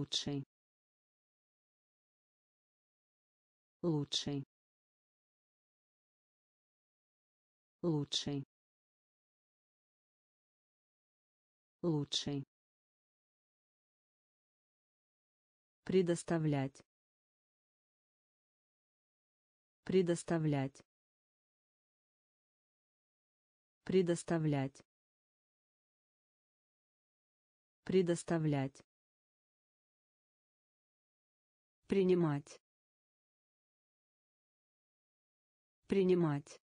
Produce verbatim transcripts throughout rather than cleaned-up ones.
лучший, лучший, лучший, лучший, предоставлять, предоставлять, предоставлять, предоставлять, принимать, принимать,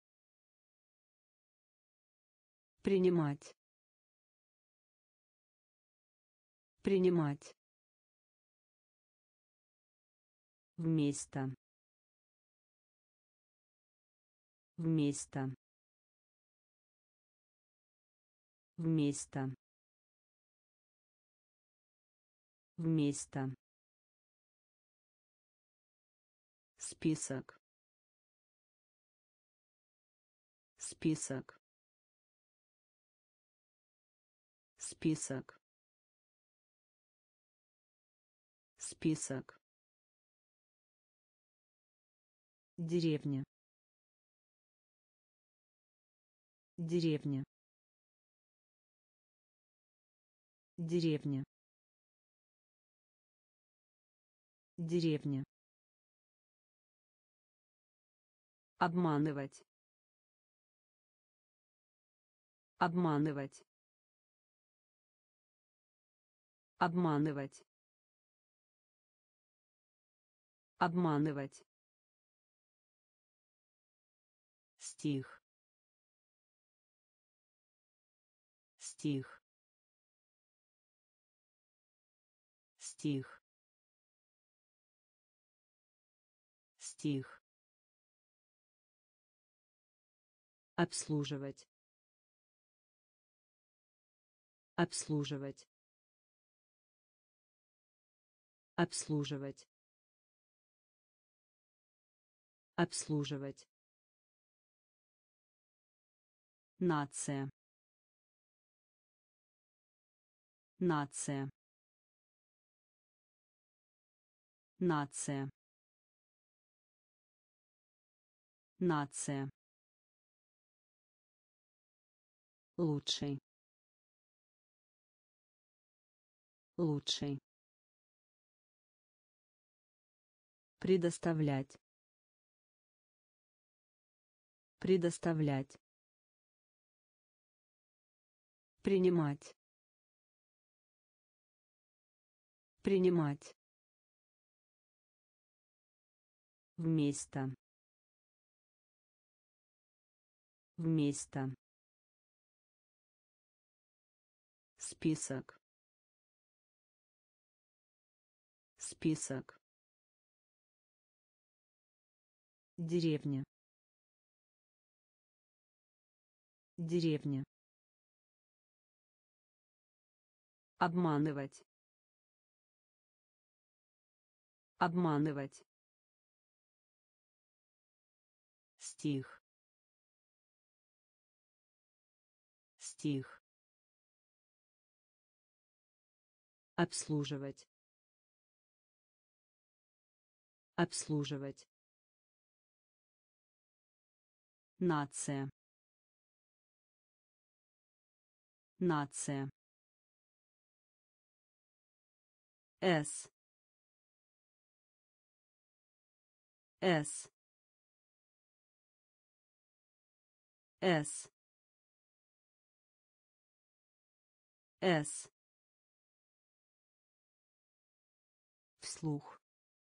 принимать, принимать, вместо, вместо, вместо, вместо, список, список, список, список, деревня, деревня, деревня, деревня, обманывать, обманывать, обманывать, обманывать, стих, стих, стих, стих, обслуживать, обслуживать, обслуживать, обслуживать, нация, нация, нация, нация, лучший, лучший, предоставлять, предоставлять, принимать, принимать, вместо, вместо, список, список, деревня, деревня, обманывать, обманывать, стих, стих, обслуживать, обслуживать, нация, нация, С, С, С, С, вслух,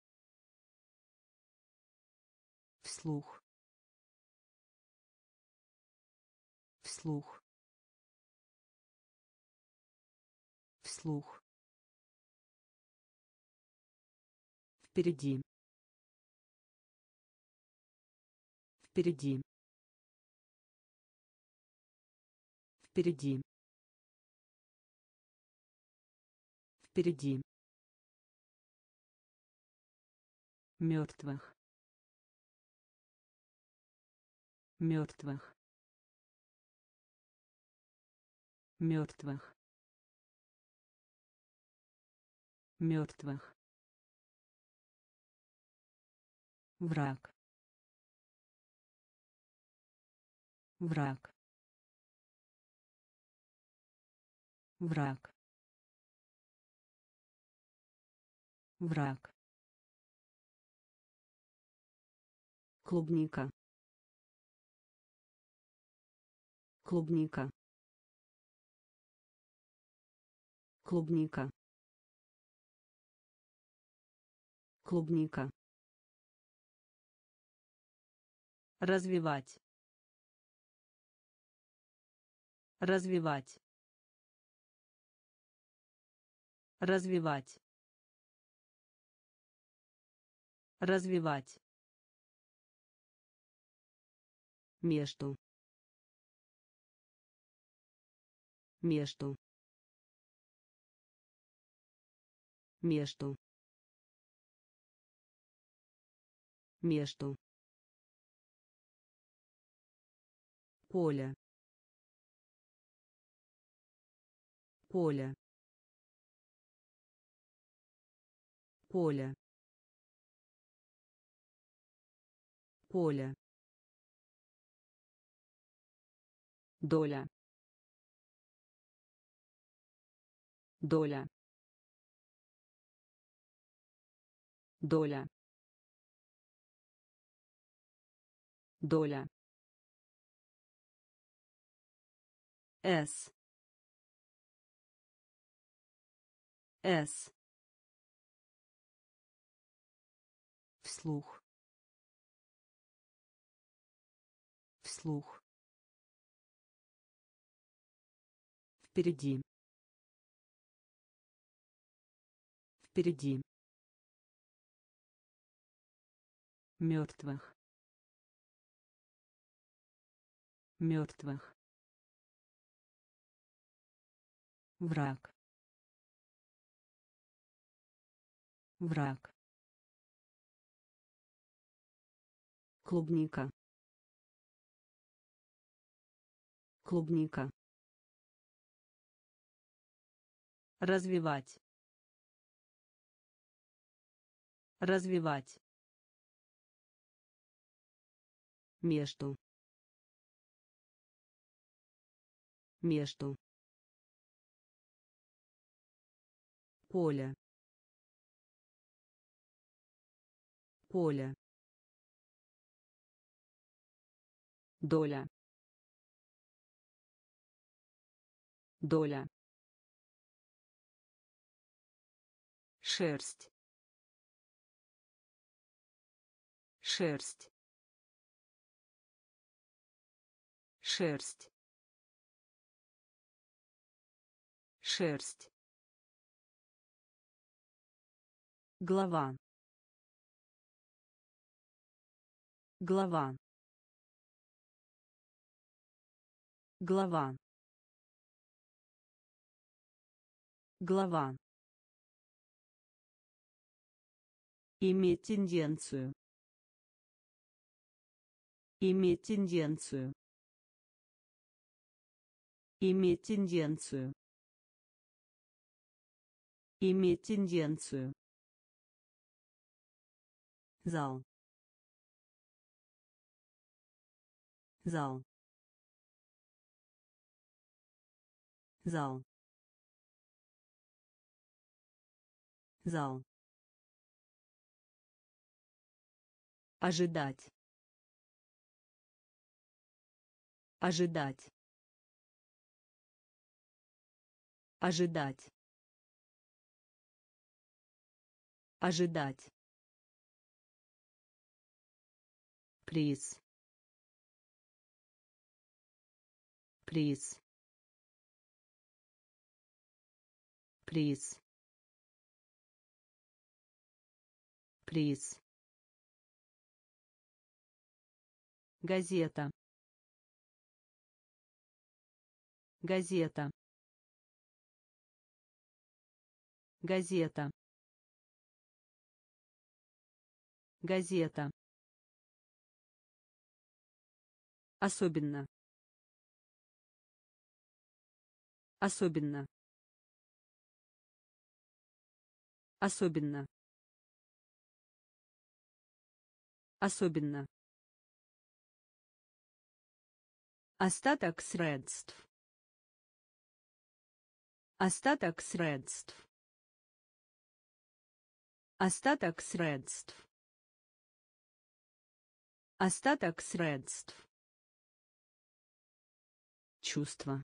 вслух, вслух, вслух, впереди, впереди, впереди, впереди, мертвых, мертвых, мертвых, мертвых, враг, враг, враг, враг, клубника, клубника, клубника, клубника, развивать, развивать, развивать, развивать, между, между, между, между, поле, поле, поле, поле, доля, доля, доля, доля, с, с, вслух, вслух, впереди, впереди, мертвых, мертвых, враг, враг, клубника, клубника, развивать, развивать, между, между, поле, поле, доля, доля, шерсть, шерсть, шерсть, шерсть, глава, глава, глава, глава, иметь тенденцию, иметь тенденцию, иметь тенденцию, иметь тенденцию, зал, зал, зал, зал, ожидать, ожидать, ожидать, ожидать, приз, приз, приз, приз, газета, газета, газета, газета, особенно, особенно, Особенно. Особенно. Остаток средств. Остаток средств. Остаток средств. Остаток средств. Чувство.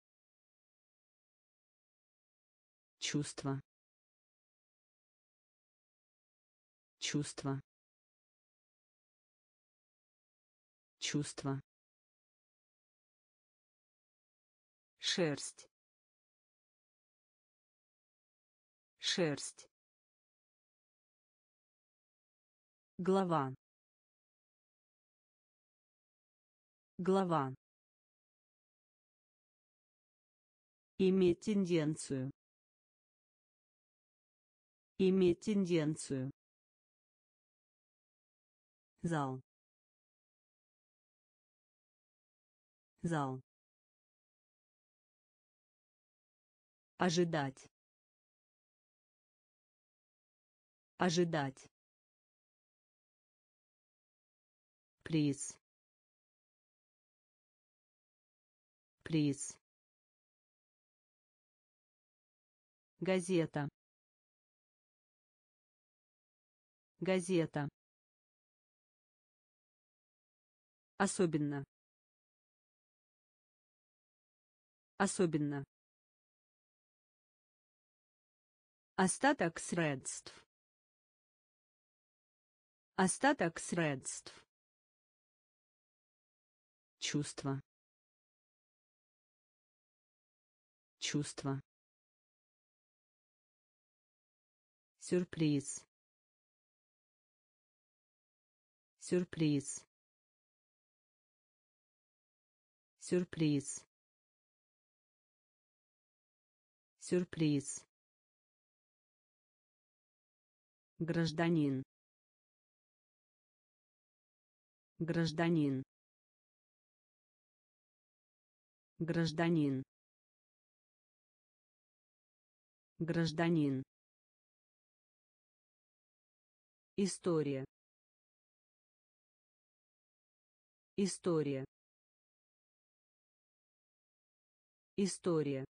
Чувство. Чувство. Чувство. Шерсть. Шерсть. Глава. Глава. Иметь тенденцию. Иметь тенденцию. Зал. Зал. Ожидать. Ожидать. Приз. Приз. Газета. Газета. Особенно. Особенно. Остаток средств. Остаток средств. Чувство. Чувство. Сюрприз. Сюрприз. Сюрприз. Сюрприз. Гражданин. Гражданин. Гражданин. Гражданин. История. История. История.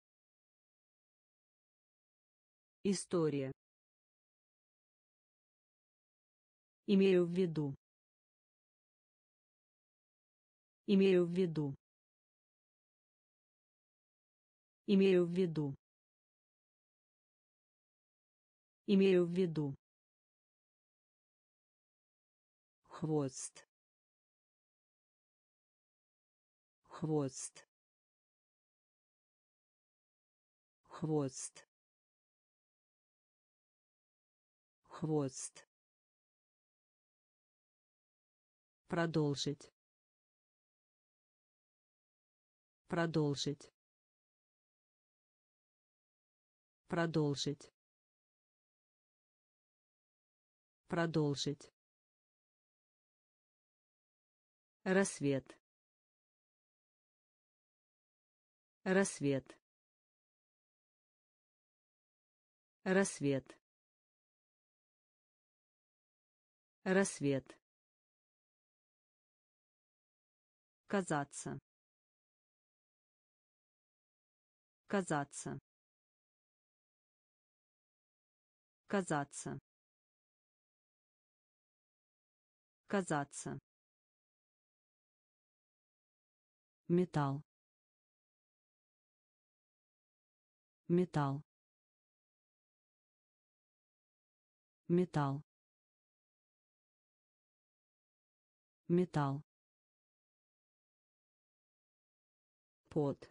История. Имею в виду. Имею в виду. Имею в виду. Имею в виду. Хвост. Хвост. Хвост. Хвост. Продолжить. Продолжить. Продолжить. Продолжить. Рассвет. Рассвет. Рассвет. Рассвет. Казаться. Казаться. Казаться. Казаться. Металл. Металл. Металл. Металл. Пот.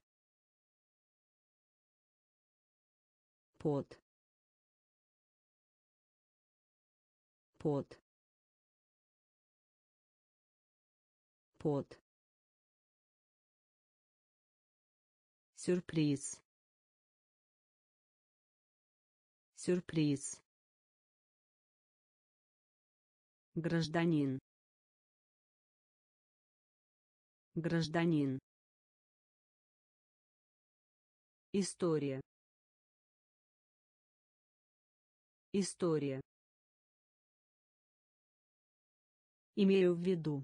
Пот. Пот. Пот. Сюрприз. Сюрприз. Гражданин. Гражданин. История. История. Имею в виду.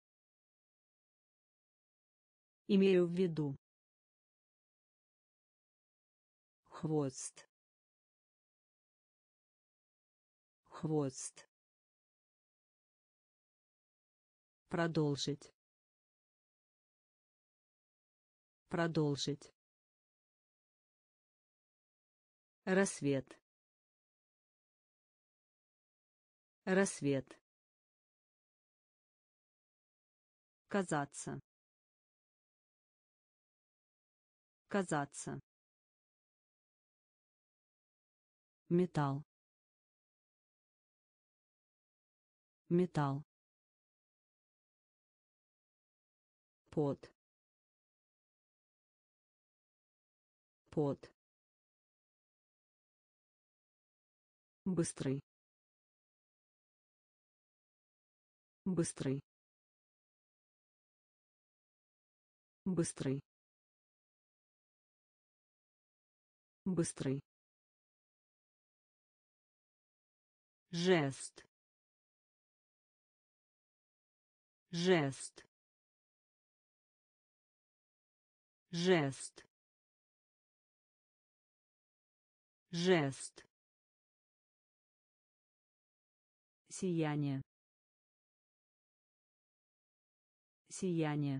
Имею в виду. Хвост. Хвост. Продолжить. Продолжить. Рассвет. Рассвет. Казаться. Казаться. Металл. Металл. Пот. Пот. Быстрый. Быстрый. Быстрый. Быстрый. Жест. Жест. Жест. Жест. Сияние. Сияние.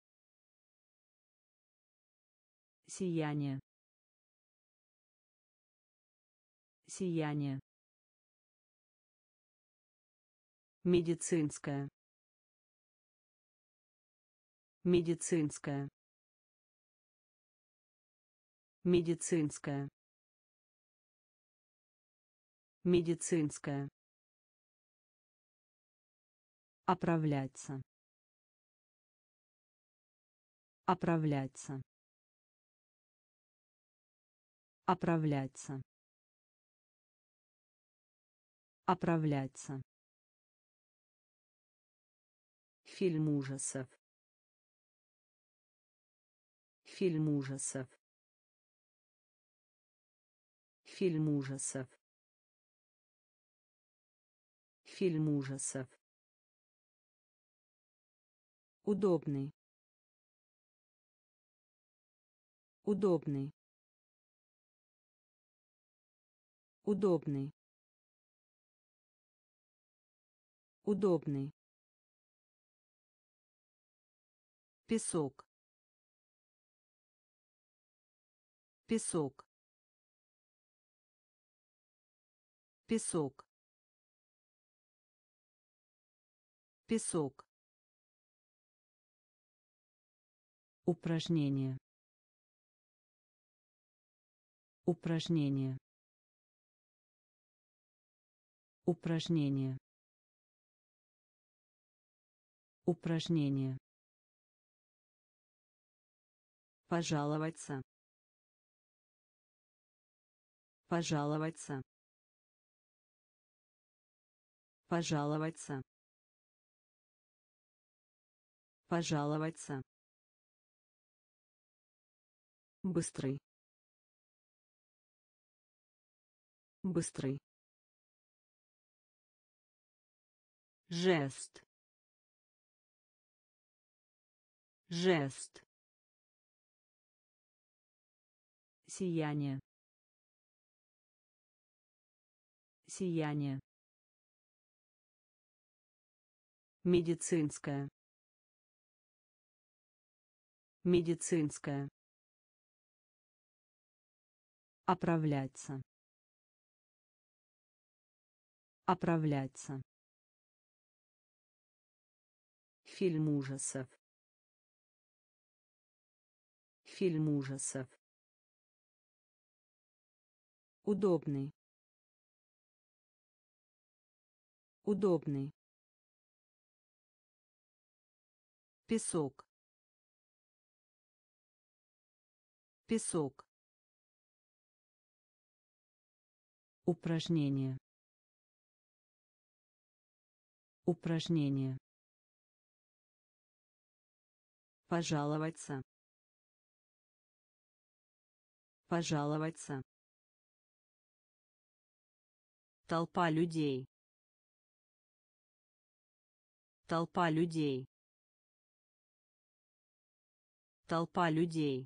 Сияние. Сияние. Медицинская. Медицинская. Медицинская. Медицинская. Оправляться. Оправляться. Оправляться. Оправляться. Фильм ужасов. Фильм ужасов. Фильм ужасов. Фильм ужасов. Удобный. Удобный. Удобный. Удобный. Песок. Песок. Песок. Песок. Упражнение. Упражнение. Упражнение. Упражнение. Пожаловаться. Пожаловаться. Пожаловаться. Пожаловаться. Быстрый. Быстрый. Жест. Жест. Сияние. Сияние. Медицинская. Медицинская. Оправляться. Оправляться. Фильм ужасов. Фильм ужасов. Удобный. Удобный. Песок. Песок. Упражнение. Упражнение. Пожаловаться. Пожаловаться. Толпа людей. Толпа людей. Толпа людей.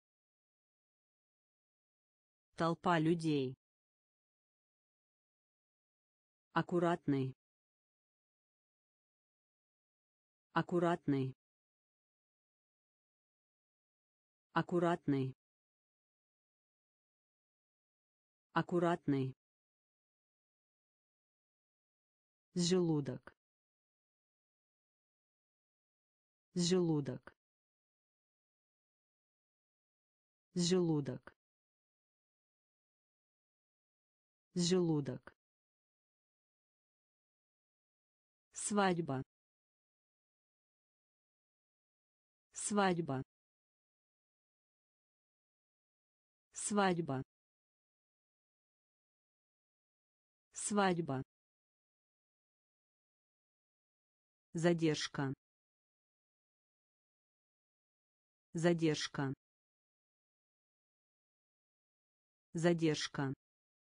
Толпа людей. Аккуратный. Аккуратный. Аккуратный. Аккуратный. Желудок. Желудок. Желудок. Желудок. Свадьба. Свадьба. Свадьба. Свадьба. Задержка. Задержка. Задержка.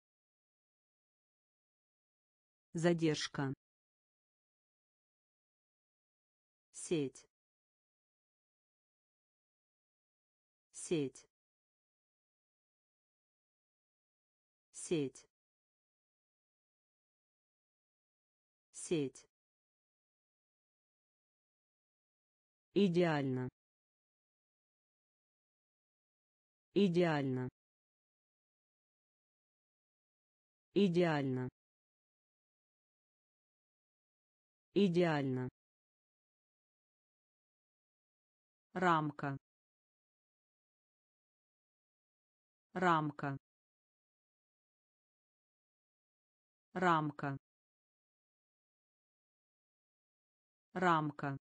Задержка. Сеть. Сеть. Сеть. Сеть. Идеально. Идеально. Идеально. Идеально. Рамка. Рамка. Рамка. Рамка.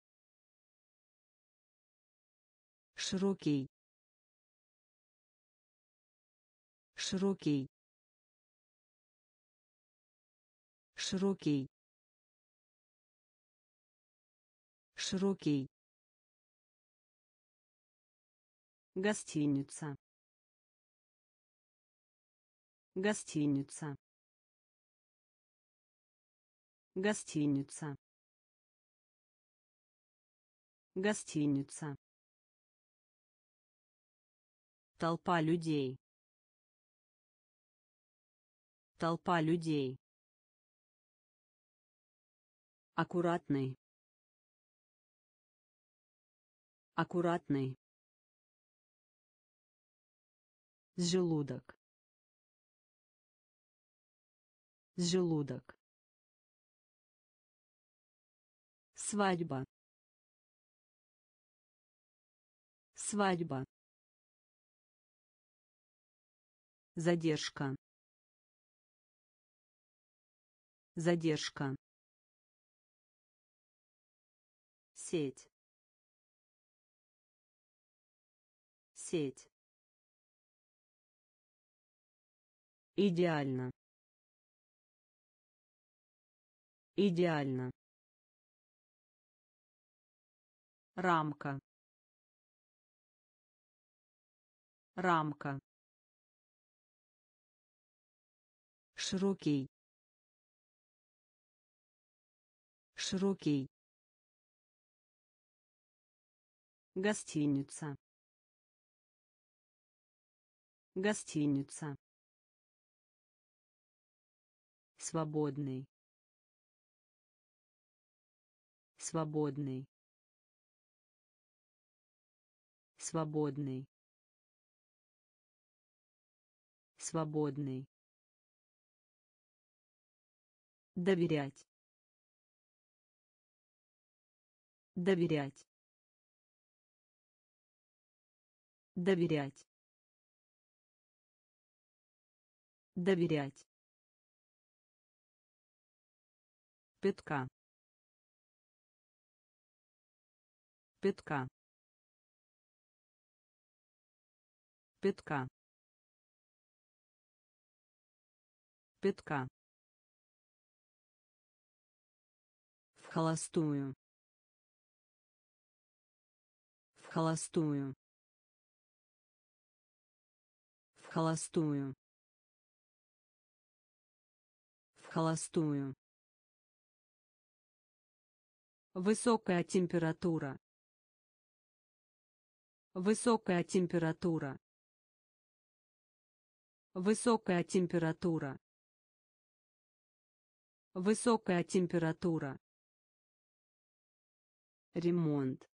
Широкий. Широкий. Широкий. Широкий. Гостиница. Гостиница. Гостиница. Гостиница. Толпа людей. Толпа людей. Аккуратный. Аккуратный. Желудок. Желудок. Свадьба. Свадьба. Задержка. Задержка. Сеть. Сеть. Идеально. Идеально. Рамка. Рамка. Широкий. Широкий. Гостиница. Гостиница. Свободный. Свободный. Свободный. Свободный. Доверять. Доверять. Доверять. Доверять. Пятка. Пятка. Пятка. Пятка. В холостую. В холостую. В холостую. холостую. Высокая температура. Высокая температура. Высокая температура. Высокая температура. Ремонт.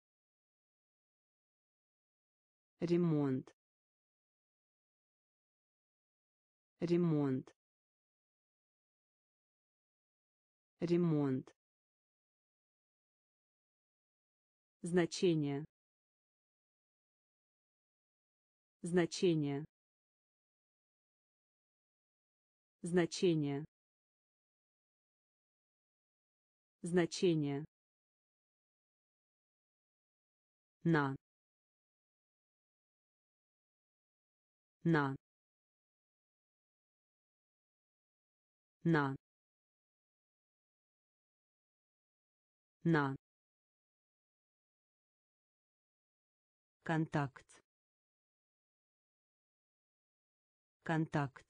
Ремонт. Ремонт. Ремонт. Значение. Значение. Значение. Значение. На. На. На. На. Контакт. Контакт.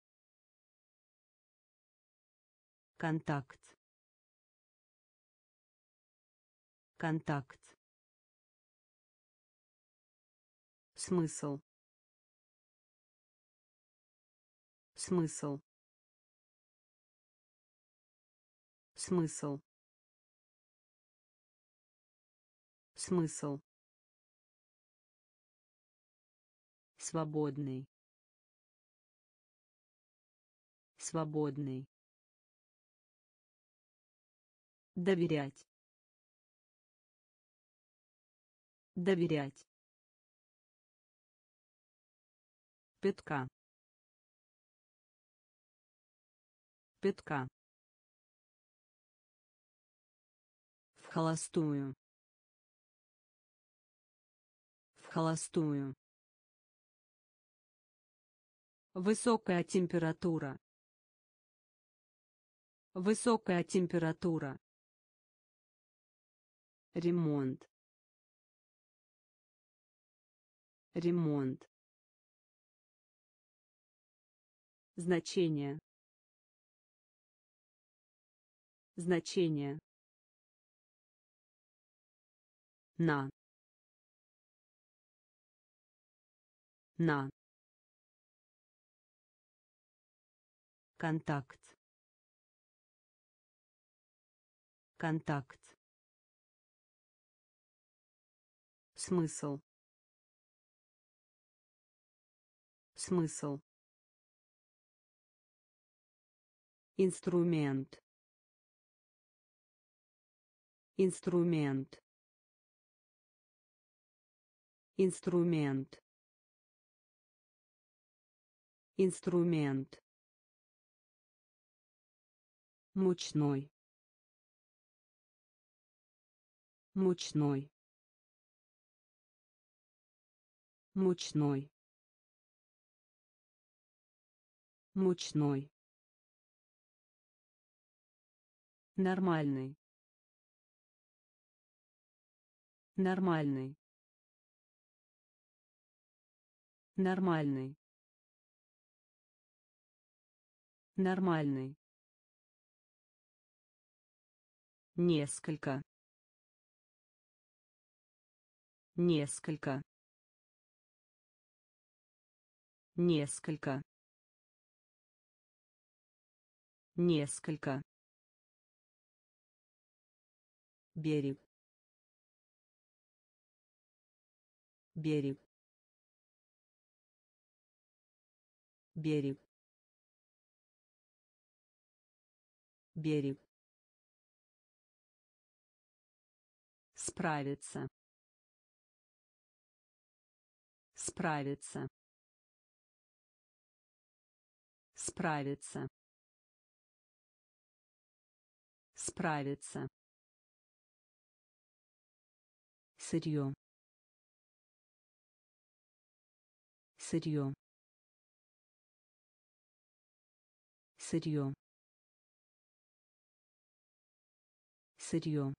Контакт. Контакт. Смысл. Смысл. Смысл. Смысл. Свободный. Свободный. Доверять. Доверять. Пятка. Пятка. В холостую. В холостую. Высокая температура. Высокая температура. Ремонт. Ремонт. Значение. Значение. На. На. Контакт. Контакт. Смысл. Смысл. Инструмент. Инструмент. Инструмент. Инструмент. Мучной. Мучной. Мучной. Мучной. Нормальный. Нормальный. Нормальный. Нормальный. Несколько. Несколько. Несколько. Несколько. Берег. Берег. Берег. Берег. Справиться. Справиться. Справиться. Справиться. Сырье. Сырье. Сырье. Сырье.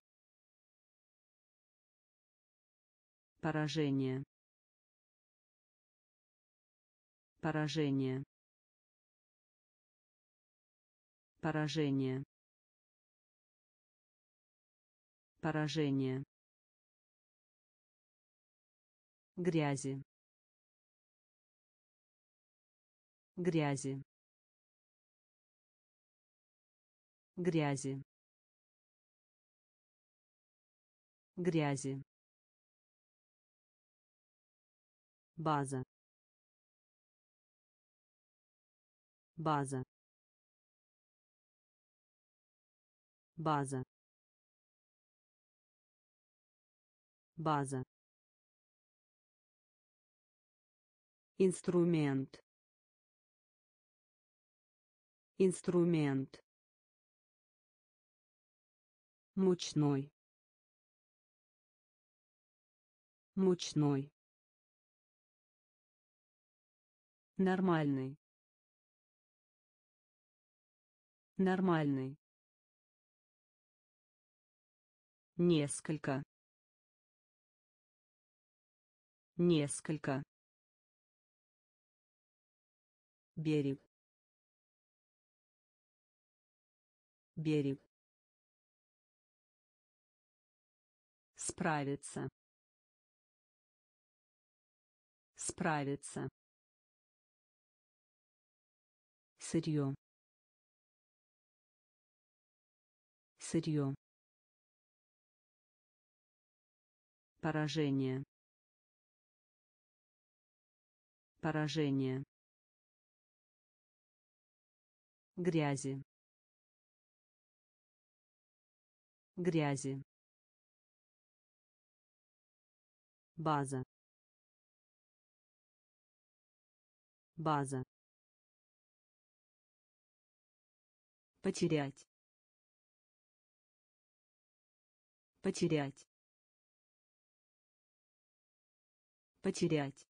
Поражение. Поражение. Поражение. Поражение. Грязи. Грязи. Грязи. Грязи. База. База. База. База. Инструмент. Инструмент. Мучной. Мучной. Нормальный. Нормальный. Несколько. Несколько. Берег. Берег. Справиться. Справиться. Сырье. Сырье. Поражение. Поражение. Грязи. Грязи. База. База. Потерять. Потерять. Потерять.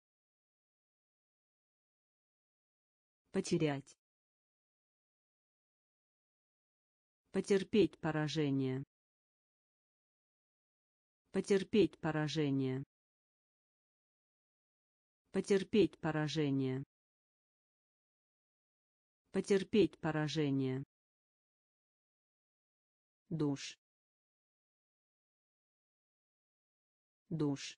Потерять. Потерпеть поражение. Потерпеть поражение. Потерпеть поражение. Потерпеть поражение. Душ. Душ.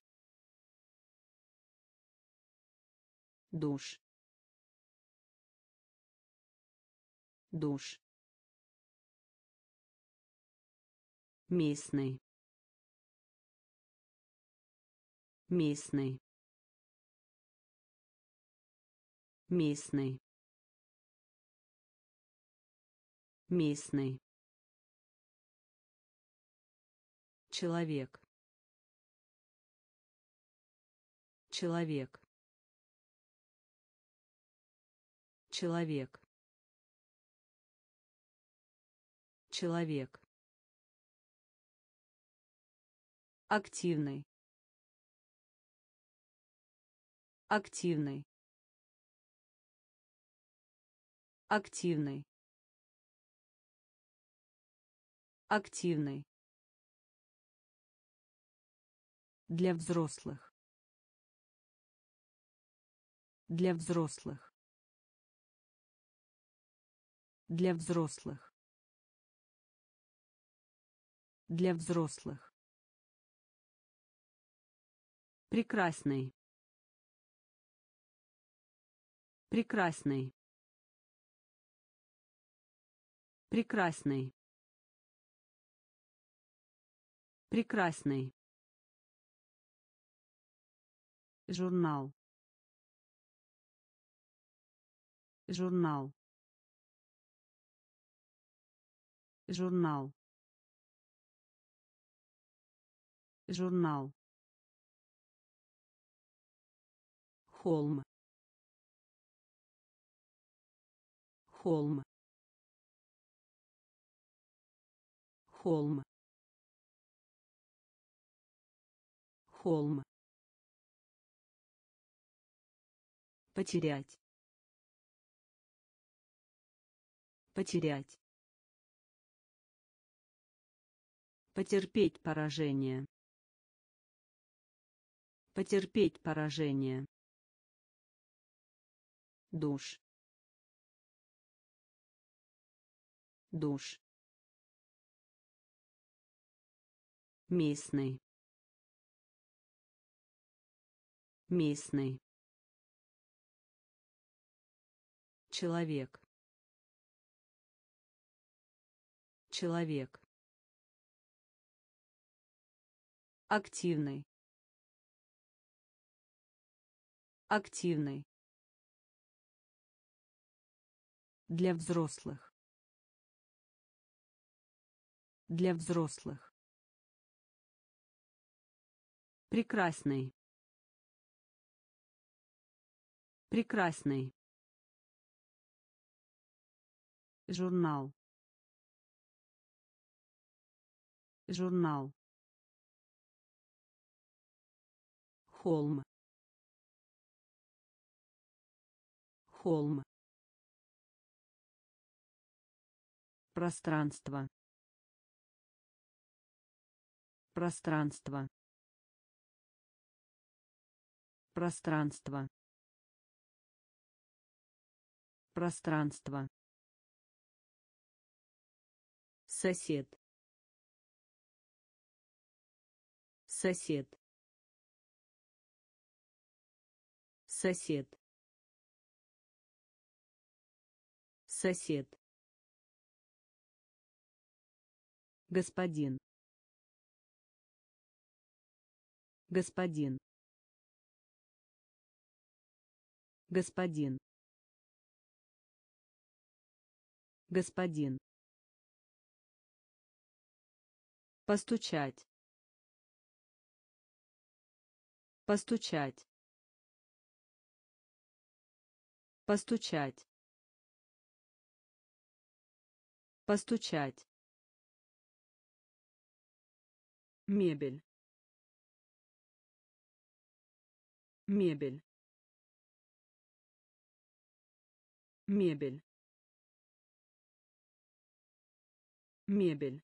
Душ. Душ. Местный. Местный. Местный. Местный. Человек. Человек. Человек. Человек. Активный. Активный. Активный. Активный. Для взрослых. Для взрослых. Для взрослых. Для взрослых. Прекрасный. Прекрасный. Прекрасный. Прекрасный. Журнал. Журнал. Журнал. Журнал. Холм. Холм. Холм. Холм. Потерять. Потерять. Потерпеть поражение. Потерпеть поражение. Душ. душ, местный, местный, человек, человек, активный, активный, для взрослых, для взрослых, прекрасный, прекрасный, журнал, журнал, холм, холм, пространство, пространство, пространство, пространство, сосед, сосед, сосед, сосед, господин, господин, господин, господин, постучать, постучать, постучать, постучать, мебель, мебель, мебель, мебель,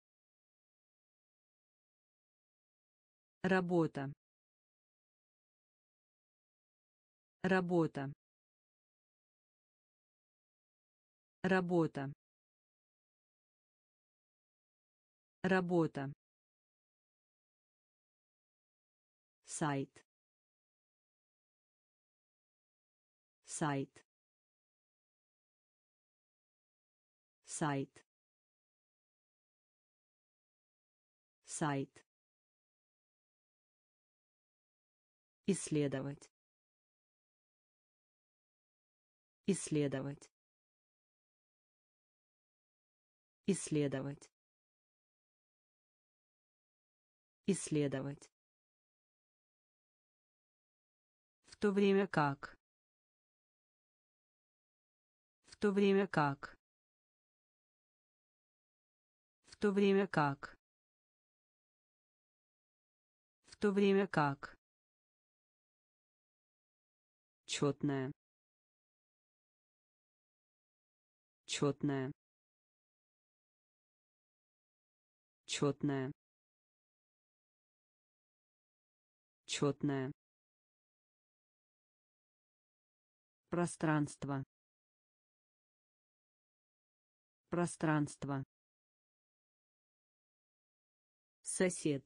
работа, работа, работа, работа, сайт, сайт, сайт, сайт, исследовать, исследовать, исследовать, исследовать, в то время как, в то время как, в то время как, в то время как, четная, четная, четная, четная, пространство, пространство, сосед,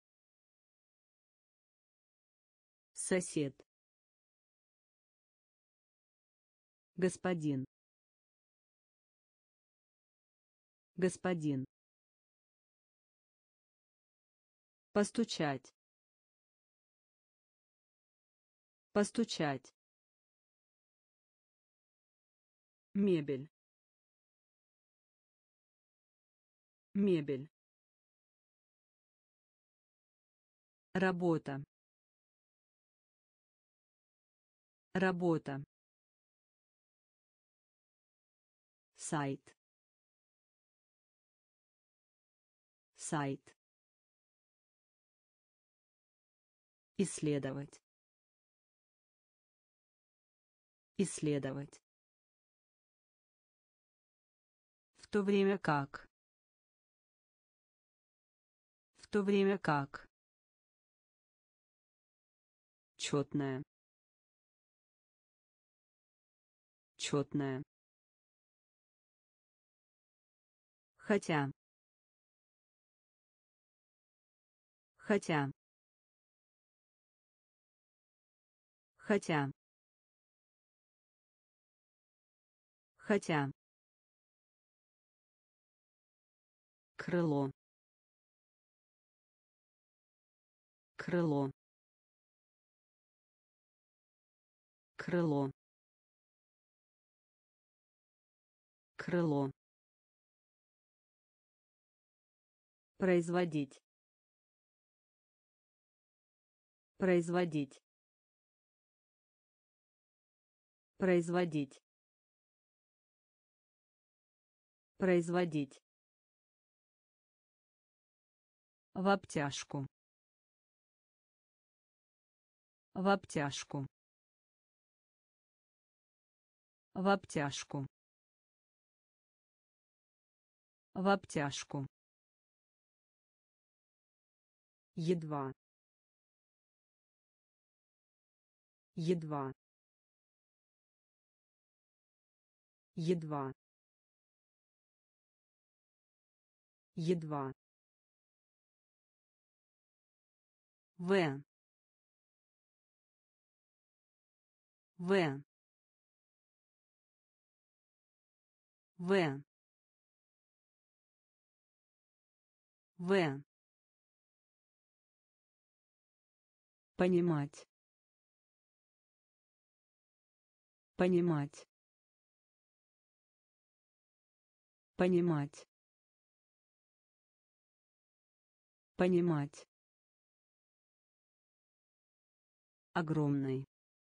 сосед, господин, господин, постучать, постучать, мебель, мебель, работа, работа, сайт, сайт, исследовать, исследовать, в то время как, в то время как, четная, четная, Хотя. Хотя. Хотя. Хотя. Крыло. Крыло. Крыло. Крыло. Производить. Производить. Производить. Производить. В обтяжку. В обтяжку. В обтяжку. В обтяжку. Едва. Едва. Едва. Едва. В. В. В. В. Понимать. Понимать. Понимать. Понимать. Огромный.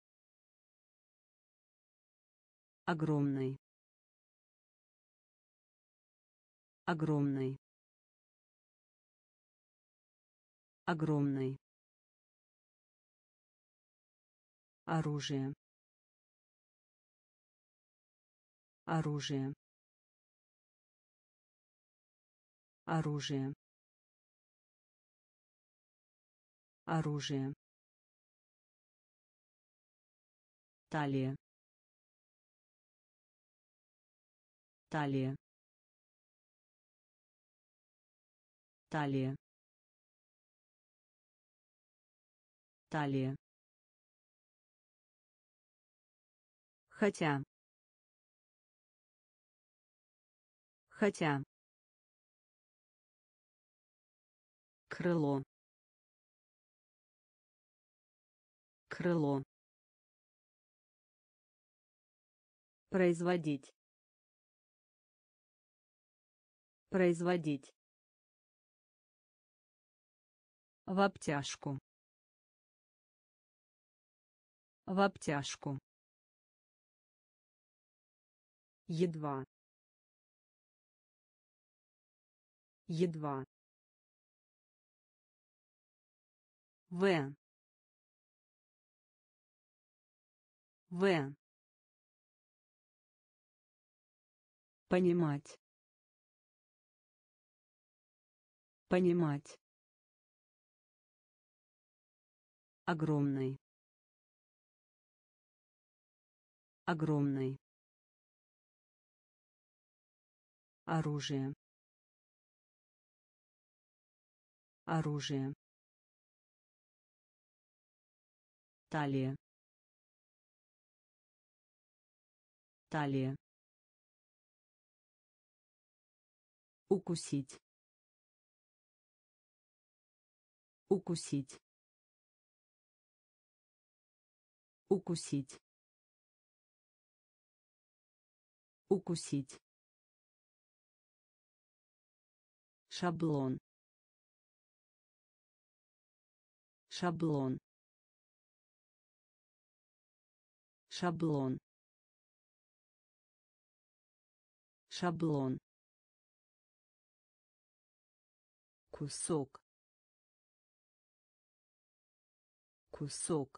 Огромный. Огромный. Огромный. Оружие. Оружие. Оружие. Оружие. Талия. Талия. Талия. Талия. Хотя. Хотя. Крыло. Крыло. Производить. Производить. В обтяжку. В обтяжку. Едва. Едва. В. В. Понимать. Понимать. Огромный. Огромный. Оружие. Оружие. Талия. Талия. Укусить. Укусить. Укусить. Укусить. Шаблон. Шаблон. Шаблон. Шаблон. Кусок. Кусок.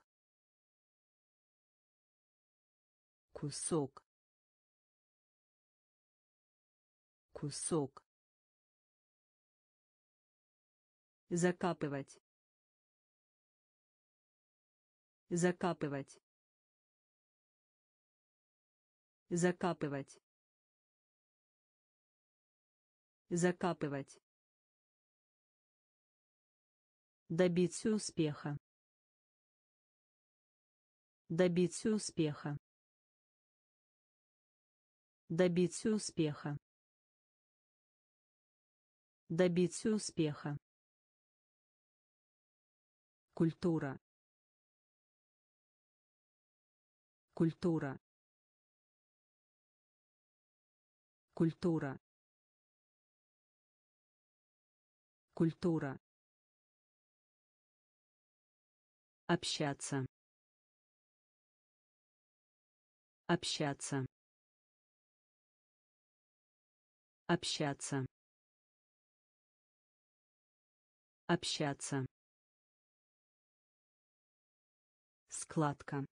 Кусок. Кусок. Закапывать. Закапывать. Закапывать. Закапывать. Добиться успеха. Добиться успеха. Добиться успеха. Добиться успеха. Культура. Культура. Культура. Культура. Общаться. Общаться. Общаться. Общаться. Складка.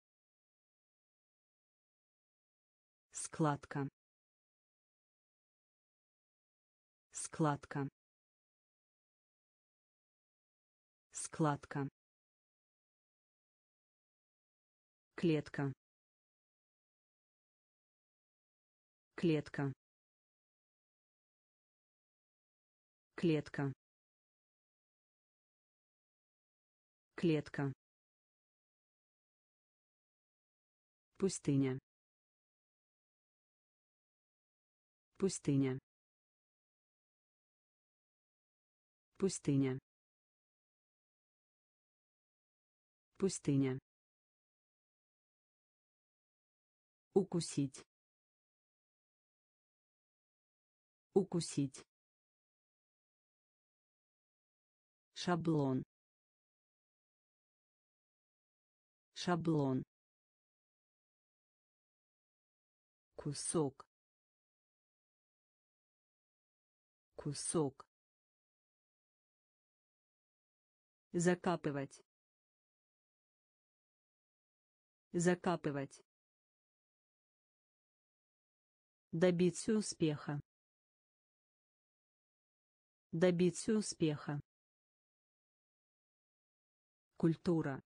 Складка. Складка. Складка. Клетка. Клетка. Клетка. Клетка. Пустыня. Пустыня. Пустыня. Пустыня. Укусить. Укусить. Шаблон. Шаблон. Кусок. Кусок. Закапывать. Закапывать. Добиться успеха. Добиться успеха. Культура.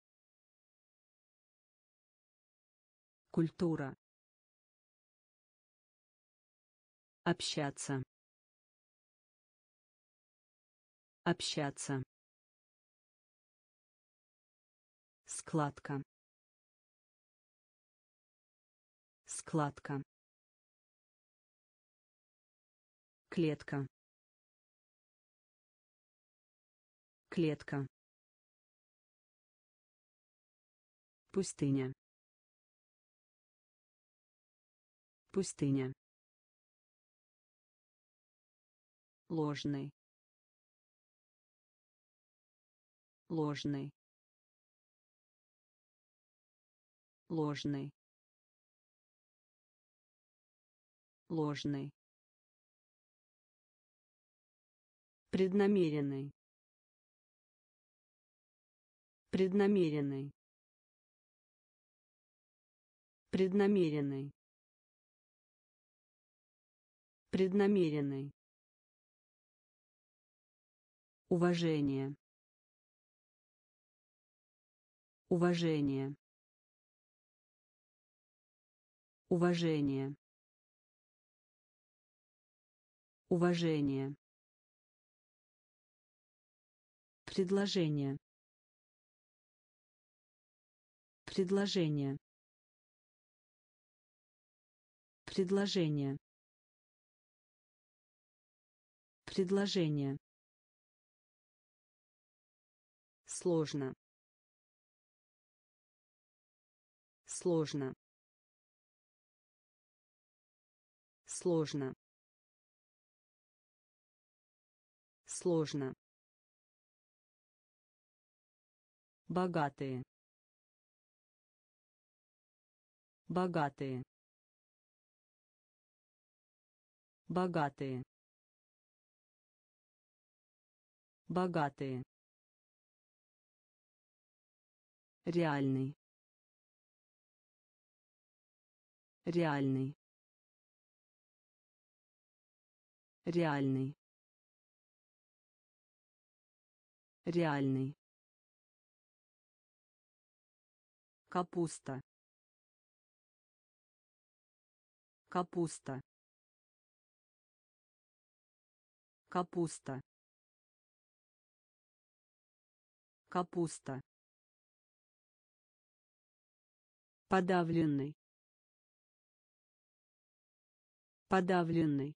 Культура. Общаться. Общаться. Складка. Складка. Клетка. Клетка. Пустыня. Пустыня. Ложный. Ложный. Ложный. Ложный. Преднамеренный. Преднамеренный. Преднамеренный. Преднамеренный. Уважение. Уважение. Уважение. Уважение. Предложение. Предложение. Предложение. Предложение. Сложно. Сложно. Сложно. Сложно. Богатые. Богатые. Богатые. Богатые. Реальный. Реальный. Реальный. Реальный. Капуста. Капуста. Капуста. Капуста. Подавленный. Подавленный.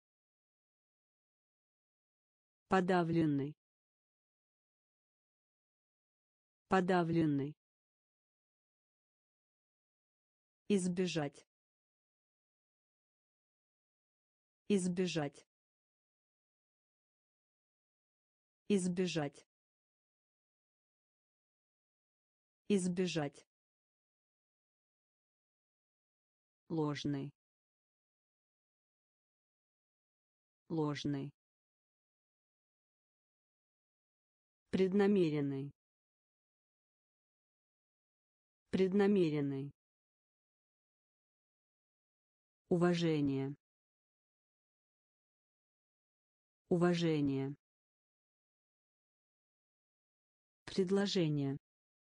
Подавленный. Подавленный. Избежать. Избежать. Избежать. Избежать. Ложный. Ложный. Преднамеренный. Преднамеренный. Уважение. Уважение. Предложение.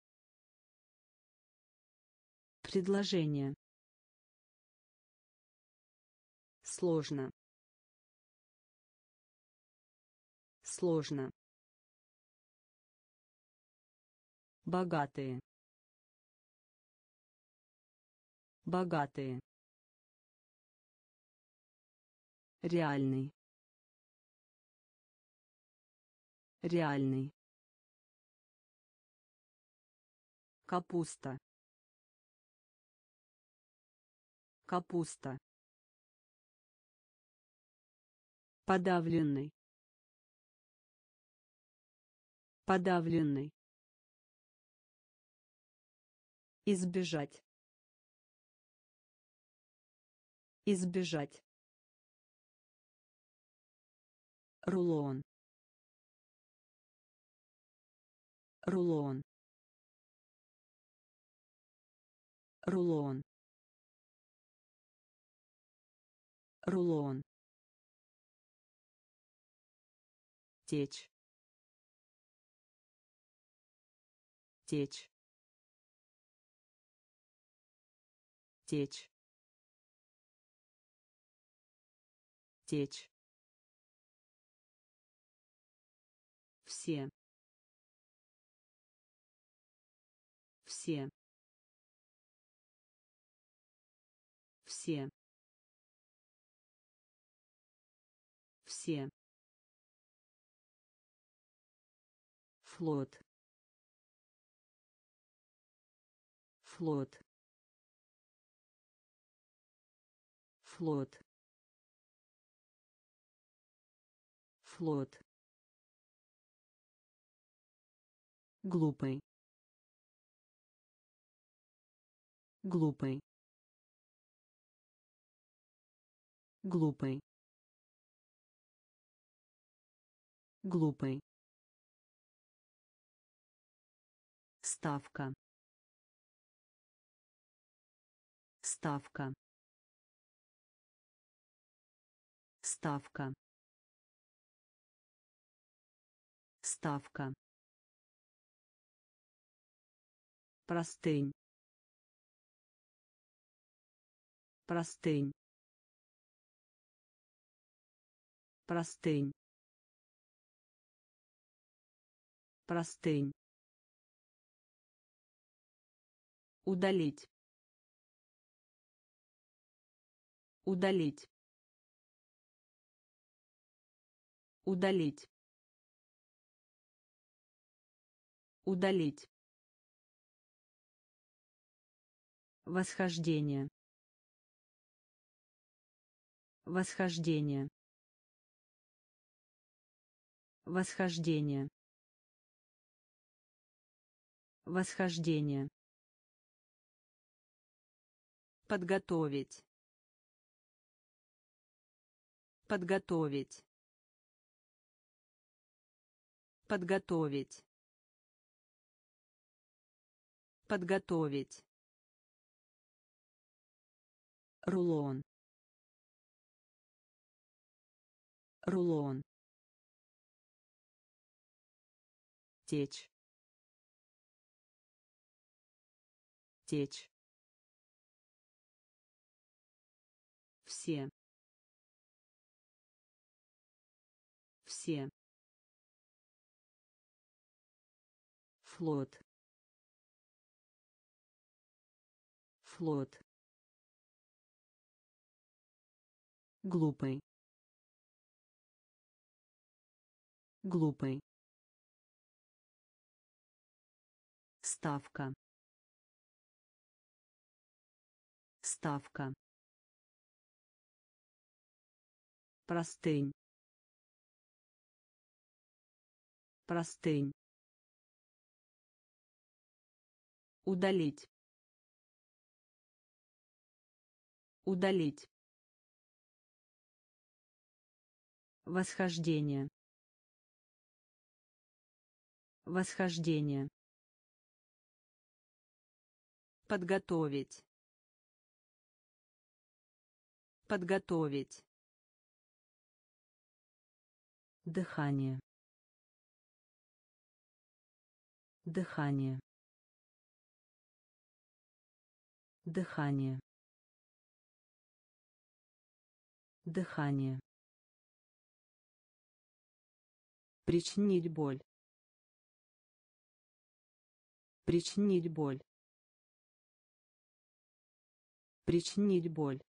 Предложение. Сложно. Сложно. Богатые. Богатые. Реальный. Реальный. Капуста. Капуста. Подавленный. Подавленный. Избежать. Избежать. Рулон. Рулон. Рулон. Рулон. Течь. Течь. Течь. Течь. Все. Все. Все. Все. Флот. Флот. Флот. Флот. Глупый. Глупый. Глупый. Глупый. Ставка. Ставка. Ставка. Ставка. Простынь. Простынь. Простынь. Простынь. Удалить. Удалить. Удалить. Удалить. Восхождение. Восхождение. Восхождение. Восхождение. Подготовить. Подготовить. Подготовить. Подготовить. Рулон. Рулон. Течь. Течь. Все. все, флот, флот, глупый, глупый, ставка, ставка, простынь, простынь, удалить, удалить, восхождение, восхождение, подготовить, подготовить, дыхание, дыхание, дыхание, дыхание, причинить боль, причинить боль, причинить боль,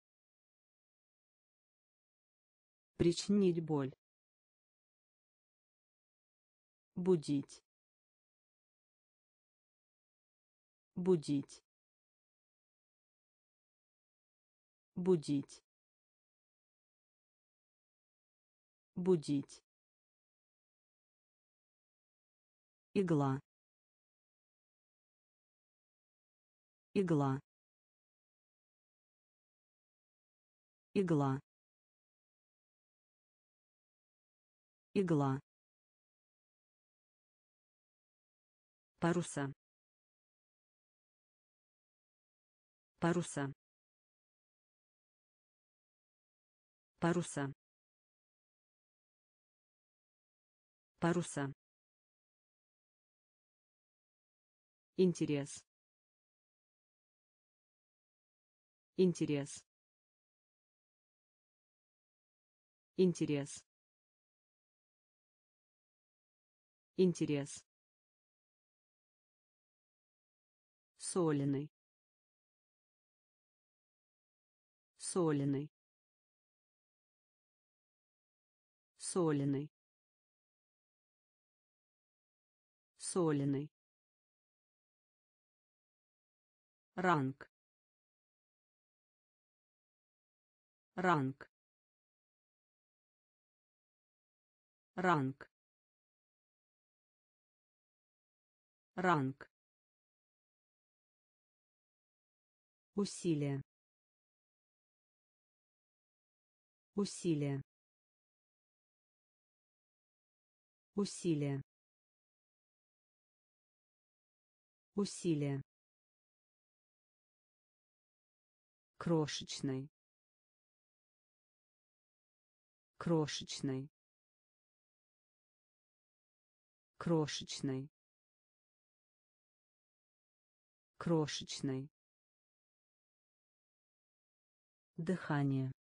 причинить боль, будить, будить, будить, будить, игла, игла, игла, игла, паруса, паруса, паруса, паруса, интерес, интерес, интерес, интерес, соленый, соленый, соленый, соленый, ранг, ранг, ранг, ранг, усилие, усилие, усилие, усилие, крошечный, крошечный, крошечный, крошечный, дыхание,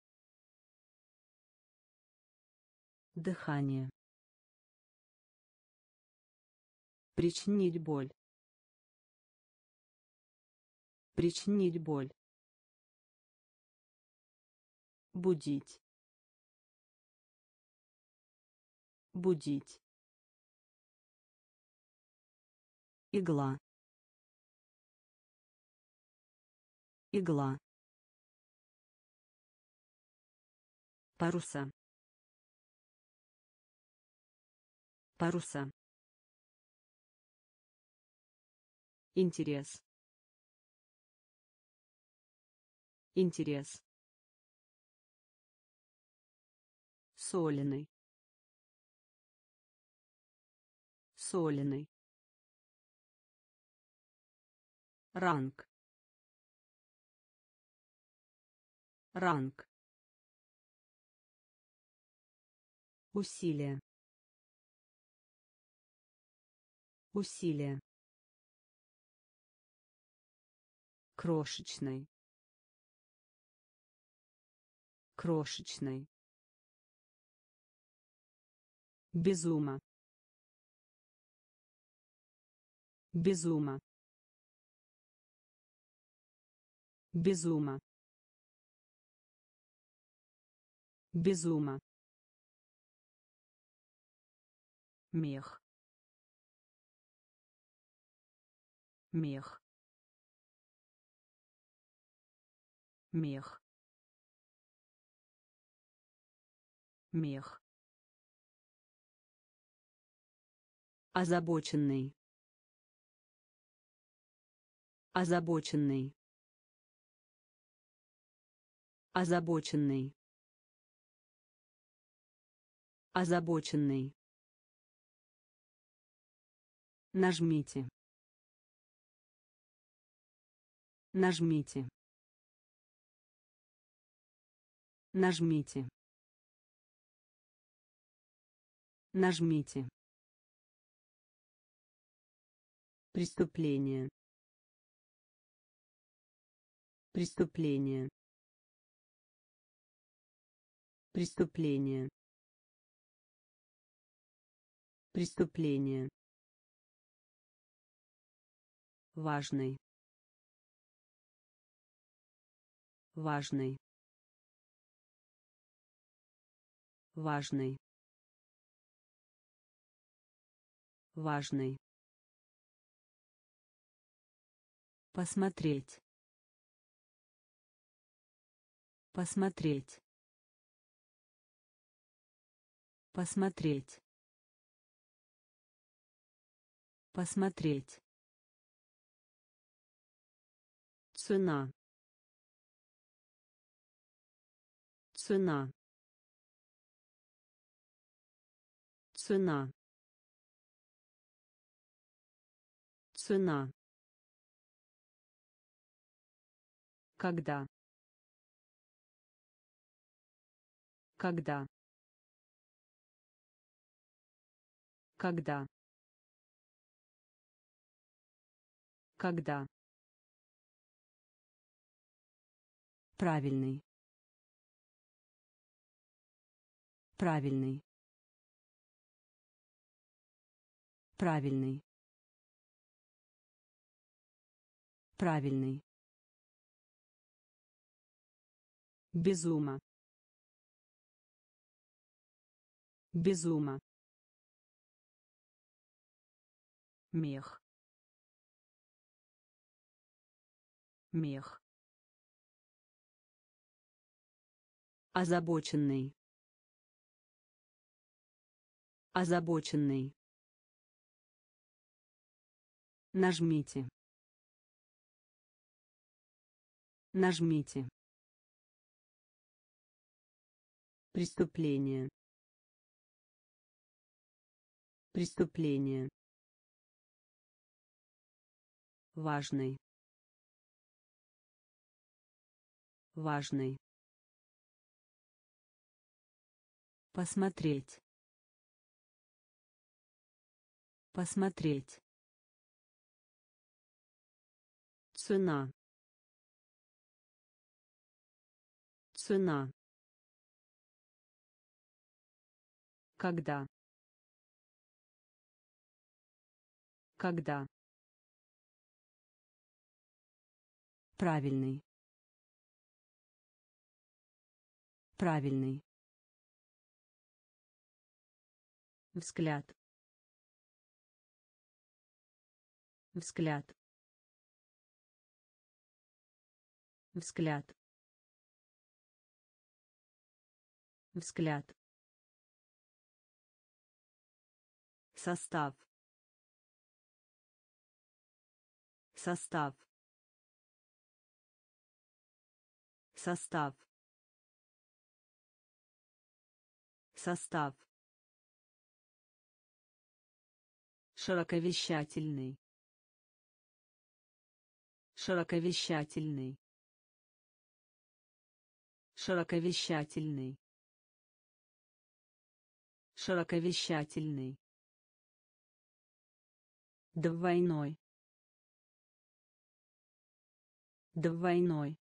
дыхание, причинить боль, причинить боль, будить, будить, игла, игла, паруса, паруса, интерес, интерес, соленый, соленый, ранг, ранг, усилие, усилие, крошечный, крошечный, Безума. Безума. Безума. Безума. Мех. Мех. Мех. Мех. Озабоченный. Озабоченный. Озабоченный. Озабоченный. Нажмите. Нажмите. Нажмите. Нажмите. Преступление. Преступление. Преступление. Преступление. Важный. Важный. Важный. Важный. Посмотреть. Посмотреть. Посмотреть. Посмотреть. Цена. Цена. Цена. Цена. Когда. Когда. Когда. Когда. Правильный. Правильный. Правильный. Правильный. Безума. Безума. Мех. Мех. Озабоченный. Озабоченный. Нажмите. Нажмите. Преступление. Преступление. Важный. Важный. Посмотреть. Посмотреть. Цена. Цена. Когда. Когда. Правильный. Правильный. Взгляд. Взгляд. Взгляд. Взгляд. Состав. Состав. Состав. Состав. Широковещательный. Широковещательный. Широковещательный. Широковещательный. Двойной. Двойной.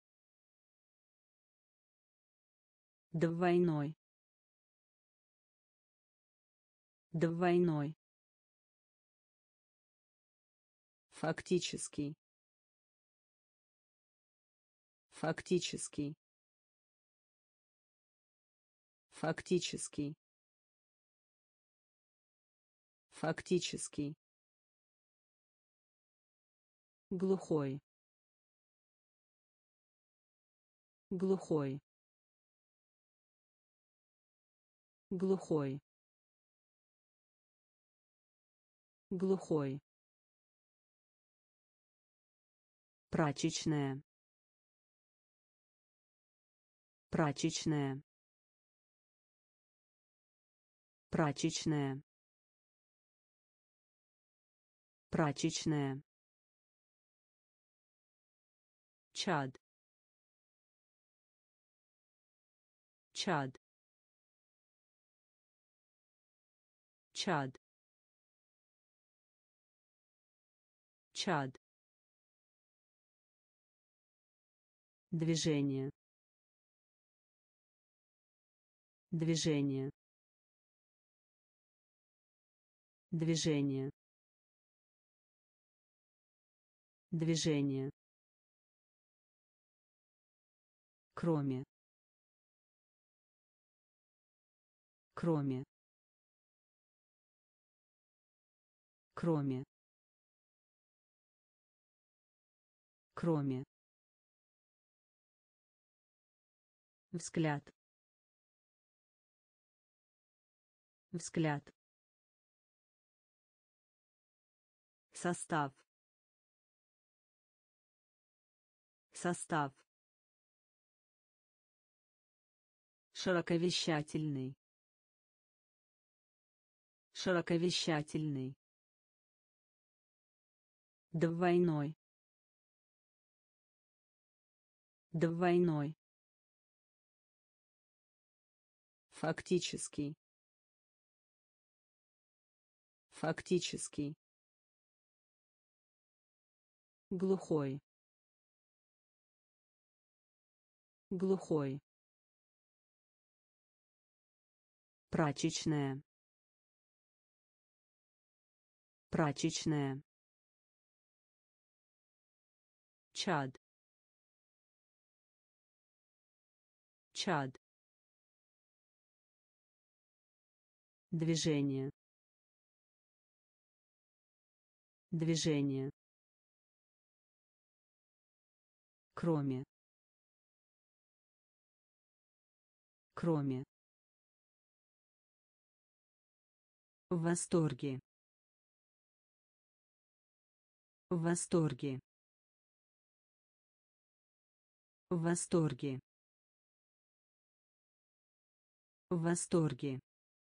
Двойной. Двойной. Фактический. Фактический. Фактический. Фактический. Глухой. Глухой. Глухой. Глухой. Прачечная. Прачечная. Прачечная. Прачечная. Чад. Чад. Чад. Чад. Движение. Движение. Движение. Движение. Кроме. Кроме. Кроме. Кроме. Взгляд. Взгляд. Состав. Состав. Широковещательный. Широковещательный. Двойной. Двойной. Фактический. Фактический. Глухой. Глухой. Прачечная. Прачечная. Чад. Чад. Движение. Движение. Кроме. Кроме. В восторге. В восторге. В восторге. В восторге.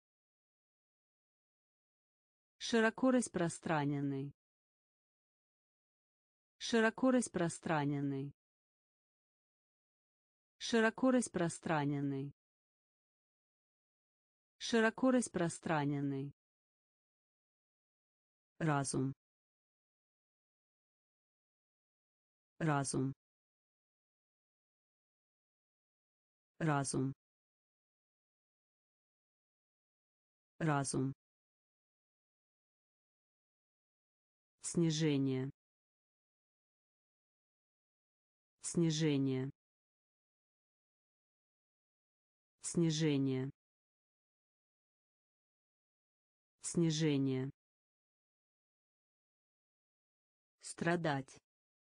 Широко распространенный. Широко распространенный. Широко распространенный. Широко распространенный. Разум. Разум. Разум. Разум. Снижение. Снижение. Снижение. Снижение. Страдать.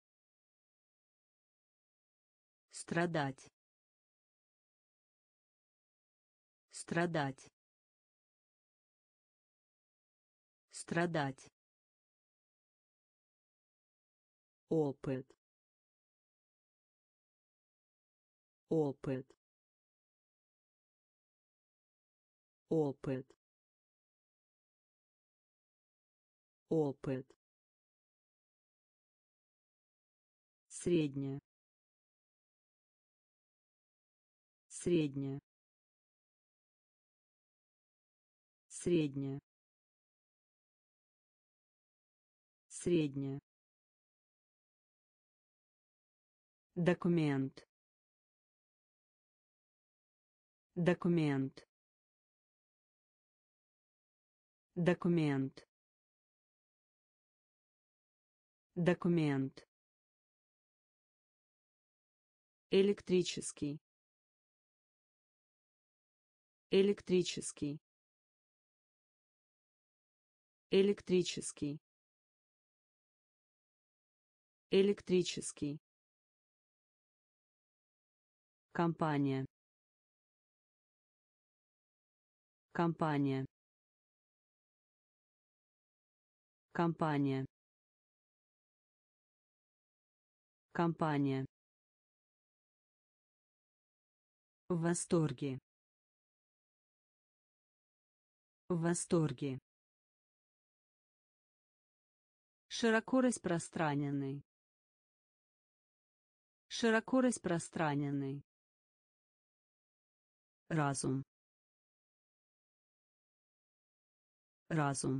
Страдать. Страдать. Страдать. Опыт. Опыт. Опыт. Опыт. Средняя. Средняя. Средняя. Средняя. Документ. Документ. Документ. Документ. Электрический. Электрический. Электрический. Электрический. Компания. Компания. Компания. Компания. В восторге. В восторге. Широко распространенный. Широко распространенный. Разум. Разум.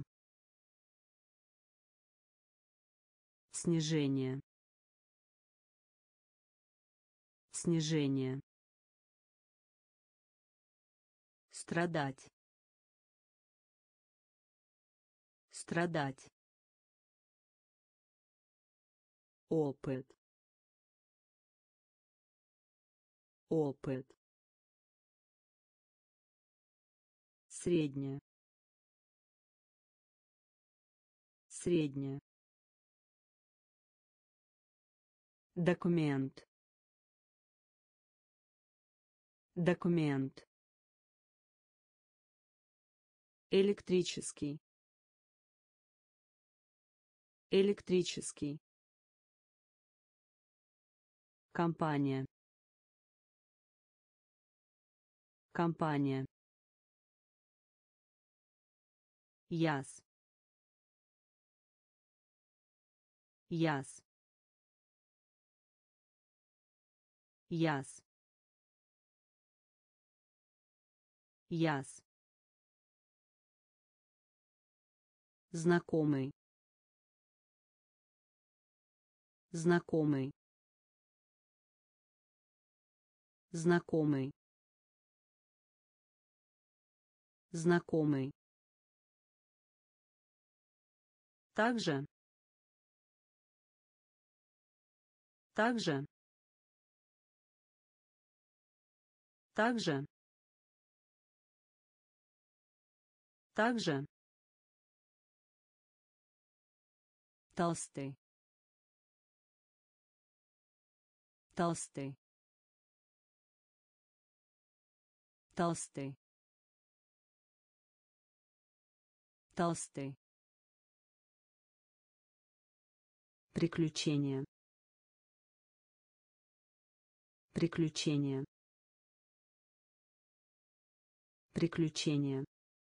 Снижение. Снижение. Страдать. Страдать. Опыт. Опыт. Средняя. Средняя. Документ. Документ. Электрический. Электрический. Компания. Компания. Яс. Яс. Яс. Яс. Знакомый. Знакомый. Знакомый. Знакомый. Также. Также. Также. Также. Толстый. Толстый. Толстый. Толстый. Приключения. Приключения. Приключения.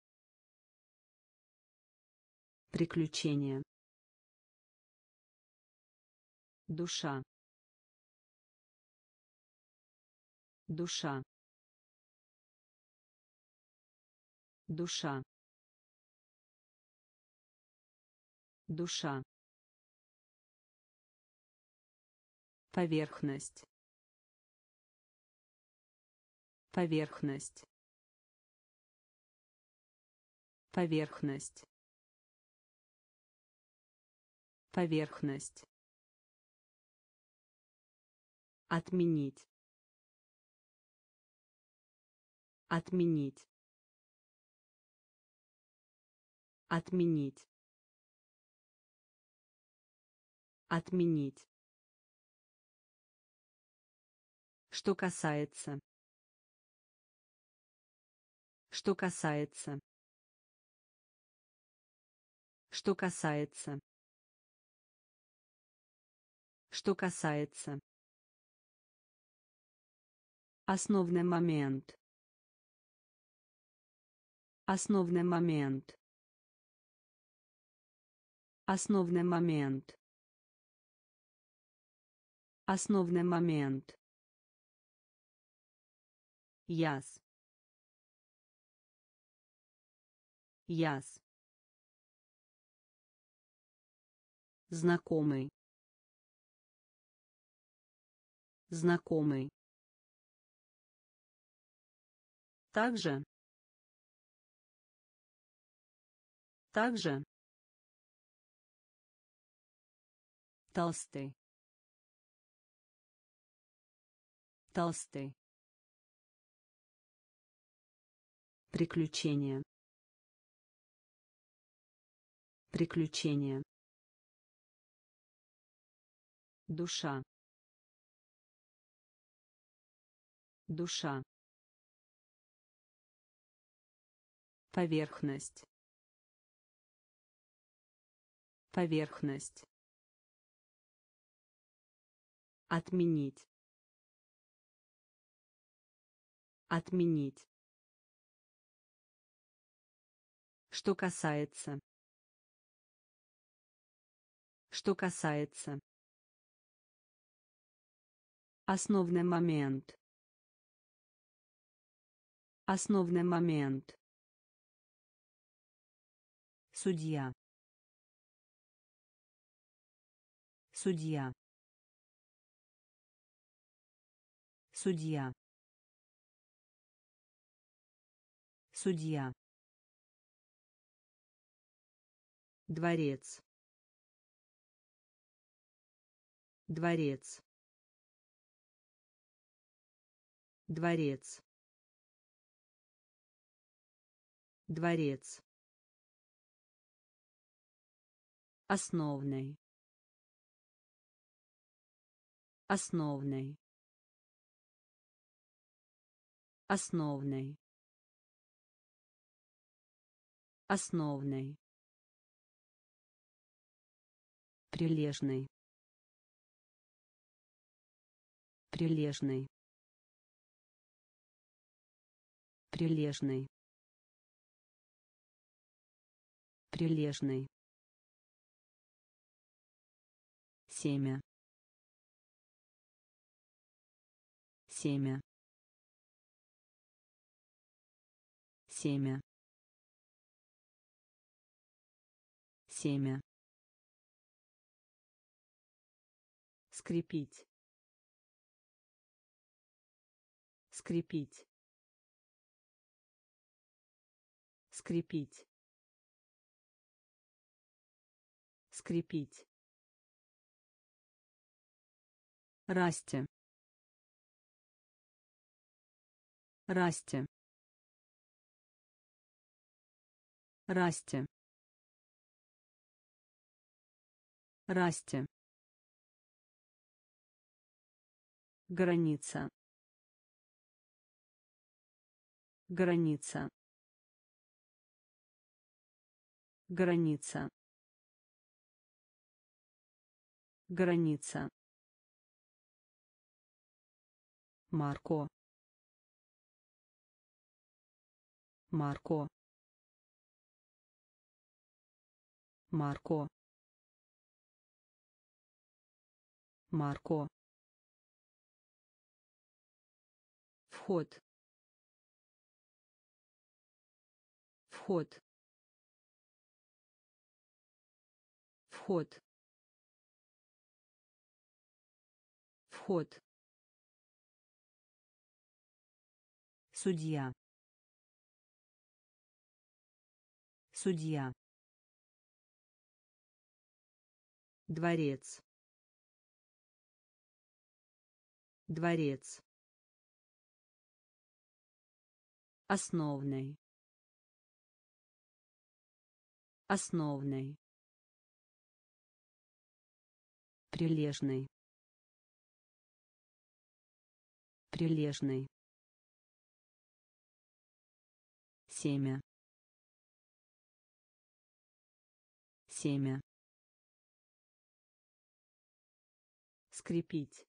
Приключения. Душа. Душа. Душа. Душа. Поверхность. Поверхность. Поверхность. Поверхность. Отменить. Отменить. Отменить. Отменить. Что касается. Что касается. Что касается. Что касается. Основной момент. Основной момент. Основной момент. Основной момент. Яс. Яс. Знакомый. Знакомый. Также. Также. Толстый. Толстый. Приключение. Приключение. Душа. Душа. Поверхность. Поверхность. Отменить. Отменить. Что касается. Что касается. Основной момент. Основной момент. Судья. Судья. Судья. Судья. Дворец. Дворец. Дворец. Дворец. Основной. Основной. Основной. Основной. Прилежный. Прилежный. Прилежный. Прилежный. Семя. Семя. Семя. Семя. Скрепить. Скрепить. Скрепить. Скрепить. Расти. Расти. Расти. Расти. Граница. Граница. Граница. Граница. Марко. Марко. Марко. Марко. Вход. Вход. Вход. Вход. Судья. Судья. Дворец. Дворец. Основной. Основной. Прилежный. Прилежный. Семя. Семя. Скрепить.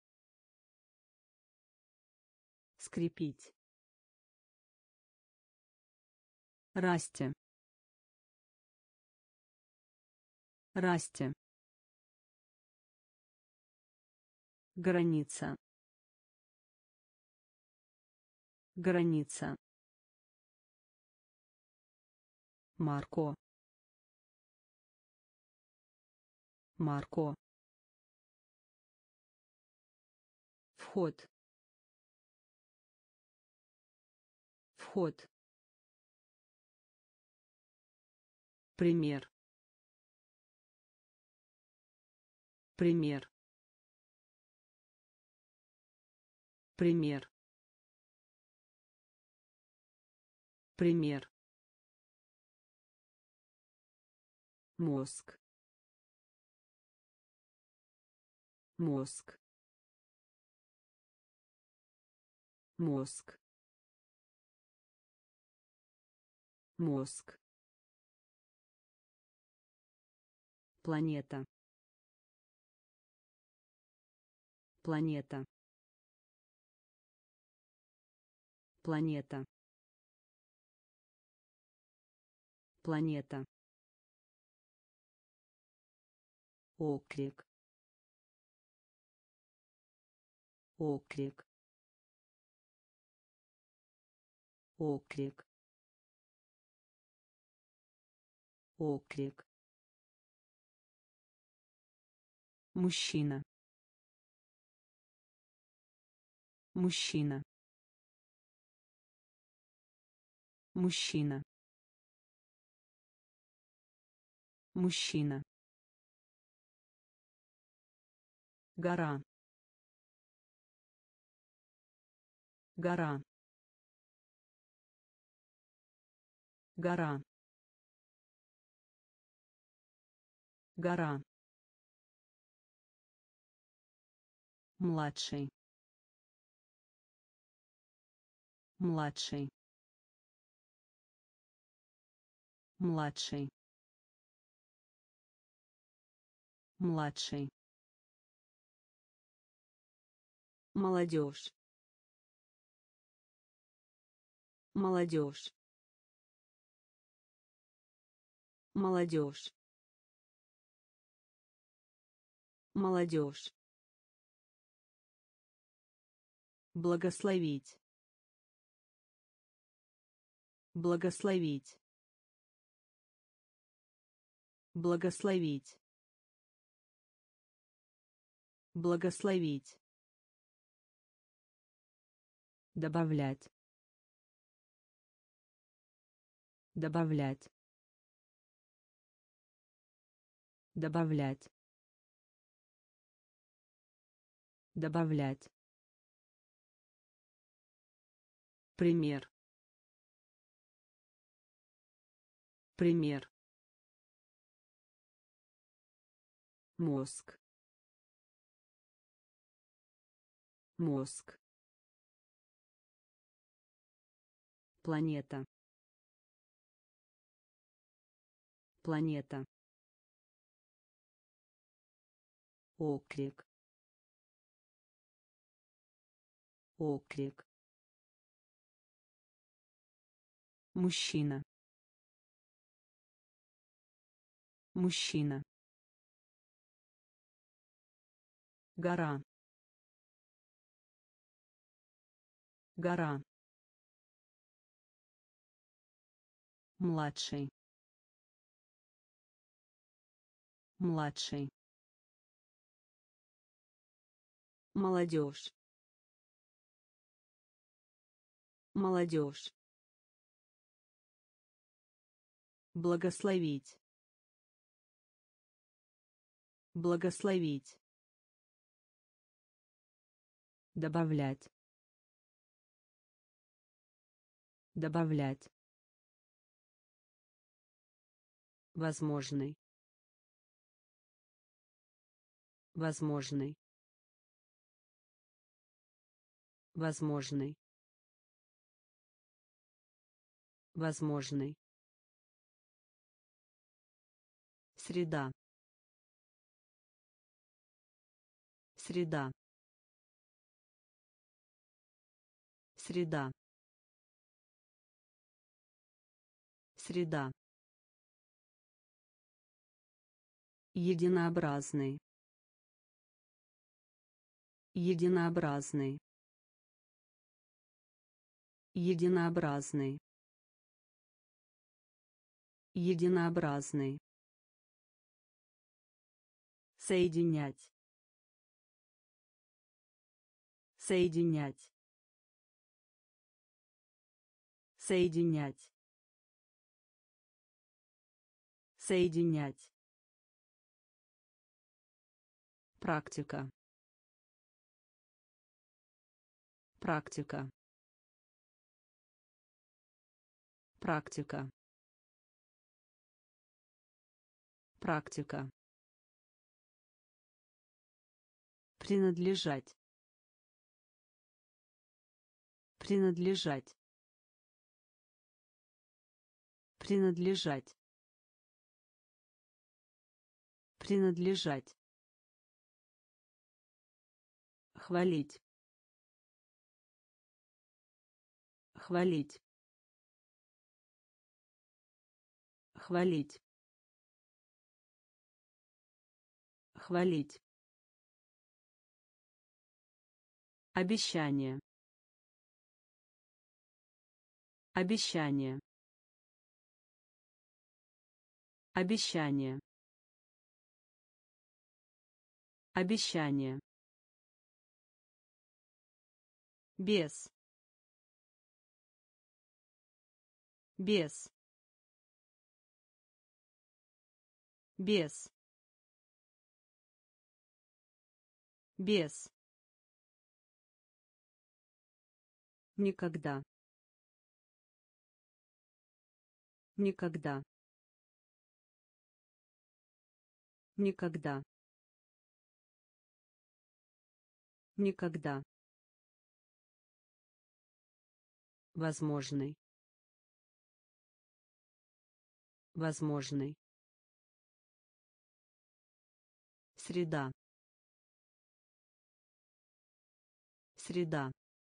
Скрепить. Расти. Расти. Граница. Граница. Марко. Марко. Вход. Вход. Пример. Пример. Пример. Пример. Мозг. Мозг. Мозг. Мозг. Планета. Планета. Планета. Планета. Оклик. Оклик. Оклик. Оклик. Мужчина. Мужчина. Мужчина. Мужчина. Гора. Гора. Гора. Гора. Младший. Младший. Младший. Младший. Молодежь. Молодежь. Молодежь. Молодежь. Благословить. Благословить. Благословить. Благословить. Добавлять. Добавлять. Добавлять. Добавлять. Пример. Пример. Мозг. Мозг. Планета. Планета. Оклик. Оклик. Мужчина. Мужчина. Гора. Гора. Младший. Младший. Молодежь. Молодежь. Благословить. Благословить. Добавлять. Добавлять. Возможный. Возможный. Возможный. Возможный. Среда. Среда. Среда. Среда. Единообразный. Единообразный. Единообразный. Единообразный. Соединять. Соединять. Соединять. Соединять. Практика. Практика. Практика. Практика. Принадлежать. Принадлежать. Принадлежать. Принадлежать. Хвалить. Хвалить. Хвалить. Хвалить. Обещание. Обещание. Обещание. Обещание. Без. Без. Без. Без. Никогда. Никогда. Никогда. Никогда. Возможный. Возможный. Среда. Среда.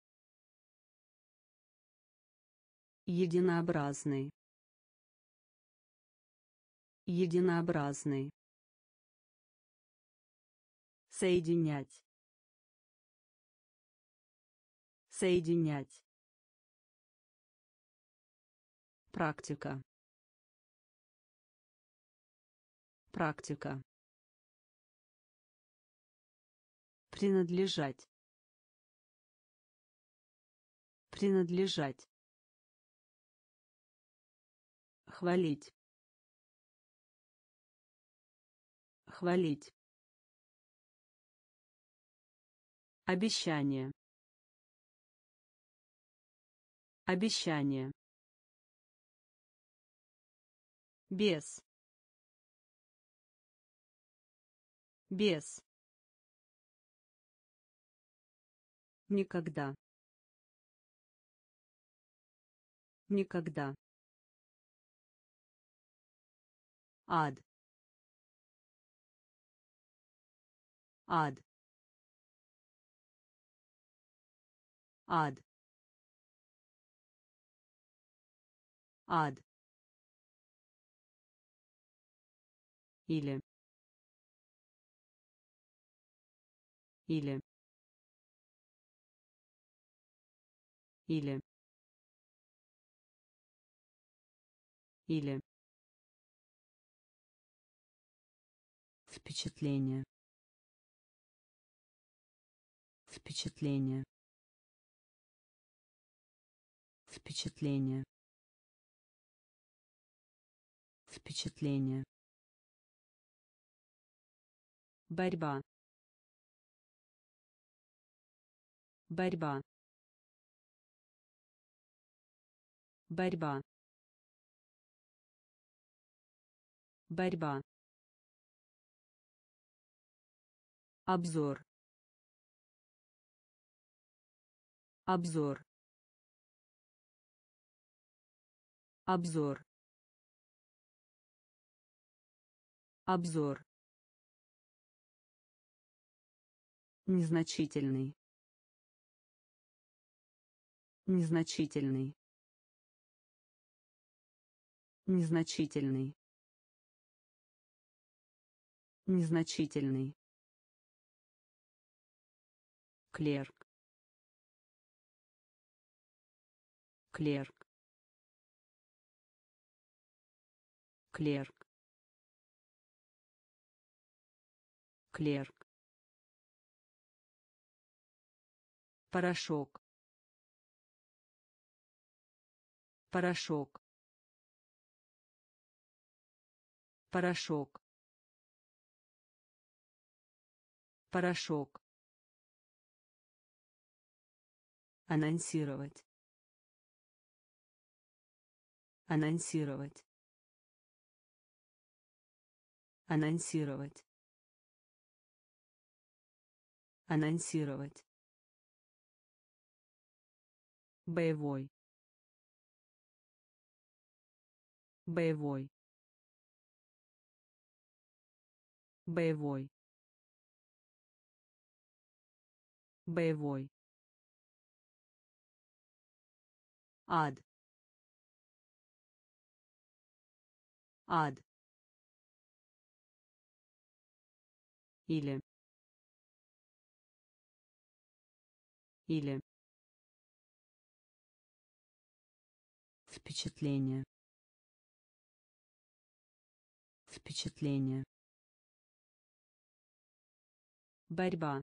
Единообразный. Единообразный. Соединять. Соединять. Практика. Практика. Принадлежать. Принадлежать. Хвалить. Хвалить. Обещание. Обещание. Без. Без. Никогда. Никогда. Ад. Ад. Ад. Ад. Или. Или. Или. Или. Впечатление. Впечатление. Впечатление. Впечатление. Борьба. Борьба. Борьба. Борьба. Обзор. Обзор. Обзор. Обзор. Незначительный. Незначительный. Незначительный. Незначительный. Клерк. Клерк. Клерк. Клерк. Порошок. Порошок. Порошок. Порошок. Анонсировать. Анонсировать. Анонсировать. Анонсировать. Боевой. Боевой. Боевой. Боевой. Ад. Ад. Или. Или. Впечатление. Впечатление. Борьба.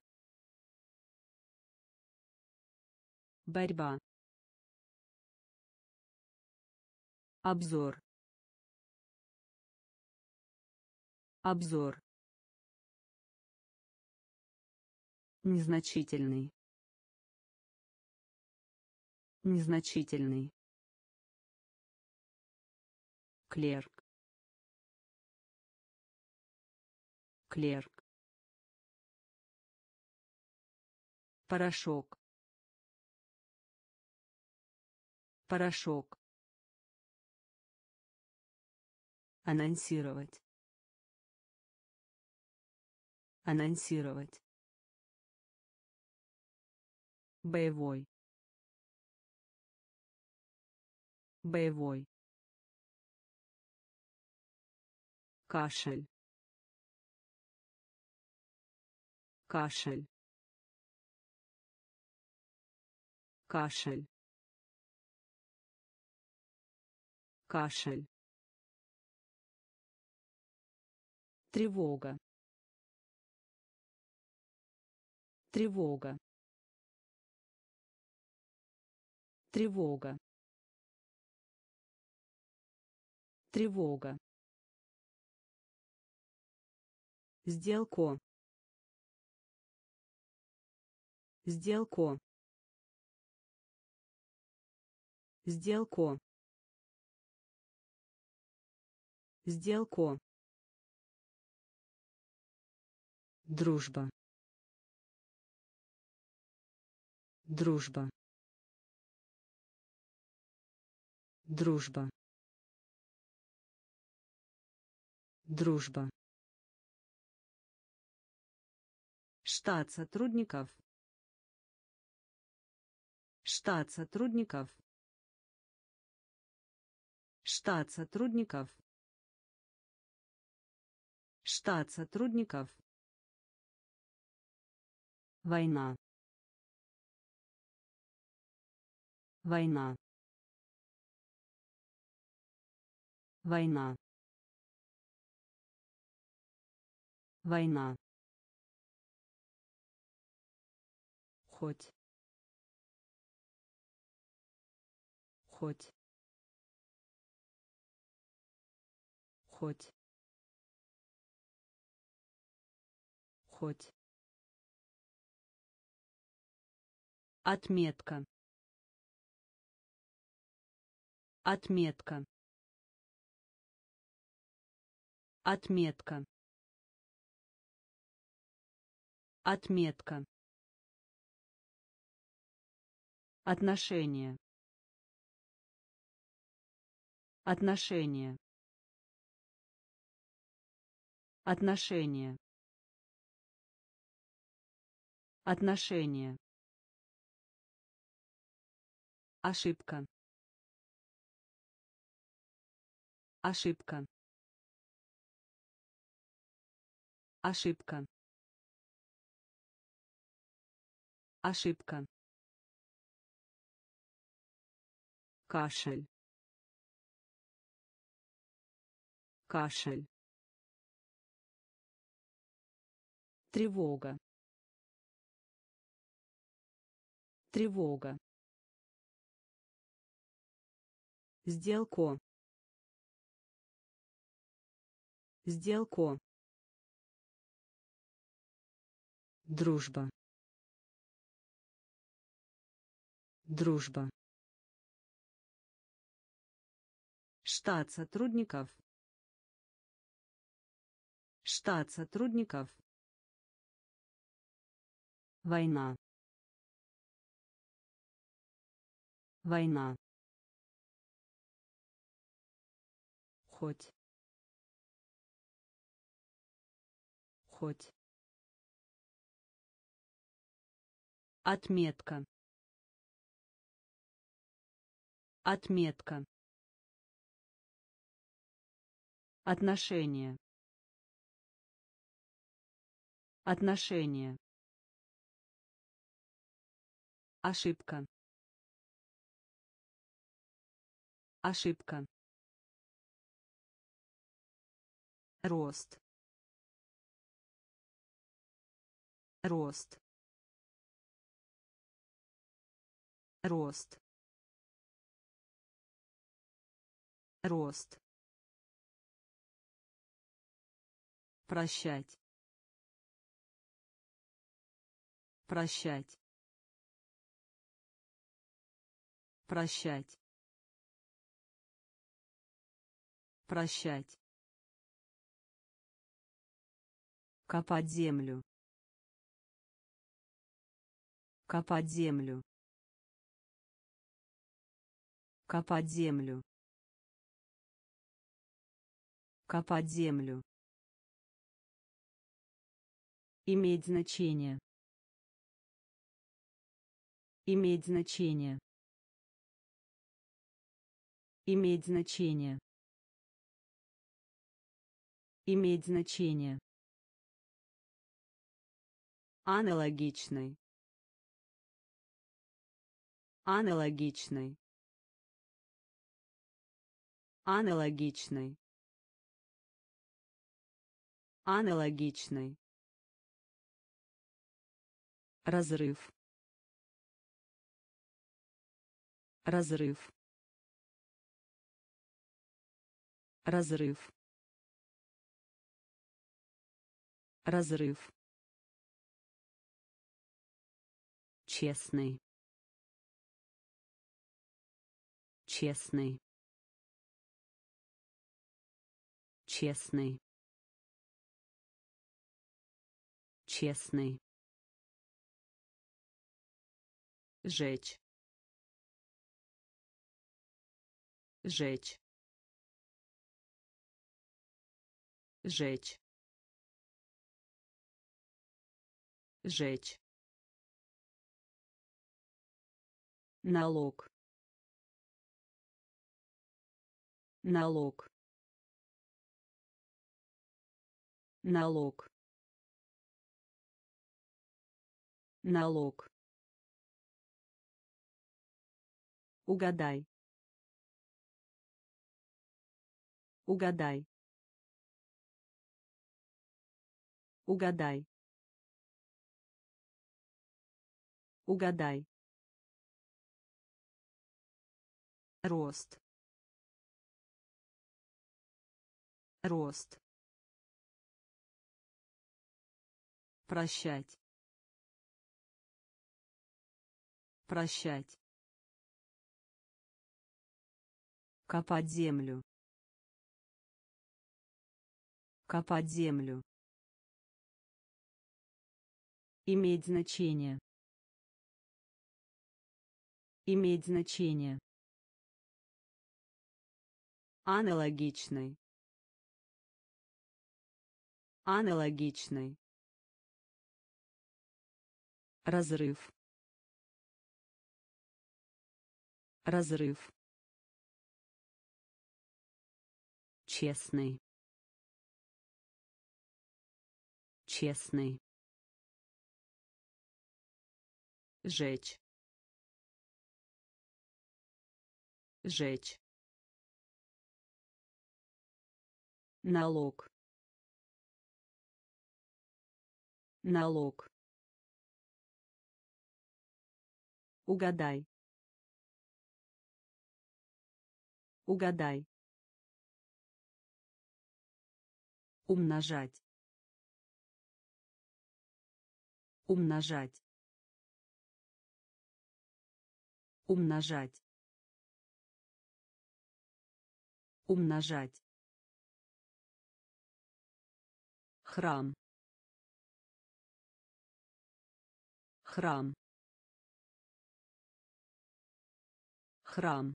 Борьба. Обзор. Обзор. Незначительный. Незначительный. Клерк. Клерк. Порошок. Порошок. Анонсировать. Анонсировать. Боевой. Боевой. Кашель. Кашель. Кашель. Кашель. Тревога. Тревога. Тревога. Тревога. Сделку. Сделку. Сделку. Сделку. Дружба. Дружба. Дружба. Дружба. Штат сотрудников. Штат сотрудников. Штат сотрудников. Штат сотрудников. Война. Война. Война. Война. Хоть. Хоть. Хоть. Хоть. Отметка. Отметка. Отметка. Отметка. Отношение. Отношение. Отношение. Отношение. Ошибка. Ошибка. Ошибка. Ошибка. Кашель. Кашель. Тревога. Тревога. Сделку. Сделку. Дружба. Дружба. Штат сотрудников. Штат сотрудников. Война. Война. Хоть. Хоть. Отметка. Отметка. Отношение. Отношение. Ошибка. Ошибка. Рост. Рост. Рост. Рост. Прощать. Прощать. Прощать. Прощать. Копать землю. Копать землю. Копать землю. Копать землю. Иметь значение. Иметь значение. Иметь значение. Иметь значение. Аналогичный. Аналогичный. Аналогичный. Аналогичный. Разрыв. Разрыв. Разрыв. Разрыв. Честный. Честный. Честный. Честный. Жечь. Жечь. Жечь. Жечь. Налог. Налог. Налог. Налог. Угадай. Угадай. Угадай. Угадай. Рост. Рост. Прощать. Прощать. Копать землю. Копать землю. Иметь значение. Иметь значение. Аналогичный. Аналогичный. Разрыв. Разрыв. Честный. Честный. Жечь. Жечь. Налог. Налог. Угадай. Угадай. умножать, умножать, умножать, умножать, храм, храм, храм,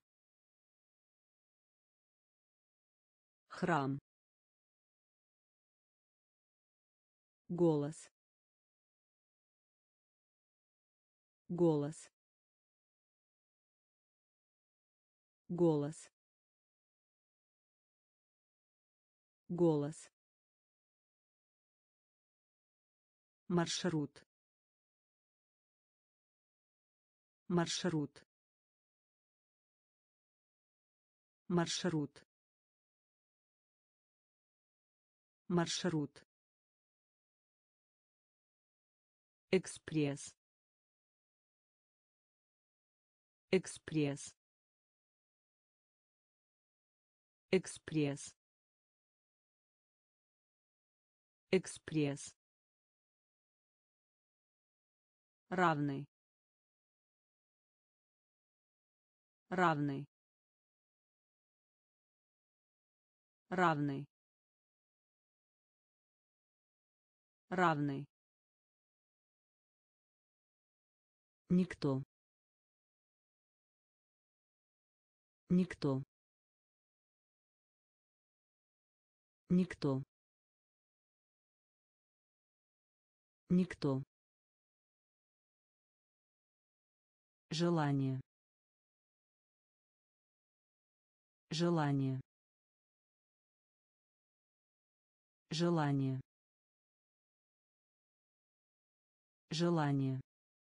храм, голос, голос, голос, голос, маршрут, маршрут, маршрут, маршрут, экспресс, экспресс, экспресс, экспресс, равный, равный, равный, равный, никто, никто, никто, никто, желание, желание, желание, желание,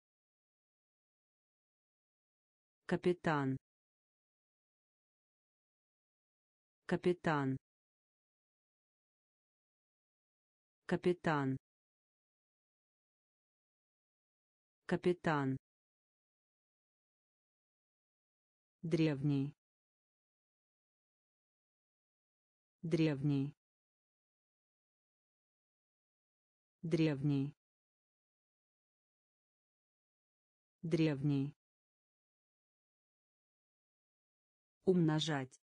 капитан, капитан, капитан, капитан, древний, древний, древний, древний, умножать,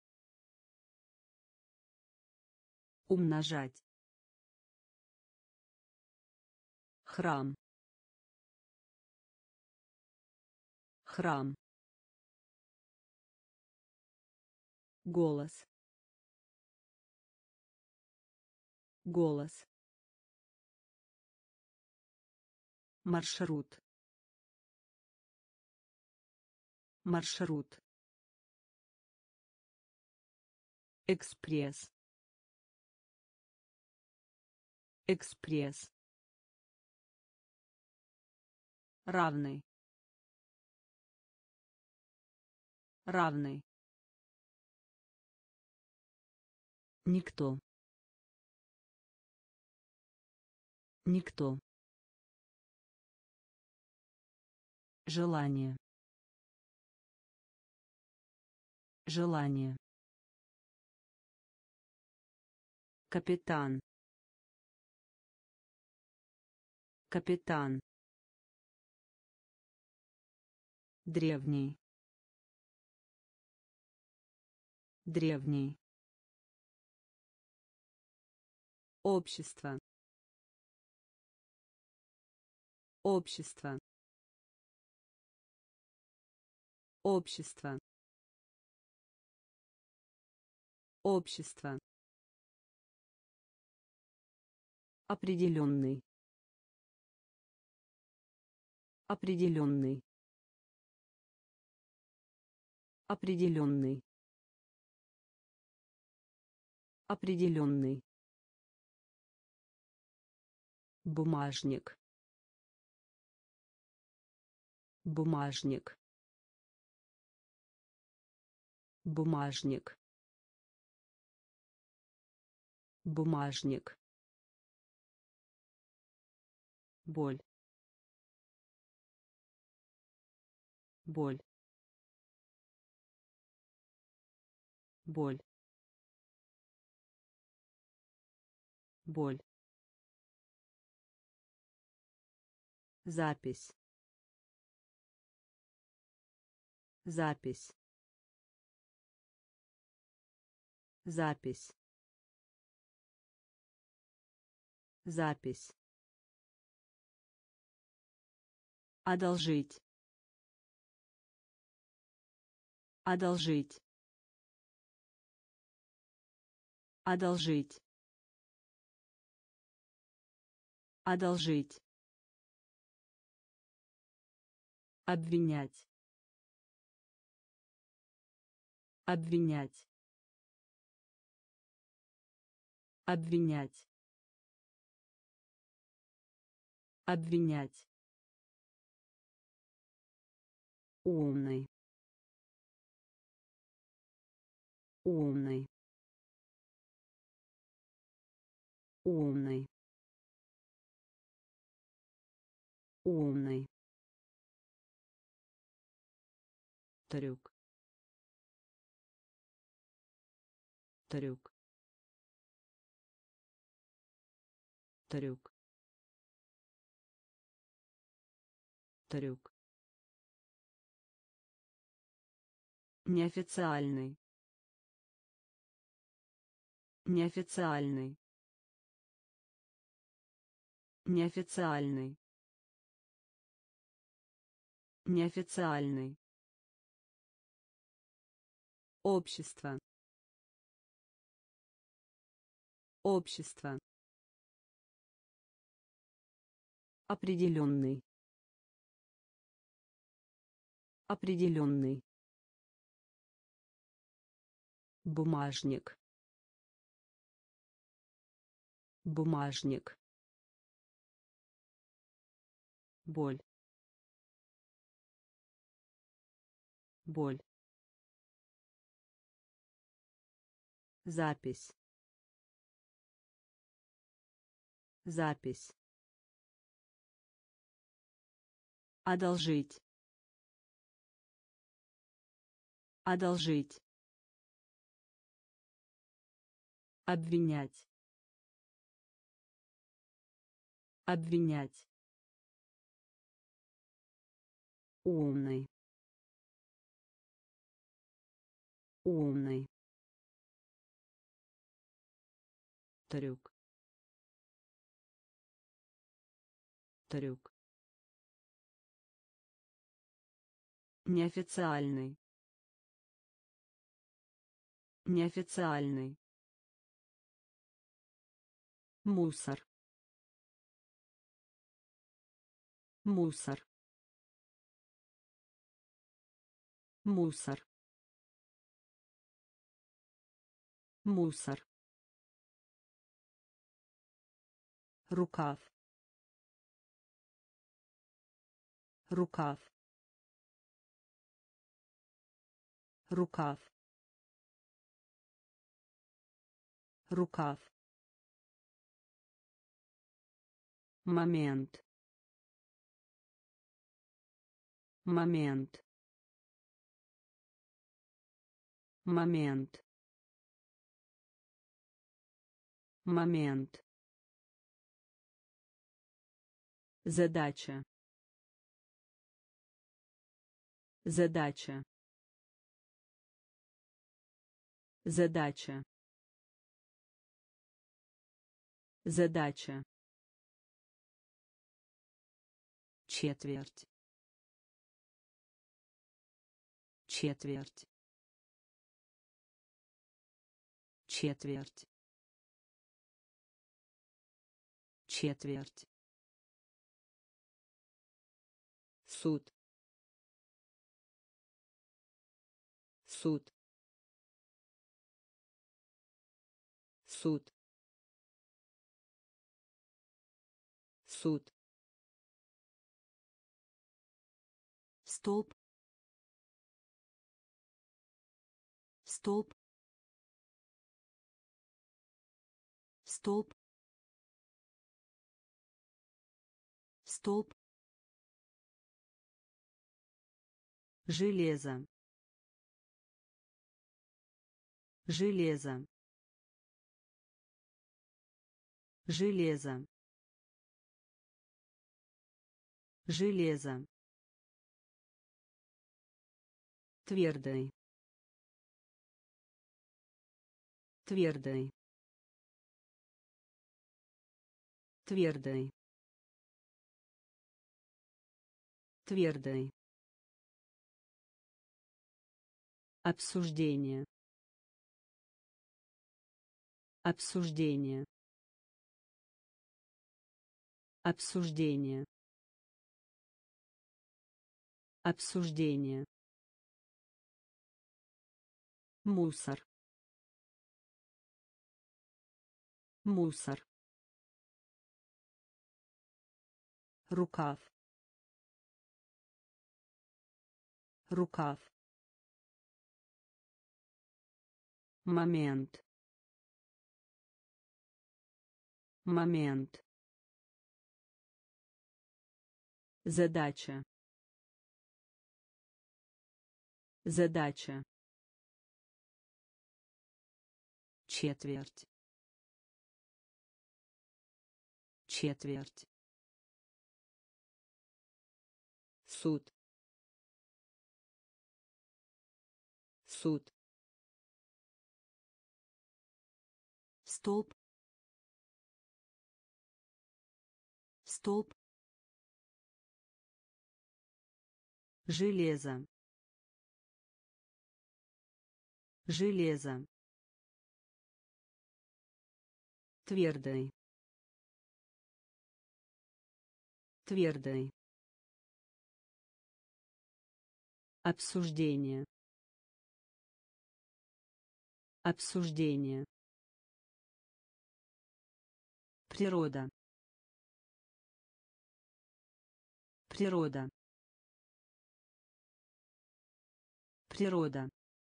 умножать, храм, храм, голос, голос, маршрут, маршрут, экспресс, экспресс, равный, равный, никто, никто, желание, желание, капитан, капитан, древний, древний, общество, общество, общество, общество, определенный, определенный, определенный, определенный, бумажник, бумажник, бумажник, бумажник, боль, боль, боль, боль, запись, запись, запись, запись, одолжить, одолжить, одолжить, одолжить, обвинять, обвинять, обвинять, обвинять, умный, умный, умный, умный, трюк, трюк, трюк, трюк, неофициальный, неофициальный, неофициальный, неофициальный, общество, общество, определенный, определенный, бумажник, бумажник, боль, боль, запись, запись, одолжить, одолжить, обвинять, обвинять, умный, умный, трюк, трюк, неофициальный, неофициальный, мусор, мусор, мусор, мусор, рукав, рукав, рукав, рукав, момент, момент, момент, момент, задача, задача, задача, задача, четверть, четверть, четверть, четверть, суд, суд, суд, суд, столб, столб, столб, столб, железо, железо, железо, железо, твердый, твердый, твердый, твердый, обсуждение, обсуждение, обсуждение, обсуждение, мусор, мусор, рукав, рукав, момент, момент, задача, задача, четверть, четверть, суд, суд, столб, столб, железо, железо, твердый, твердый, обсуждение, обсуждение, природа, природа, природа,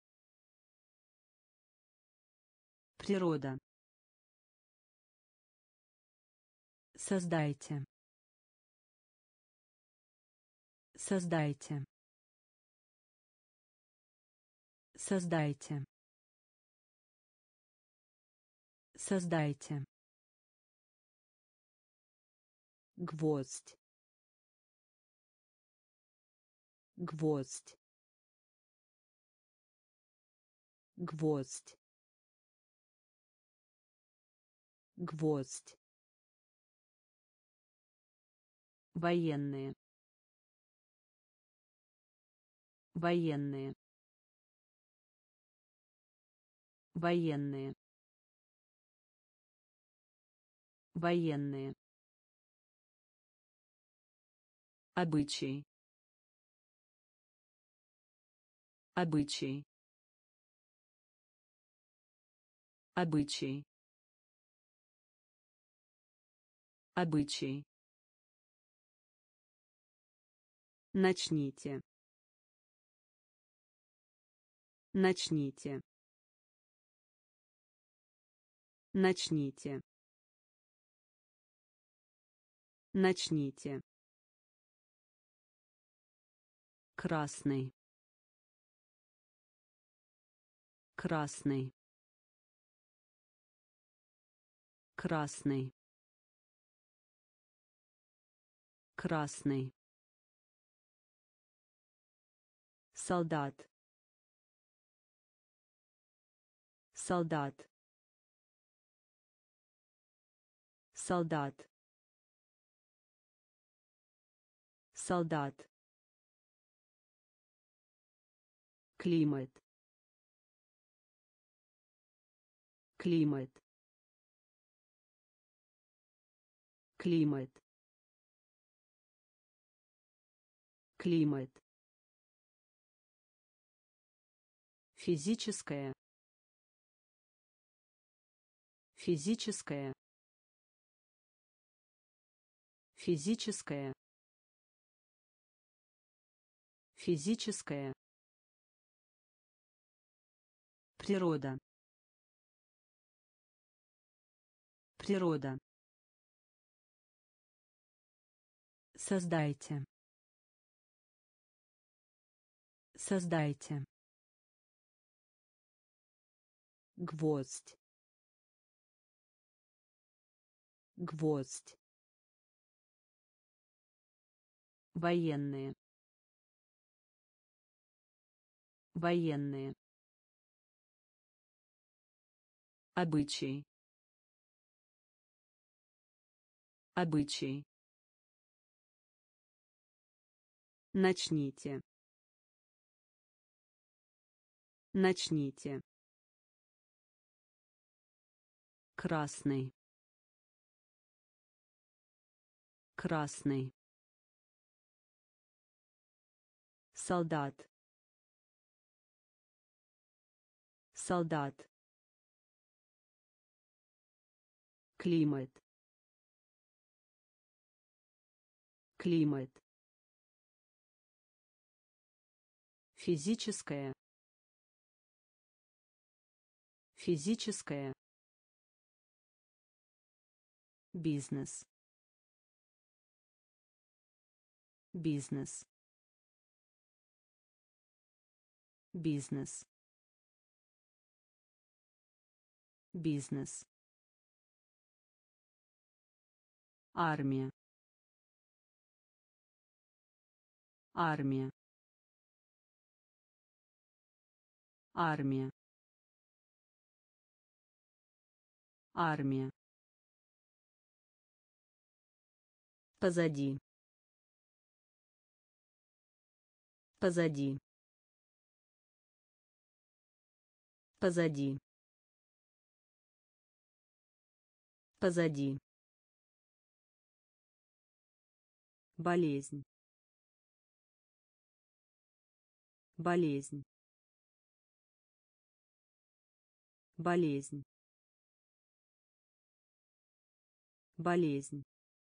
природа, создайте, создайте, создайте, создайте, гвоздь, гвоздь, гвоздь, гвоздь, военные, военные, военные, военные, обычай, обычай, обычай, обычай, начните, начните, начните, начните, красный, красный, красный, красный, солдат, солдат, солдат, солдат, климат, климат, климат, климат, физическое, физическое, физическое, физическое, природа, природа, создайте, создайте, гвоздь, Гвоздь. Военные. Военные. Обычай. Обычай. Начните. Начните. Красный. Красный. Солдат. Солдат. Климат. Климат. Физическое. Физическое. Бизнес. Бизнес. Бизнес. Бизнес. Армия. Армия. Армия. Армия. Позади. Позади. Позади. Позади. Болезнь. Болезнь. Болезнь. Болезнь.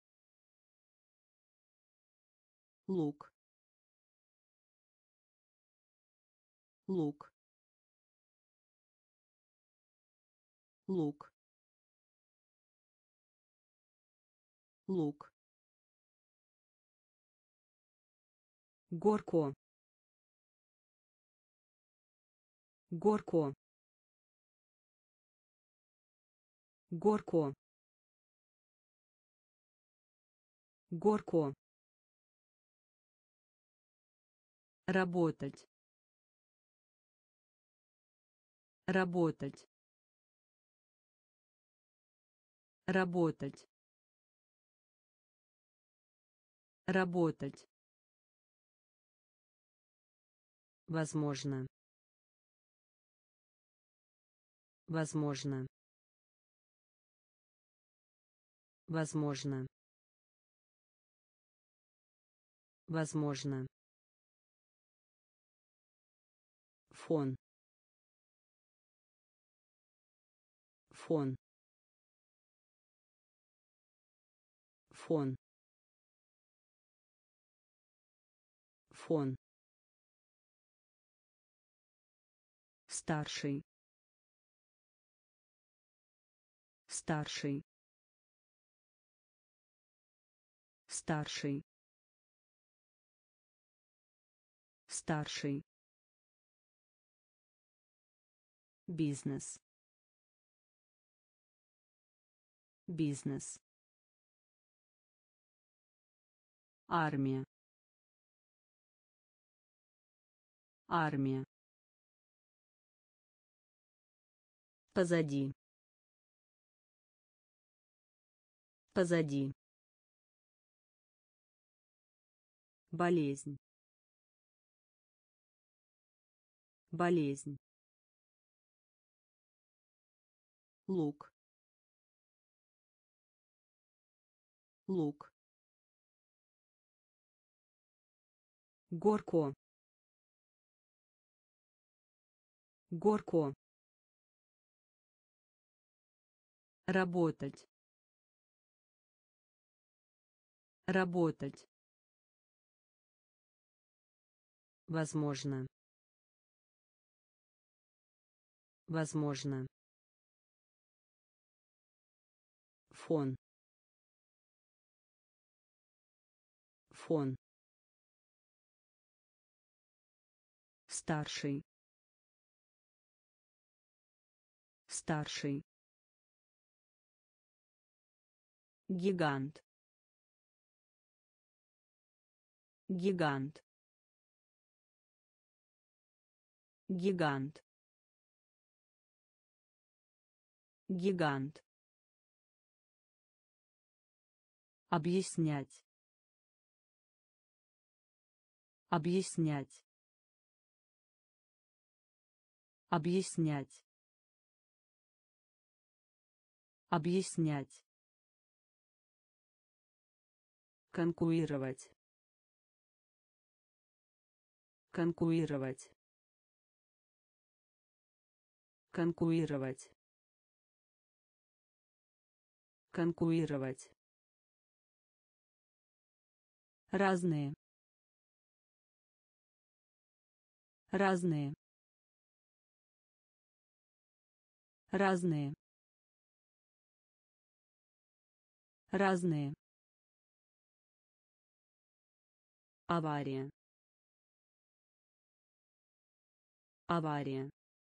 Лук. Лук. Лук. Лук. Горко. Горко. Горко. Горко. Работать. Работать. Работать. Работать. Возможно. Возможно. Возможно. Возможно. Фон. Фон. Фон. Фон. Старший. Старший. Старший. Старший. Бизнес. Бизнес. Армия. Армия. Позади. Позади. Болезнь. Болезнь. Лук. Лук. Горко. Горко. Работать. Работать. Возможно. Возможно. Фон. Фон. Старший. Старший. гигант, гигант, гигант, гигант, объяснять, объяснять, объяснять, объяснять, конкурировать, конкурировать, конкурировать, конкурировать, разные, разные, разные, разные, авария, авария,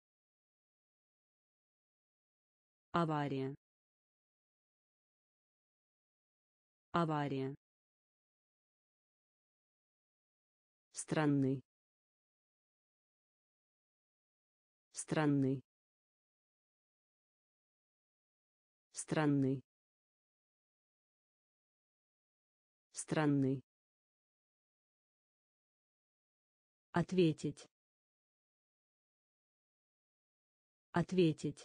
авария, авария, странный, странный, странный, странный, ответить, ответить,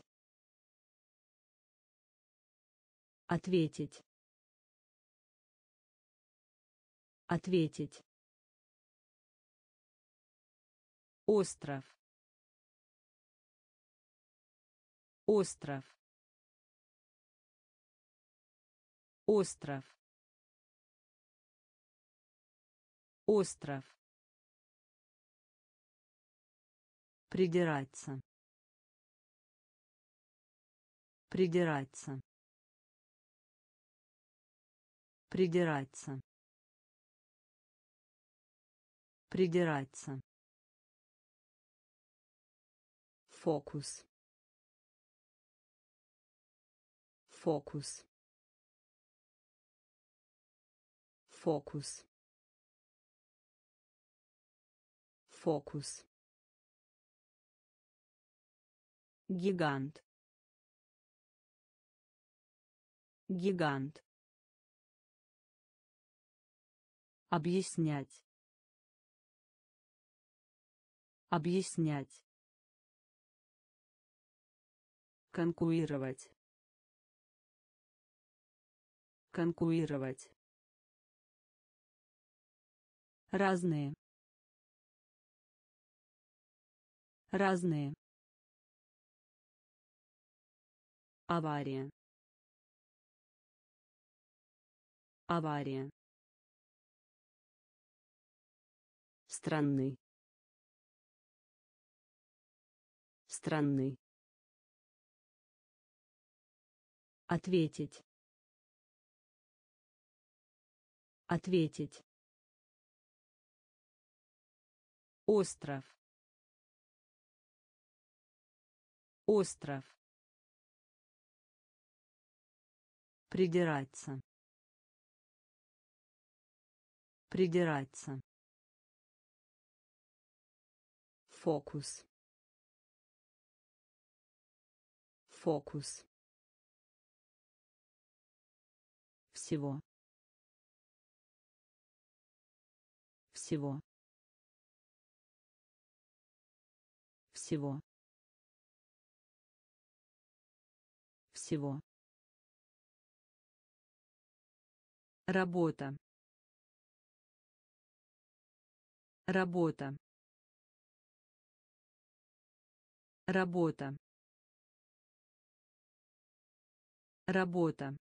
ответить, ответить, остров, остров, остров, остров, придираться, придираться, придираться, придираться, фокус, фокус, фокус, фокус, гигант, гигант, объяснять, объяснять, конкурировать, конкурировать, разные, разные, авария, авария, странный, странный, ответить, ответить, остров, остров, придираться, придираться, фокус, фокус, всего, всего, всего, всего, работа, работа, работа, работа,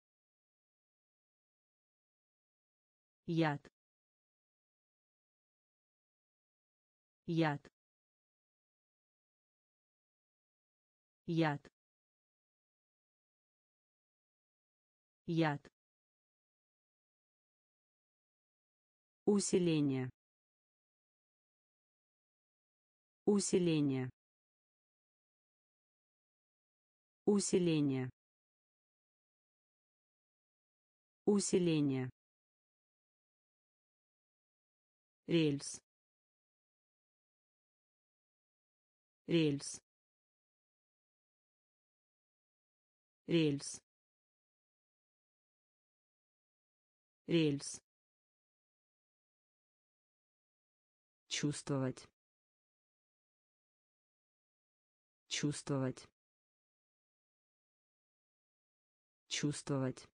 яд, яд, яд, яд, усиление, усиление, усиление, Усиление. Рельс. Рельс. Рельс. Рельс. Чувствовать. Чувствовать. Чувствовать.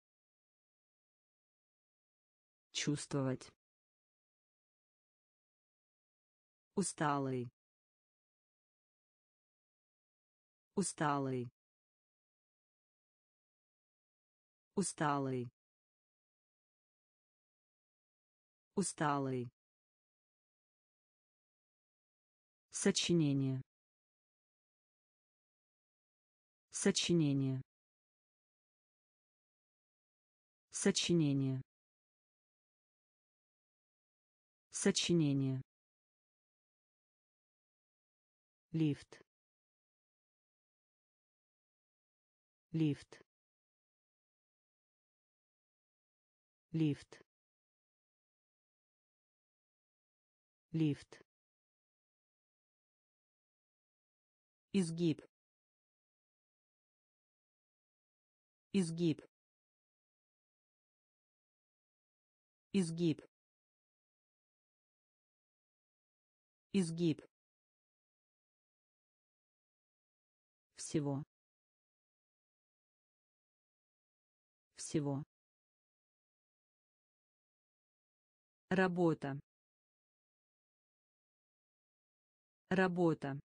Чувствовать. Усталый. Усталый. Усталый. Усталый. Сочинение. Сочинение. Сочинение. Сочинение. Лифт. Лифт. Лифт. Лифт. Изгиб. Изгиб. Изгиб. Изгиб. Всего. Всего. Работа. Работа.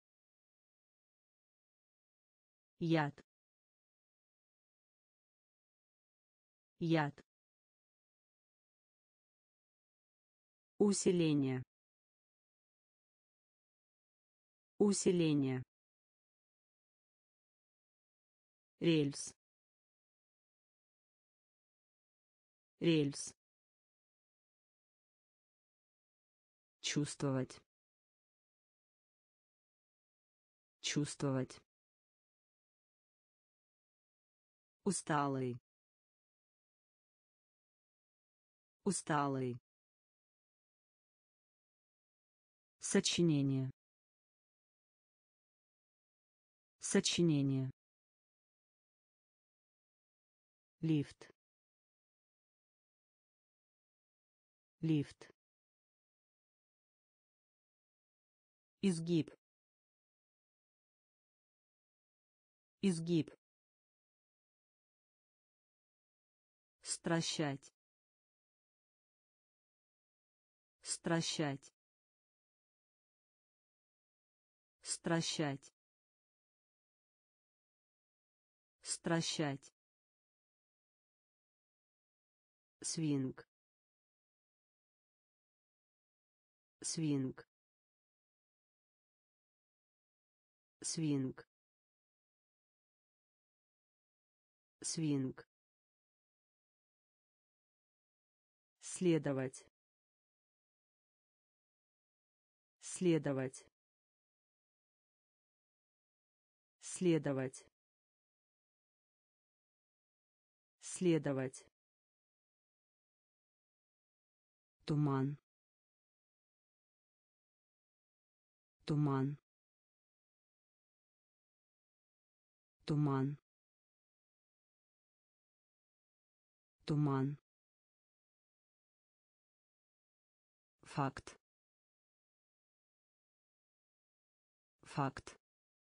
Яд. Яд. Усиление. Усиление. Рельс. Рельс. Чувствовать. Чувствовать. Усталый. Усталый. Сочинение. Сочинение. Лифт. Лифт. Изгиб. Изгиб. Стращать. Стращать. Стращать. Стращать. Свинг. Свинг. Свинг. Свинг. Следовать. Следовать. Следовать. Следовать. Туман. Туман. Туман. Туман. Факт. Факт.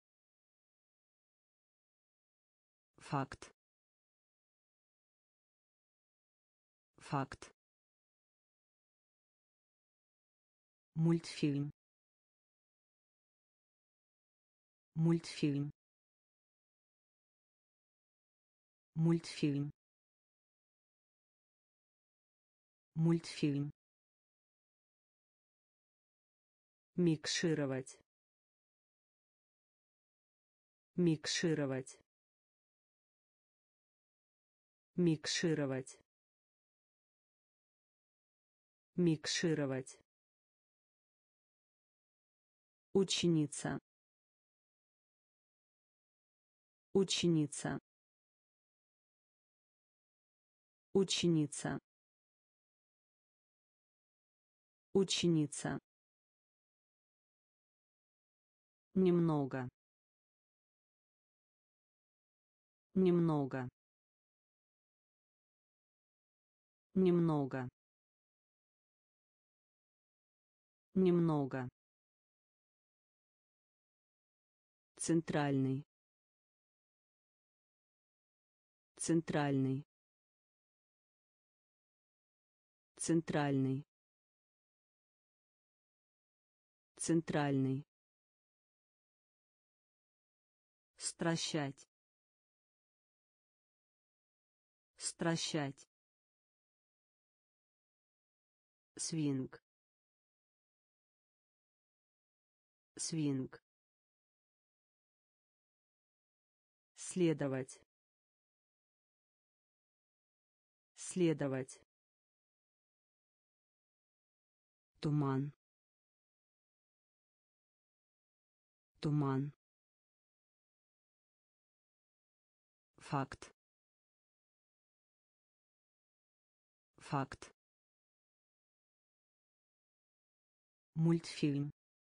Факт. Факт. Мультфильм. Мультфильм. Мультфильм. Мультфильм. Микшировать. Микшировать. Микшировать. Микшировать. Ученица. Ученица. Ученица. Ученица. Немного. Немного. Немного. Немного. Центральный. Центральный. Центральный. Центральный. Стращать. Стращать. Свинг. Свинг. Следовать. Следовать. Туман. Туман. Факт. Факт. Мультфильм.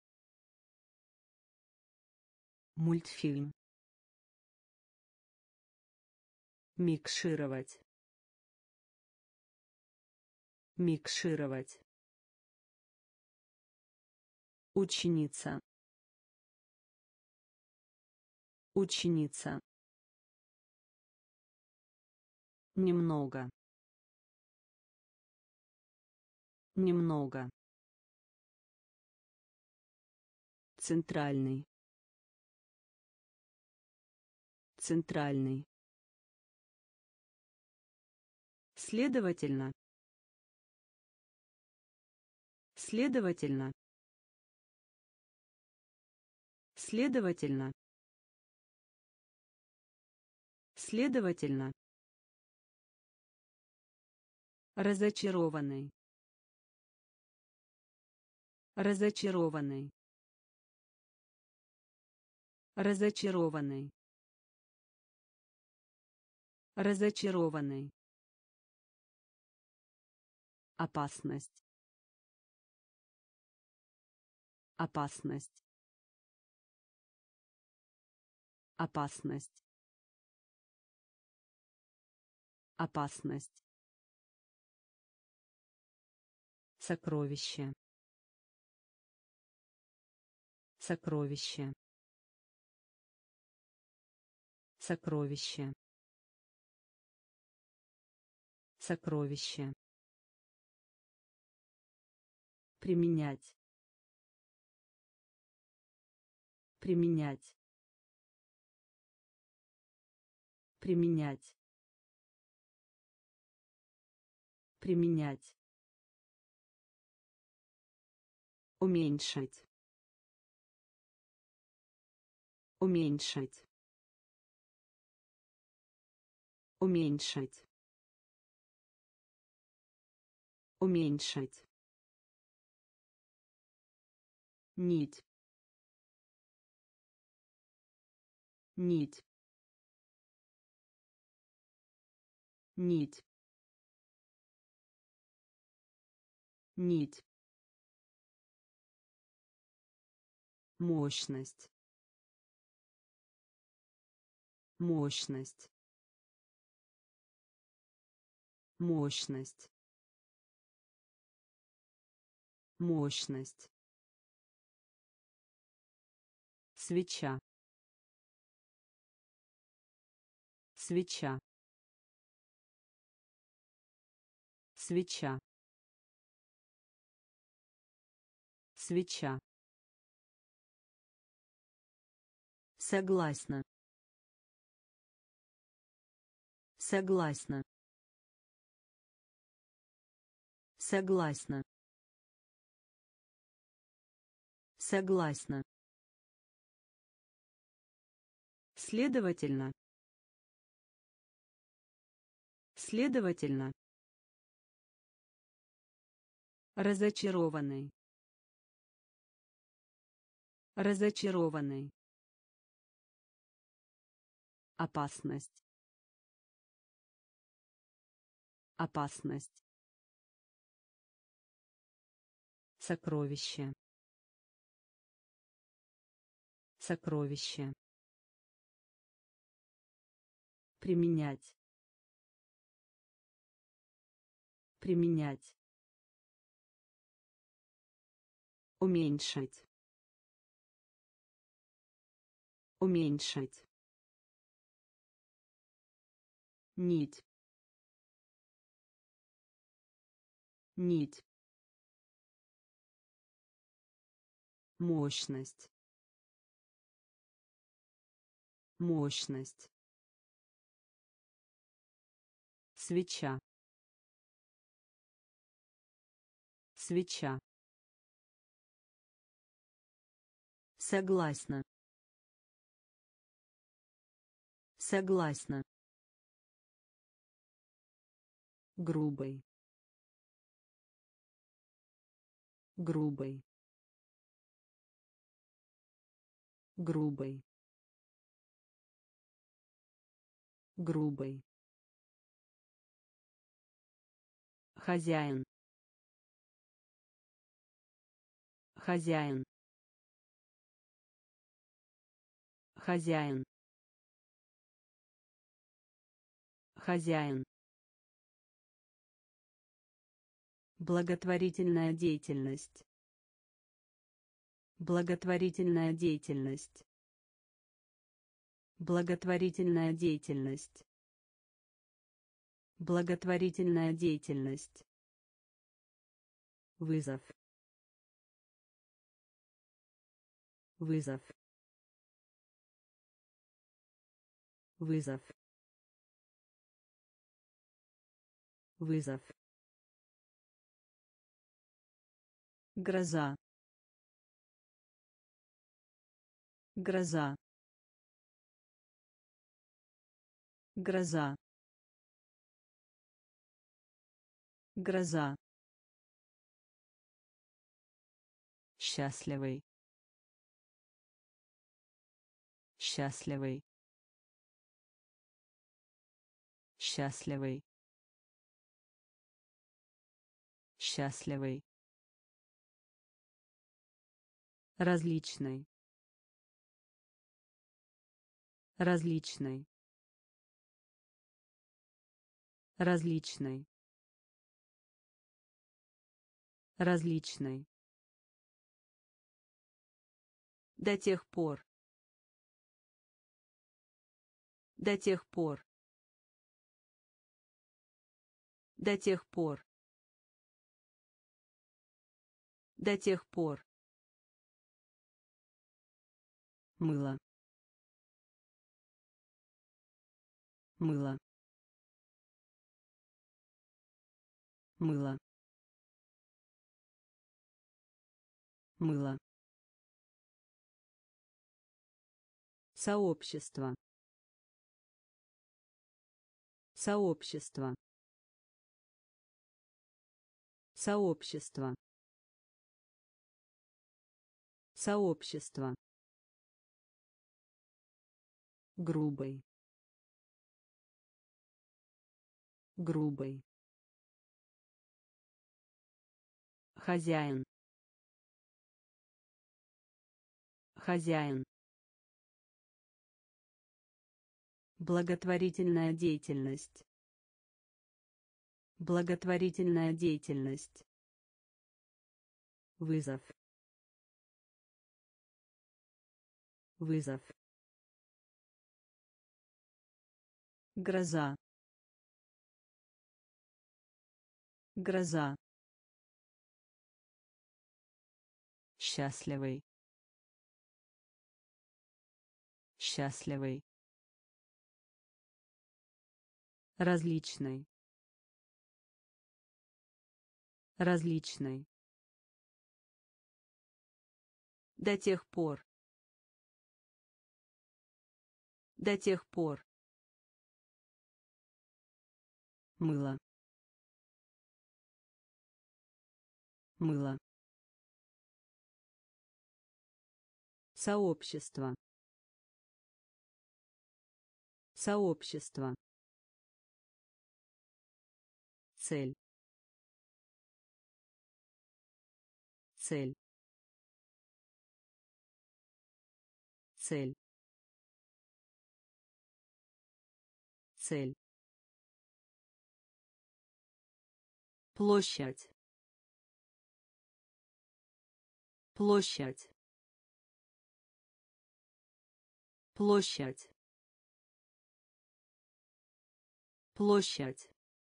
Мультфильм. Микшировать. Микшировать. Ученица. Ученица. Немного. Немного. Центральный. Центральный. Следовательно. Следовательно. Следовательно. Следовательно. Разочарованный. Разочарованный. Разочарованный. Разочарованный. Опасность. Опасность. Опасность. Опасность. Сокровище. Сокровище. Сокровище. Сокровище. Применять. Применять. Применять. Применять. Уменьшить. Уменьшить. Уменьшить. Уменьшить. Нить. Нить. Нить. Нить. Мощность. Мощность. Мощность. Мощность. Свеча. Свеча. Свеча. Свеча. Согласна. Согласна. Согласна. Согласна. Следовательно. Следовательно. Разочарованный. Разочарованный. Опасность. Опасность. Сокровище. Сокровище. Применять. Применять. Уменьшить. Уменьшить. Нить. Нить. Мощность. Мощность. Свеча. Свеча. Согласна. Согласна. Грубый. Грубый. Грубый. Грубый. Хозяин. Хозяин. Хозяин. Хозяин. Благотворительная деятельность. Благотворительная деятельность. Благотворительная деятельность. Благотворительная деятельность. Вызов. Вызов. Вызов. Вызов. Гроза. Гроза. Гроза. Гроза. Счастливый. Счастливый. Счастливый. Счастливый. Различный. Различный. Различный. Различный. До тех пор. До тех пор. До тех пор. До тех пор. Мыло. Мыло. Мыло. Мыло. Сообщество. Сообщество. Сообщество. Сообщество. Грубый. Грубый. Хозяин. Хозяин. Благотворительная деятельность. Благотворительная деятельность. Вызов. Вызов. Гроза. Гроза. Счастливый. Счастливый. Различный. Различный. До тех пор. До тех пор. Мыло. Мыло. Сообщество. Сообщество. цель, цель, цель, цель, площадь, площадь, площадь, площадь,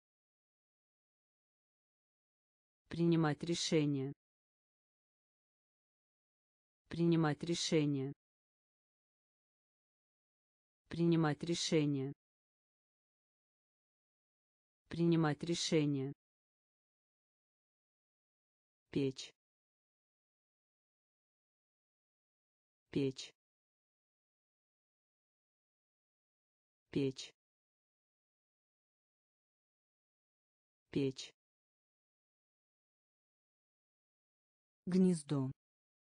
принимать решение, принимать решение, принимать решение, принимать решение, печь, печь, печь, печь, гнездо,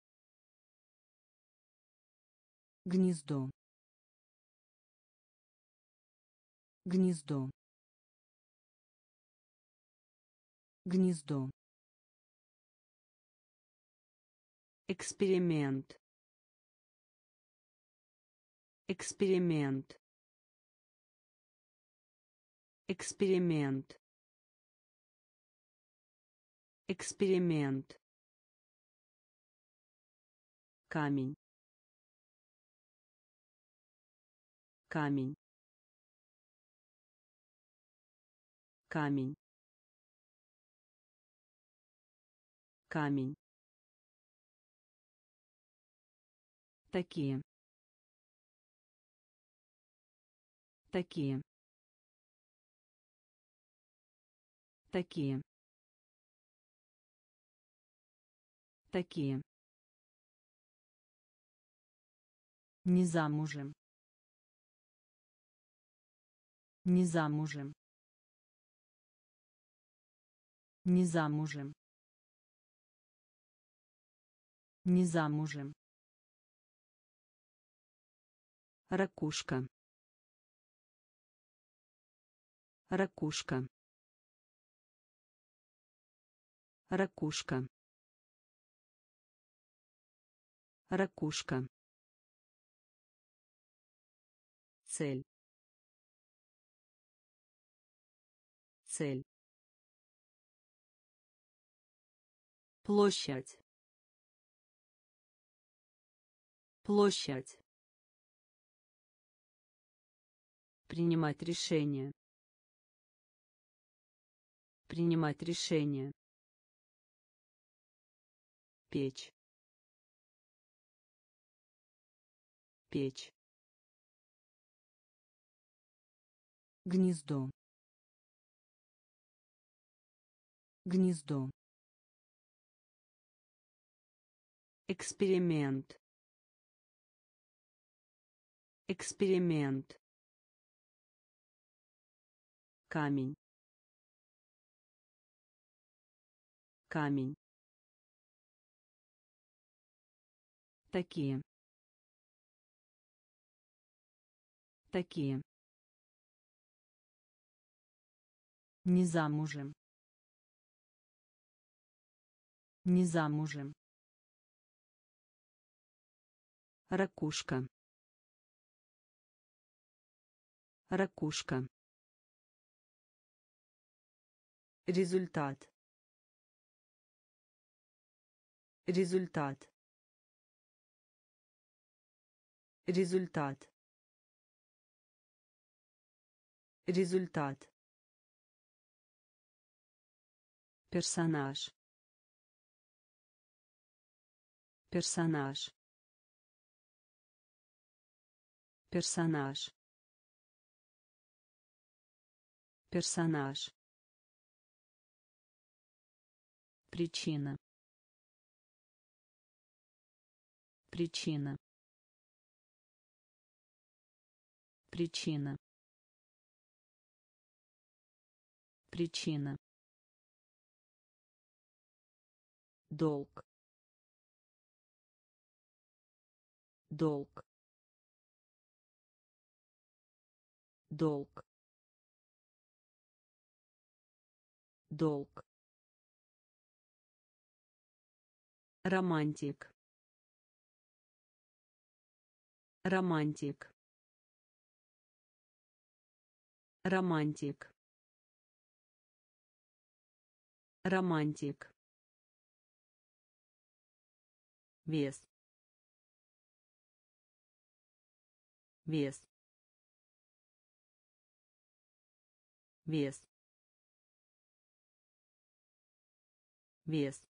гнездо, гнездо, гнездо, эксперимент, эксперимент, эксперимент, эксперимент, камень, камень, камень, камень, такие, такие, такие, такие, не замужем, не замужем, не замужем, не замужем, ракушка, ракушка, ракушка, ракушка, цель, цель, площадь, площадь, принимать решение, принимать решение, печь, печь, гнездо, гнездо, эксперимент, эксперимент, камень, камень, такие, такие, не замужем, не замужем, ракушка, ракушка, результат, результат, результат, результат, персонаж, персонаж, персонаж, персонаж, причина, причина, причина, причина, долг, долг, долг, долг, романтик, романтик, романтик, романтик, вес, вес, вес, вес,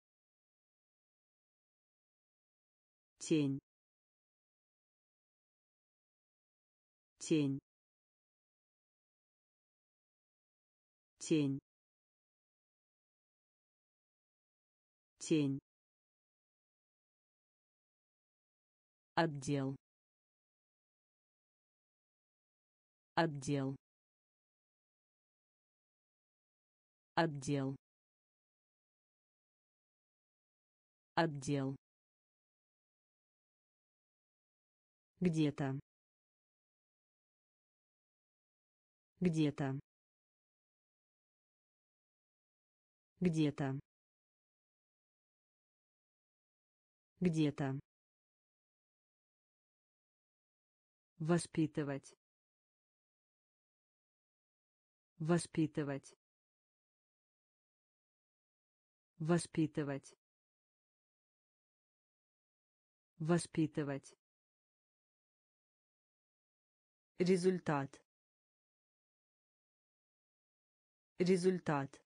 тень, тень, тень, тень, отдел, отдел, отдел, отдел, где-то, где-то, где-то, где-то, воспитывать, воспитывать, воспитывать, воспитывать, результат, результат,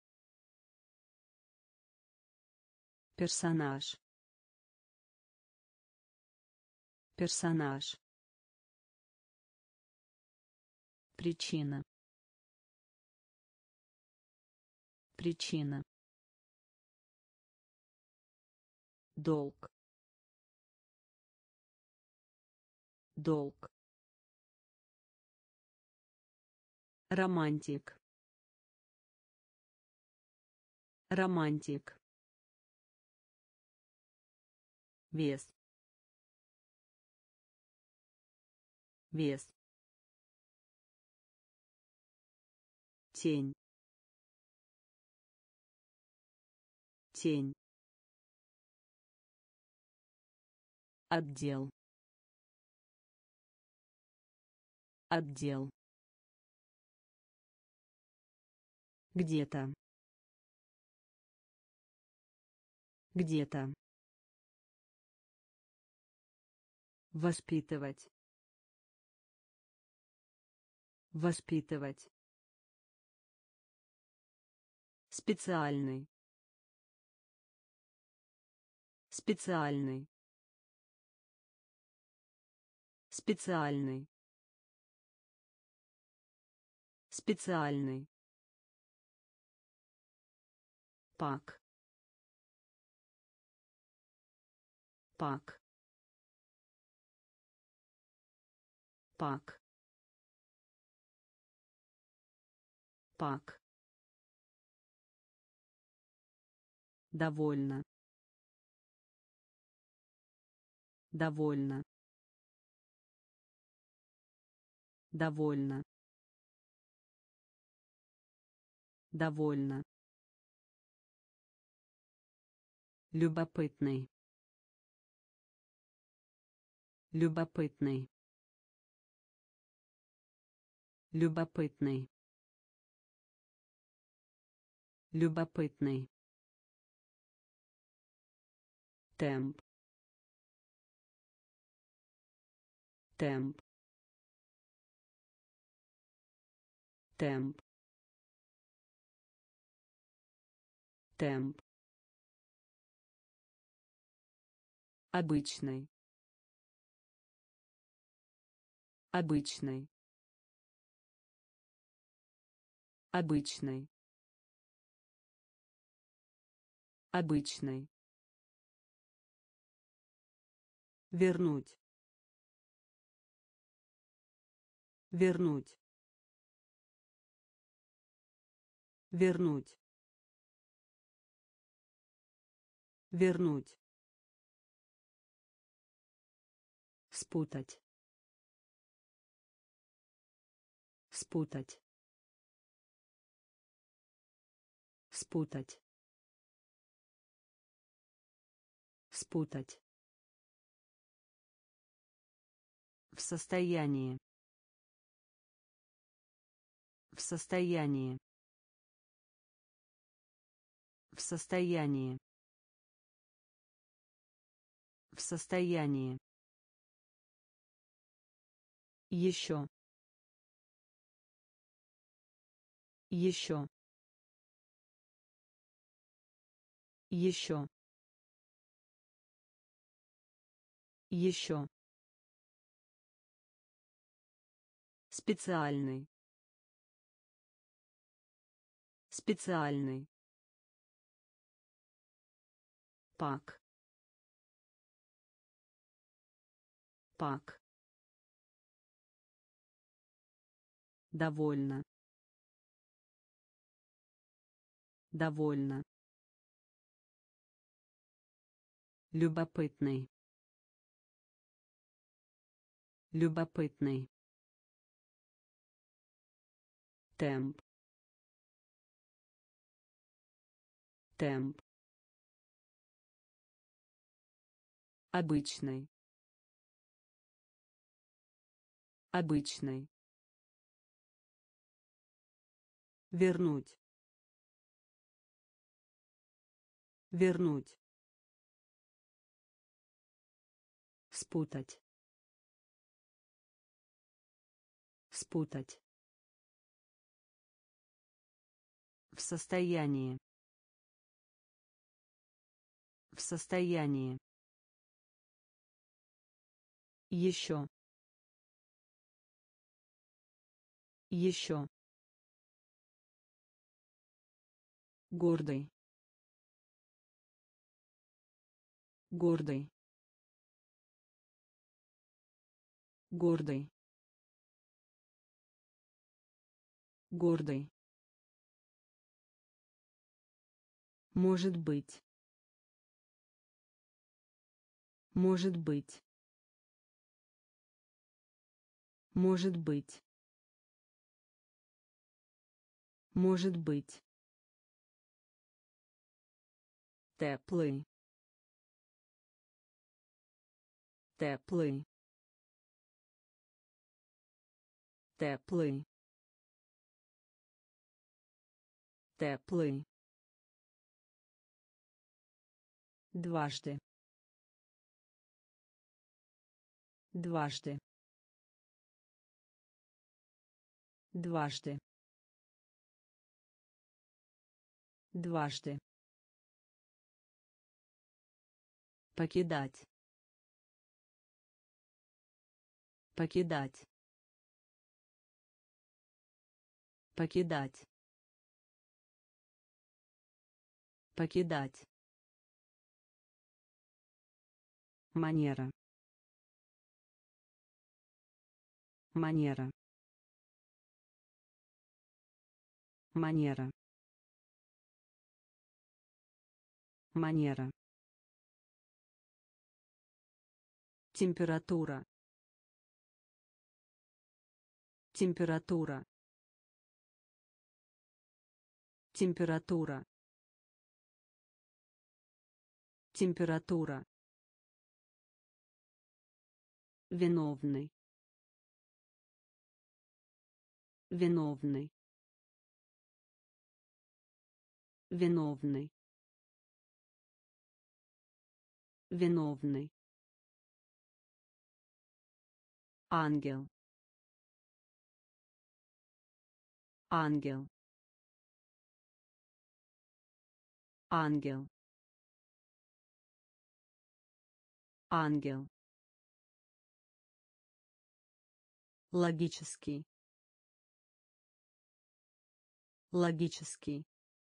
персонаж, персонаж, причина, причина, долг, долг, романтик, романтик, вес, вес, тень, тень, отдел, отдел, где-то, где-то, воспитывать, воспитывать, специальный, специальный, специальный, специальный, пак, пак, пак, пак, довольно, довольно, довольно, довольно, любопытный, любопытный, любопытный, любопытный, темп, темп, темп, темп, обычный, обычный, обычный, обычный, вернуть, вернуть, вернуть, вернуть, спутать, спутать, спутать, спутать, в состоянии, в состоянии, в состоянии, в состоянии, еще, еще, еще, еще, специальный, специальный, пак, пак, довольно, довольно, любопытный, любопытный, темп, темп, обычный, обычный, вернуть, вернуть, спутать, спутать, в состоянии, в состоянии, еще, еще, гордый, гордый, гордый, гордый, может быть, может быть, может быть, может быть, теплый, теплый, теплый, теплый, дважды, дважды, дважды, дважды, покидать, покидать, покидать, покидать, манера, манера, манера, манера, температура, температура, температура, температура, виновный, виновный, виновный, виновный, ангел, ангел, ангел, ангел, логический, логический,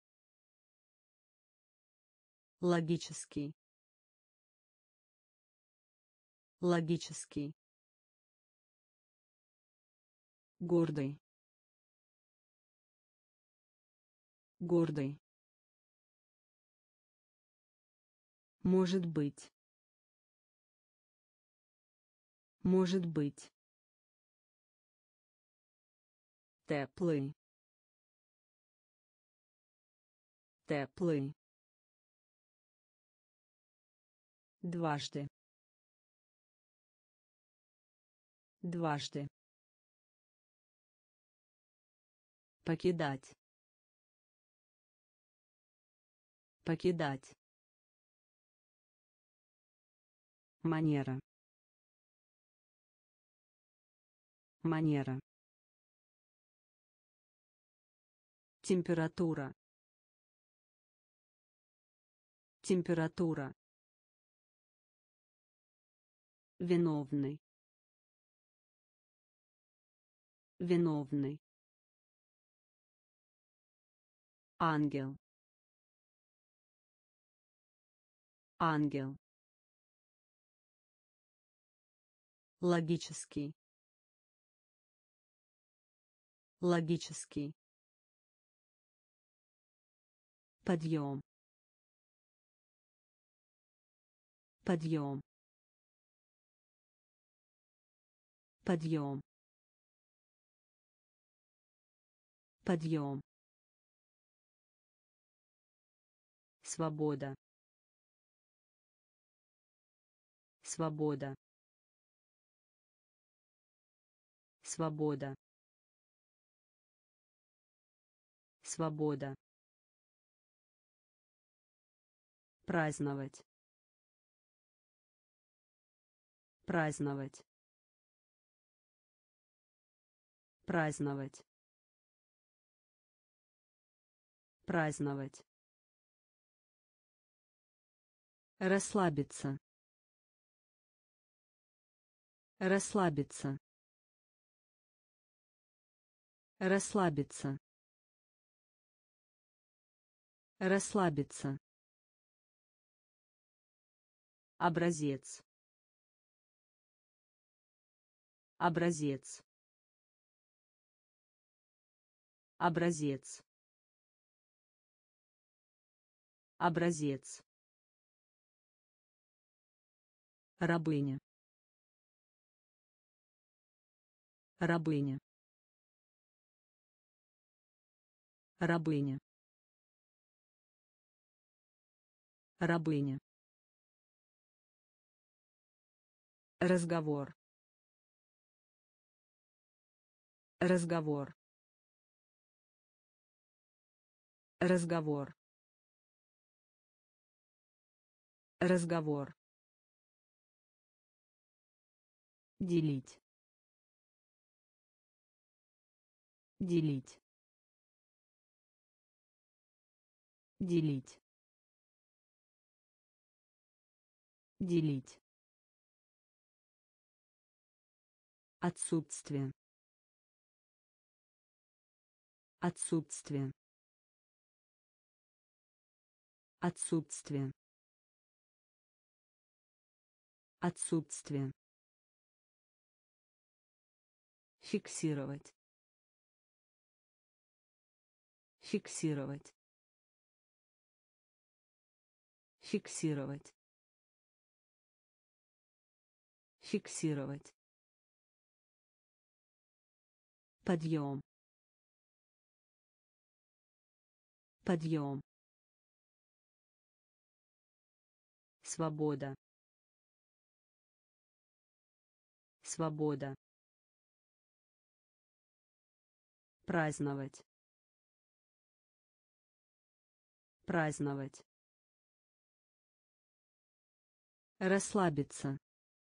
логический, логический, гордый, гордый, может быть, может быть, теплый, Теплый. Дважды. Дважды. Покидать. Покидать. Манера. Манера. Температура. Температура. Виновный. Виновный. Ангел. Ангел. Логический. Логический. Подъем. Подъем. Подъем. Подъем. Свобода. Свобода. Свобода. Свобода. Праздновать. Праздновать. Праздновать. Праздновать. Расслабиться. Расслабиться. Расслабиться. Расслабиться. Образец. Образец. Образец. Образец. Рабыня. Рабыня. Рабыня. Рабыня. Разговор. Разговор. Разговор. Разговор. Делить. Делить. Делить. Делить. Отсутствие. Отсутствие. Отсутствие. Отсутствие. Фиксировать. Фиксировать. Фиксировать. Фиксировать. Подъем. Подъем. Свобода. Свобода. Праздновать. Праздновать. Расслабиться.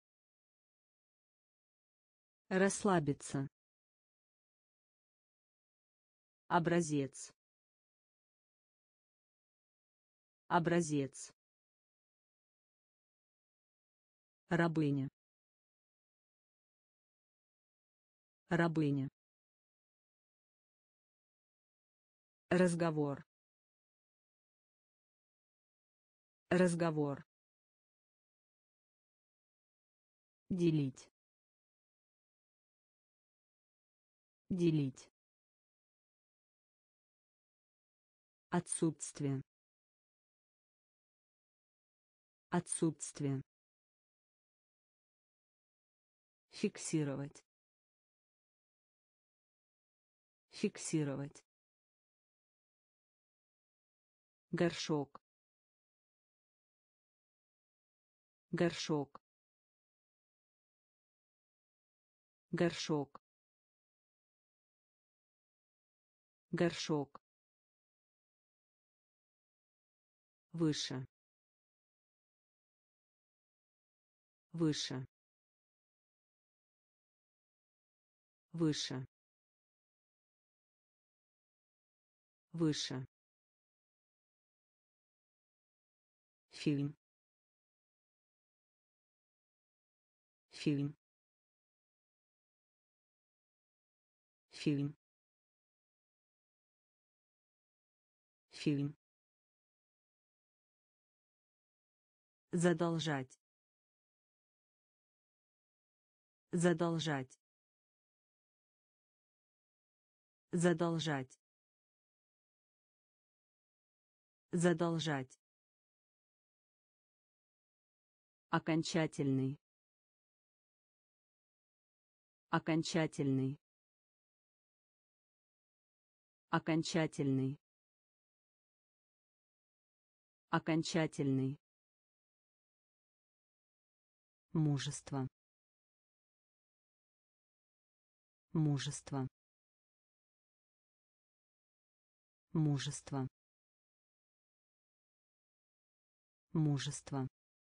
Расслабиться. Образец. Образец. Рабыня. Рабыня. Разговор. Разговор. Делить. Делить. Отсутствие. Отсутствие. Фиксировать. Фиксировать. горшок, горшок, горшок, горшок, выше, выше, выше, выше, фильм, фильм, фильм, фильм, задолжать, задолжать, задолжать, задолжать, окончательный, окончательный, окончательный, окончательный, мужество, мужество, мужество, мужество,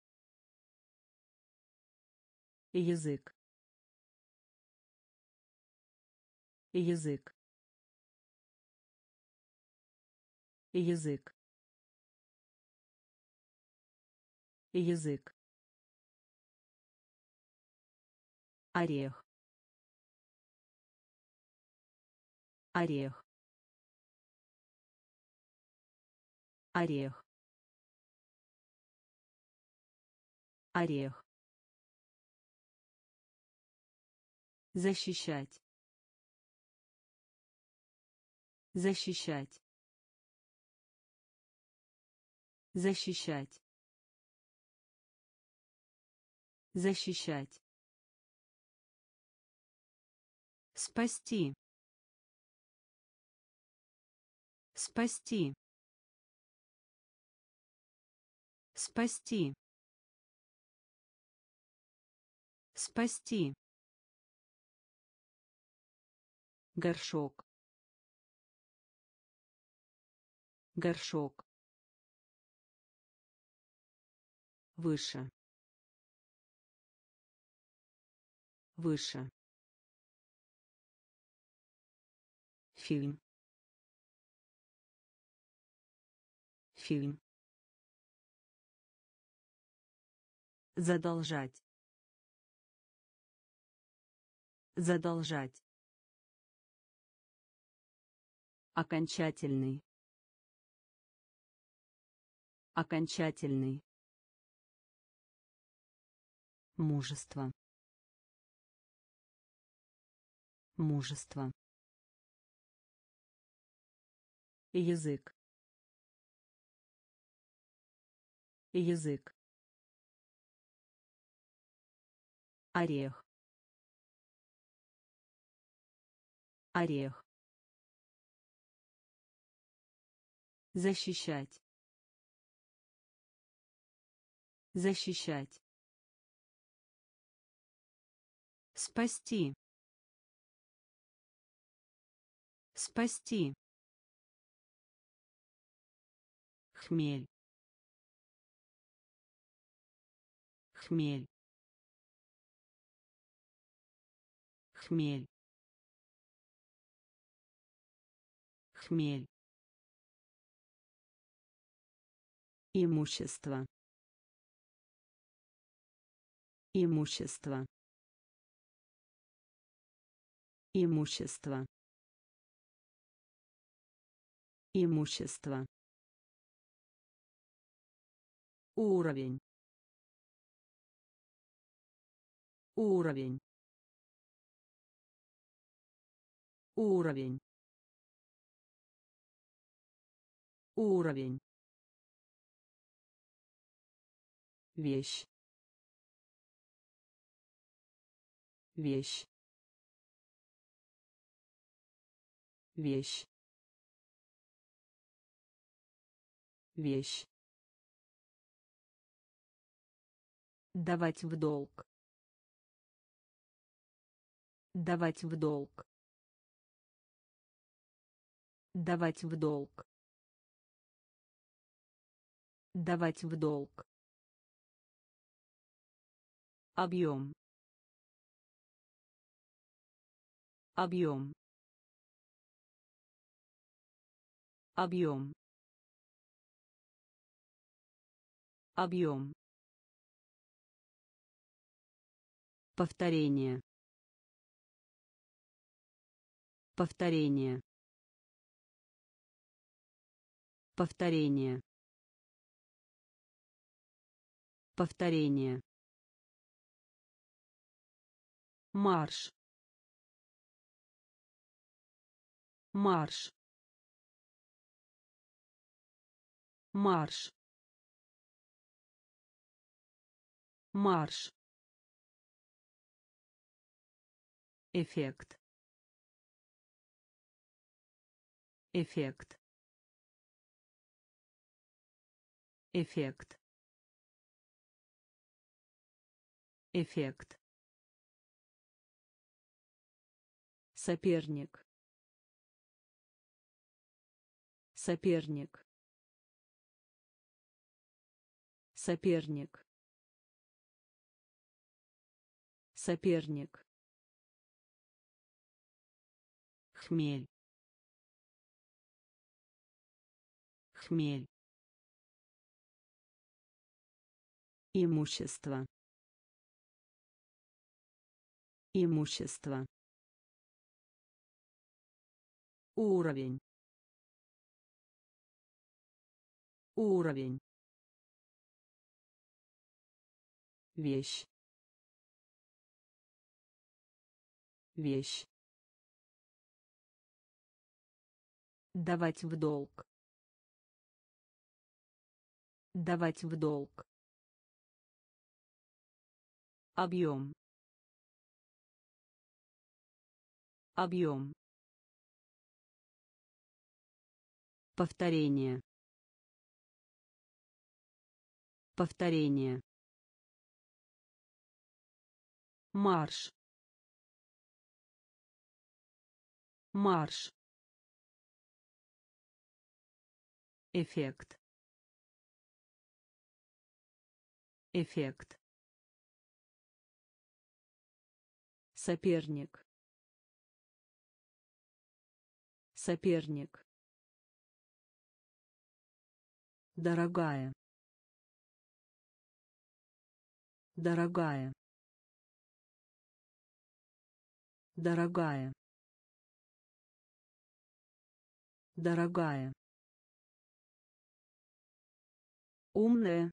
язык, язык, язык, язык, орех, орех, орех, орех, защищать, защищать, защищать, защищать, спасти, спасти, спасти, спасти, горшок, горшок, выше, выше, фильм, фильм, задолжать, задолжать, окончательный, окончательный, мужество, мужество, язык, язык, орех, орех, защищать, защищать, спасти, спасти, хмель, хмель, хмель, хмель, имущество, имущество, имущество, имущество, уровень, уровень, уровень, уровень, вещь, вещь, вещь, вещь, давать в долг, давать в долг, давать в долг, давать в долг, объем, объем, объем, объем, повторение, повторение, повторение, повторение, марш, марш, марш, марш, эффект, эффект, эффект, эффект, соперник, соперник, соперник, соперник, хмель, хмель, имущество, имущество, уровень, уровень, вещь, вещь, давать в долг, давать в долг, объем, объем, повторение, повторение, марш, марш, эффект, эффект, соперник, соперник, дорогая, дорогая, дорогая, дорогая, умная,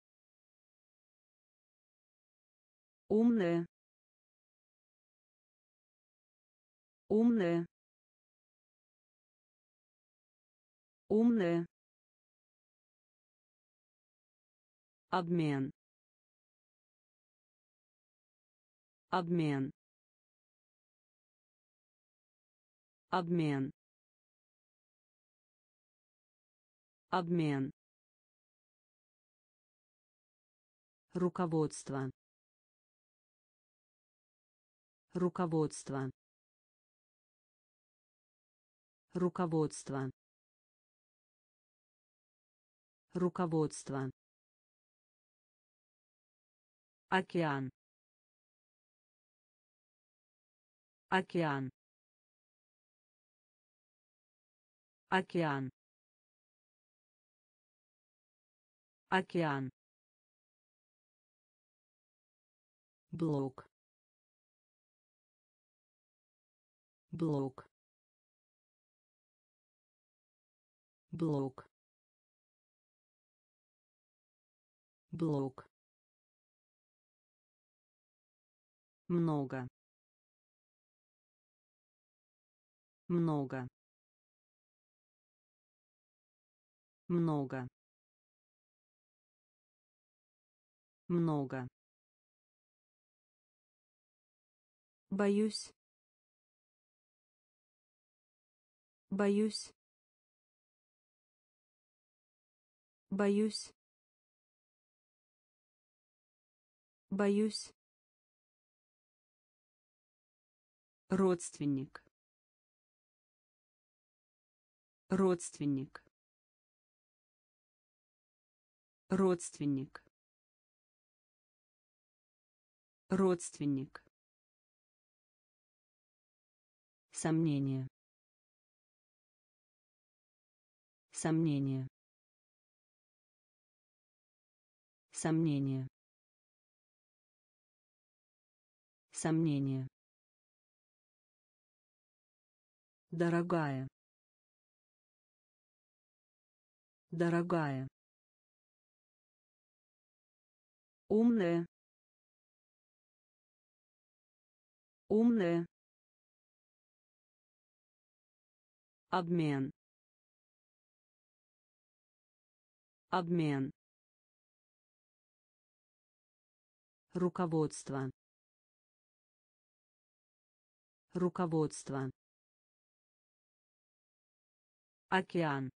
умная, умная, умная, обмен, обмен, обмен, обмен, руководство, руководство, руководство, руководство, океан, океан, океан, океан, блок, блок, блок, блок, много, много, много, много, боюсь, боюсь, Боюсь. Боюсь. Родственник. Родственник. Родственник. Родственник. Сомнение. Сомнение. Сомнение. Сомнение. Дорогая. Дорогая. Умная. Умная. Обмен. Обмен. Руководство. Руководство. Океан.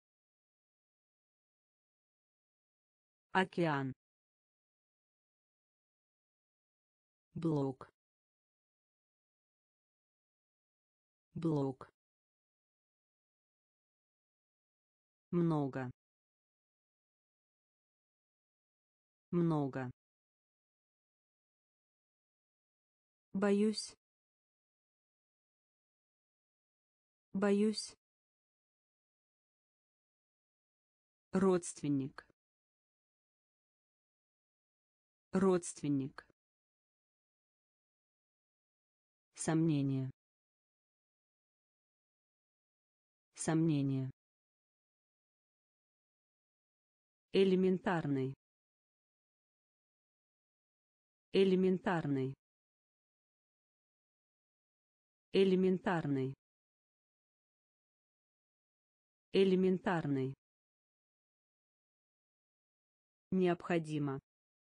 Океан. Блок. Блок. Много. Много. Боюсь. Боюсь. Родственник. Родственник. Сомнение. Сомнение. Элементарный. Элементарный. Элементарный. Элементарный. Необходимо.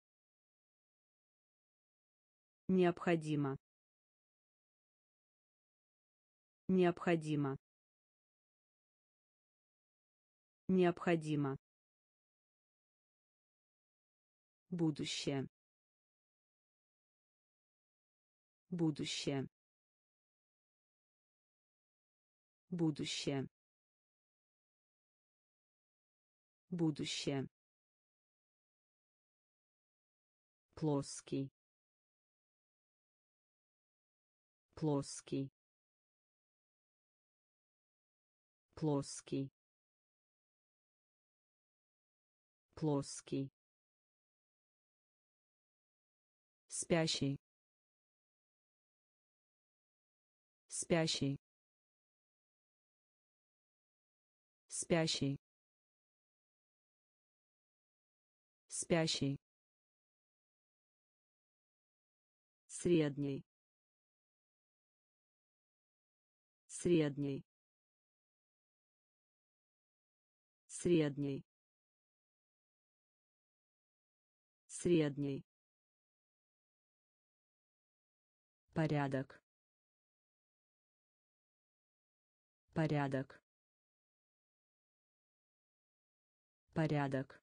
Необходимо. Необходимо. Необходимо. Будущее. Будущее. Будущее. Будущее. Плоский. Плоский. Плоский. Плоский. Спящий. Спящий. Спящий. Спящий. Средний. Средний. Средний. Средний. Порядок. Порядок. Порядок.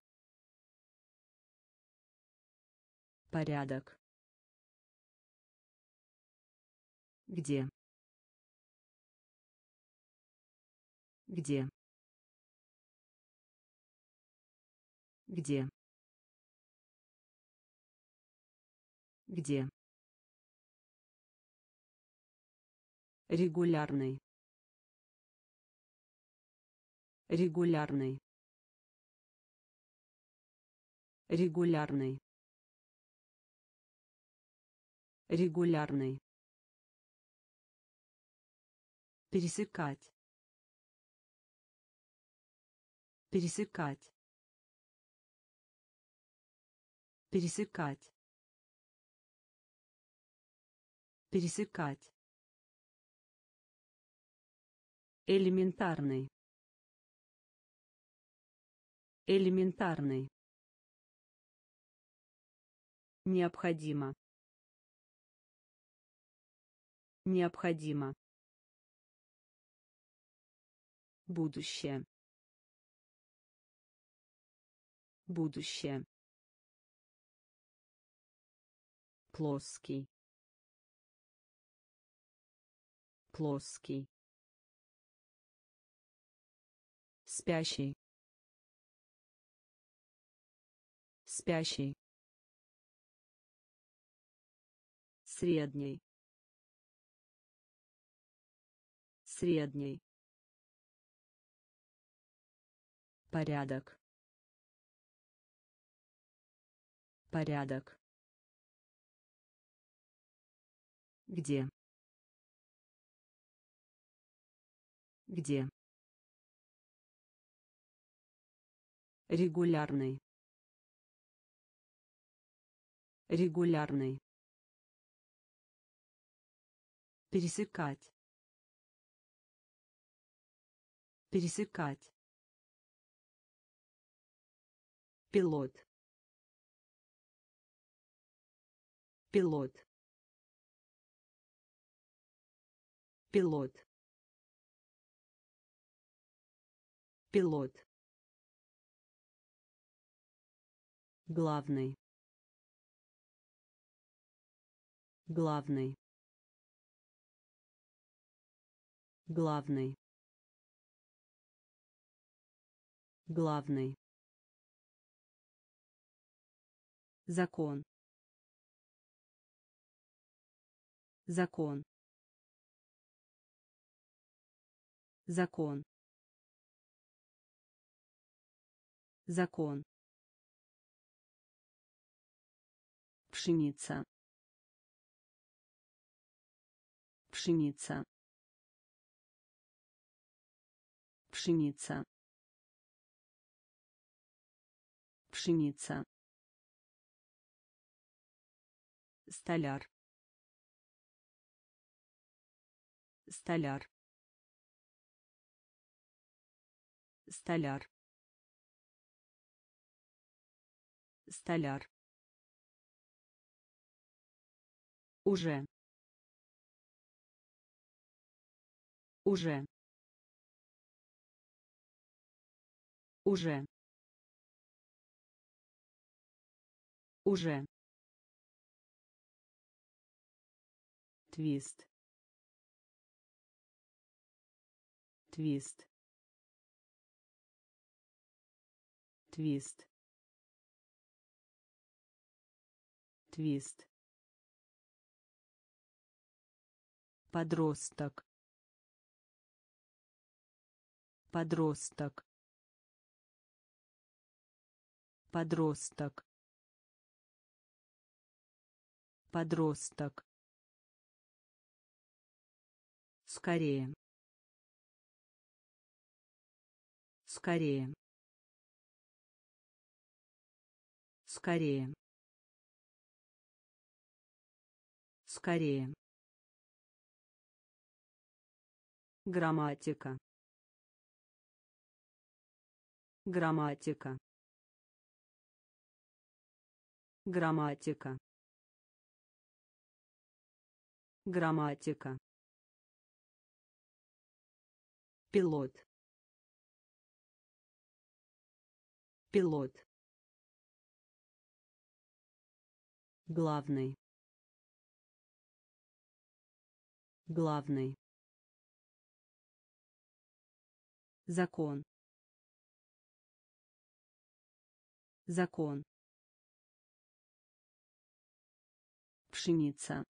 Порядок. Где? Где? Где? Где? Регулярный. Регулярный. Регулярный. Регулярный. Пересекать. Пересекать. Пересекать. Пересекать. Элементарный. Элементарный. Необходимо. Необходимо. Будущее. Будущее. Плоский. Плоский. Спящий. Спящий. Средний. Средний. Порядок. Порядок. Где? Где? Регулярный. Регулярный. Пересекать. Пересекать. Пилот. Пилот. Пилот. Пилот. Главный. Главный. Главный. Главный. Закон. Закон. Закон. Закон. Пшеница. Пшеница. Пшеница. Пшеница. Столяр. Столяр. Столяр. Столяр. Уже. Уже. Уже. Уже. Твист. Твист. Твист. Твист. Подросток. Подросток. Подросток. Подросток. Скорее. Скорее. Скорее. Скорее. Грамматика. Грамматика. Грамматика. Грамматика. Пилот. Пилот. Главный. Главный. Закон. Закон. Пшеница.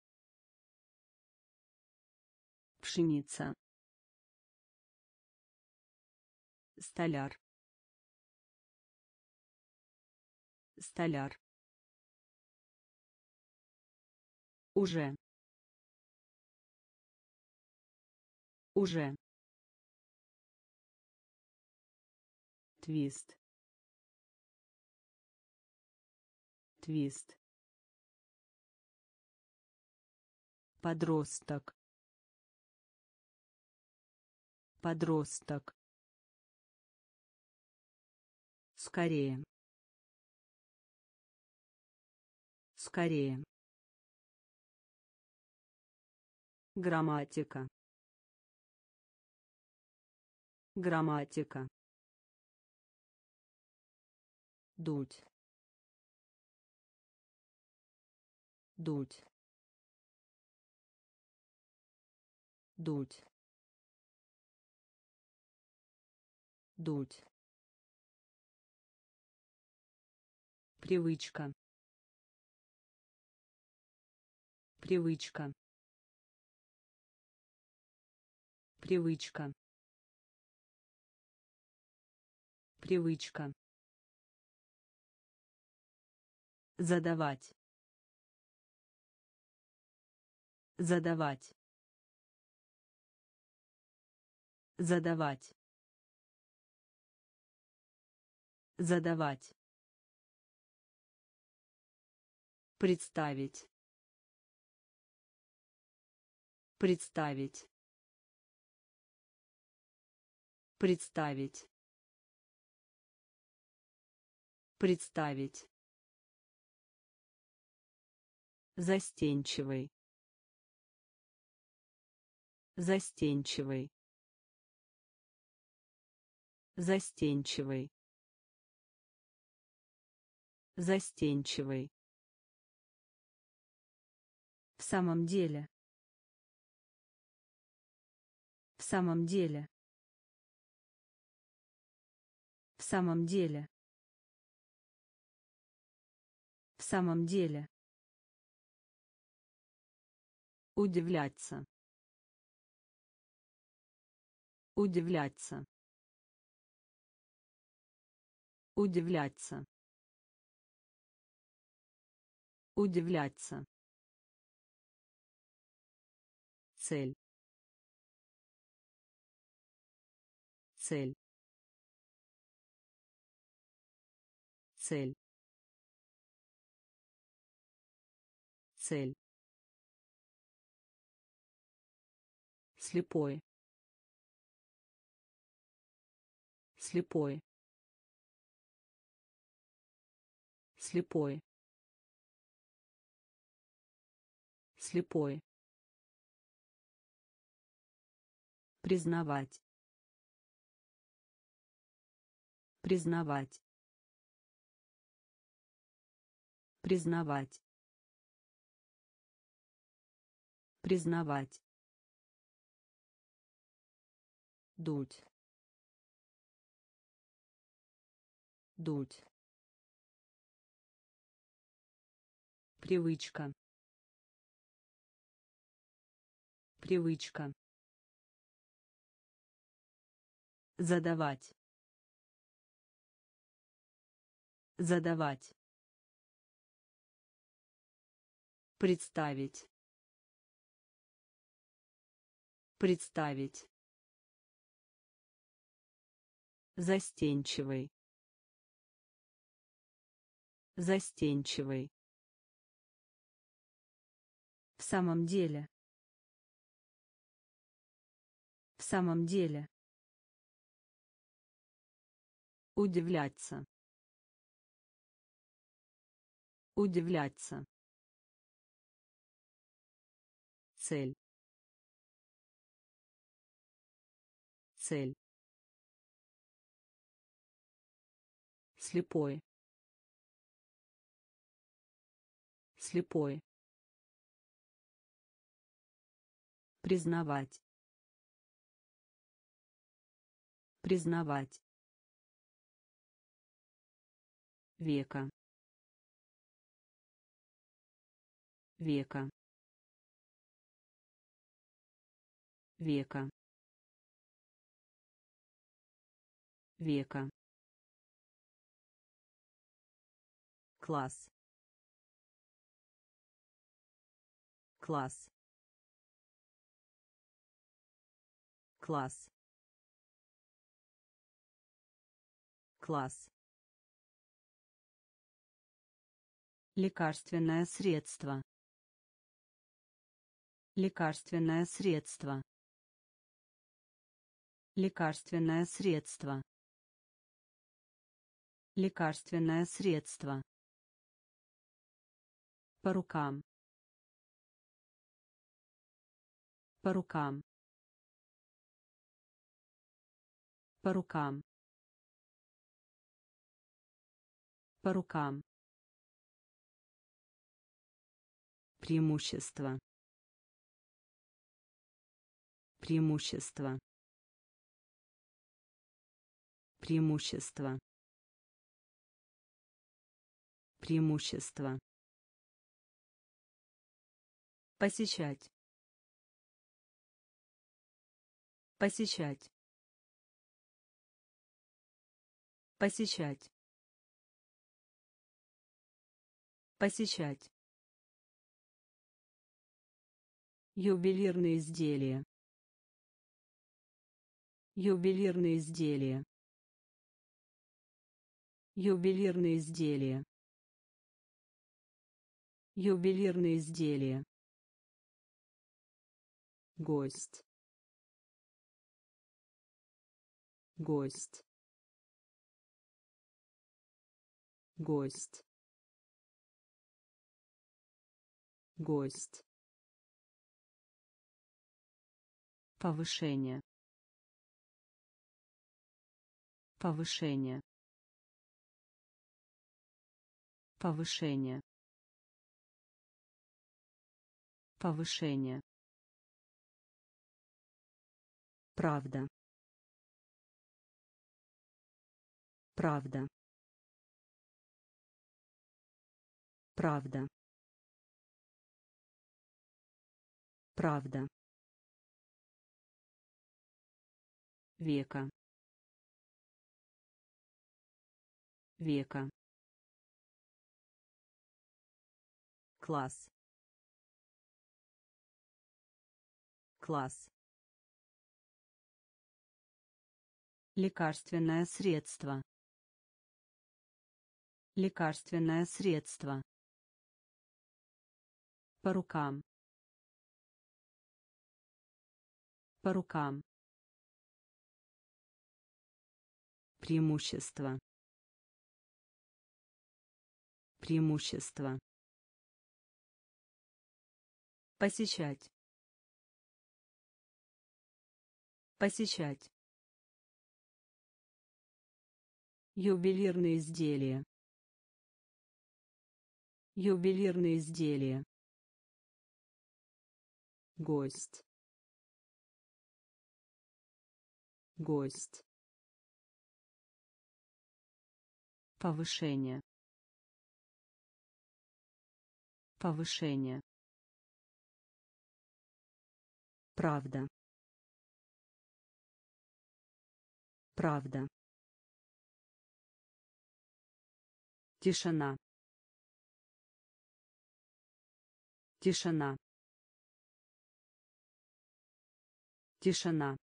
Пшеница. Столяр. Столяр. Уже. Уже. Твист. Твист. Подросток. Подросток. Скорее. Скорее. Грамматика. Грамматика. дуть, дуть, дуть, дуть. Привычка. Привычка. Привычка. Привычка. Задавать. Задавать. Задавать. Задавать. Представить. Представить. Представить. Представить. Застенчивый. Застенчивый. Застенчивый. Застенчивый. В самом деле. В самом деле. В самом деле. В самом деле. Удивляться. Удивляться. Удивляться. Удивляться. Цель. Цель. Цель. Цель. Слепой. Слепой. Слепой. Слепой. Признавать. Признавать. Признавать. Признавать. Дуть. Дуть. Привычка. Привычка. Задавать. Задавать. Представить. Представить. Застенчивый. Застенчивый. В самом деле. В самом деле. Удивляться. Удивляться. Цель. Цель. Слепой. Слепой. Признавать. Признавать. Века. Века. Века. Века. Класс. Класс. Класс. Класс. Лекарственное средство. Лекарственное средство. Лекарственное средство. Лекарственное средство. По рукам. По рукам. По рукам. По рукам. Преимущество. Преимущество. Преимущество. Преимущество. Посещать. Посещать. Посещать. Посещать. Ювелирные изделия. Ювелирные изделия. Ювелирные изделия. Ювелирные изделия. Гость. Гость. Гость. Гость. Повышение. Повышение. Повышение. Повышение. Правда. Правда. Правда. Правда. Века. Века. Класс. Класс. Лекарственное средство. Лекарственное средство. По рукам. По рукам. Преимущество. Преимущество. Посещать. Посещать. Ювелирные изделия. Ювелирные изделия. Гость. Гость. Повышение. Повышение. Правда. Правда. Тишина. Тишина. Тишина.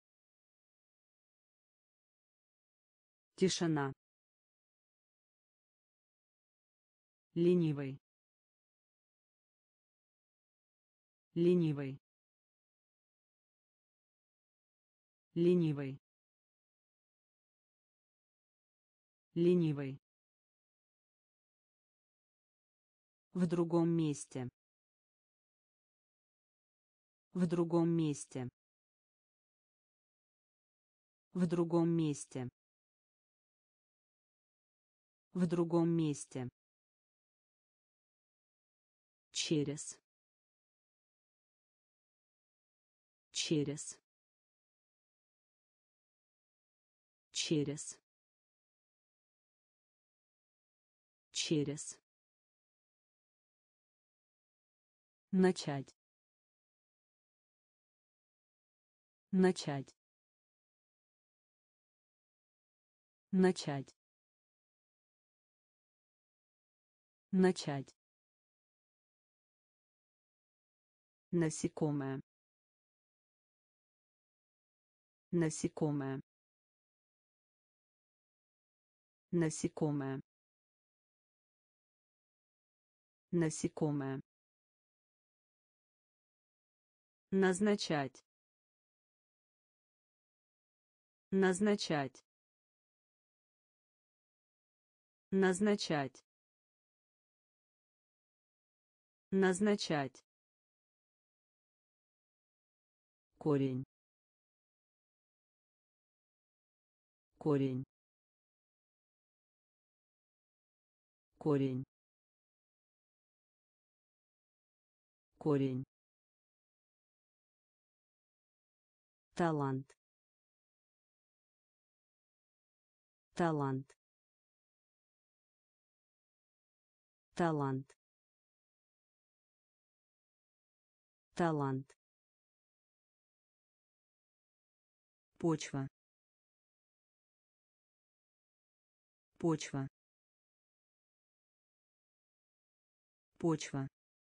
Тишина. Ленивый. Ленивый. Ленивый. Ленивый. В другом месте. В другом месте. В другом месте. В другом месте. Через. Через. Через. Через. Начать. Начать. Начать. Начать. Насекомое. Насекомое. Насекомое. Насекомое. Назначать. Назначать. Назначать. Назначать. Корень. Корень. корень, корень, талант, талант, талант, талант, почва, почва, почва,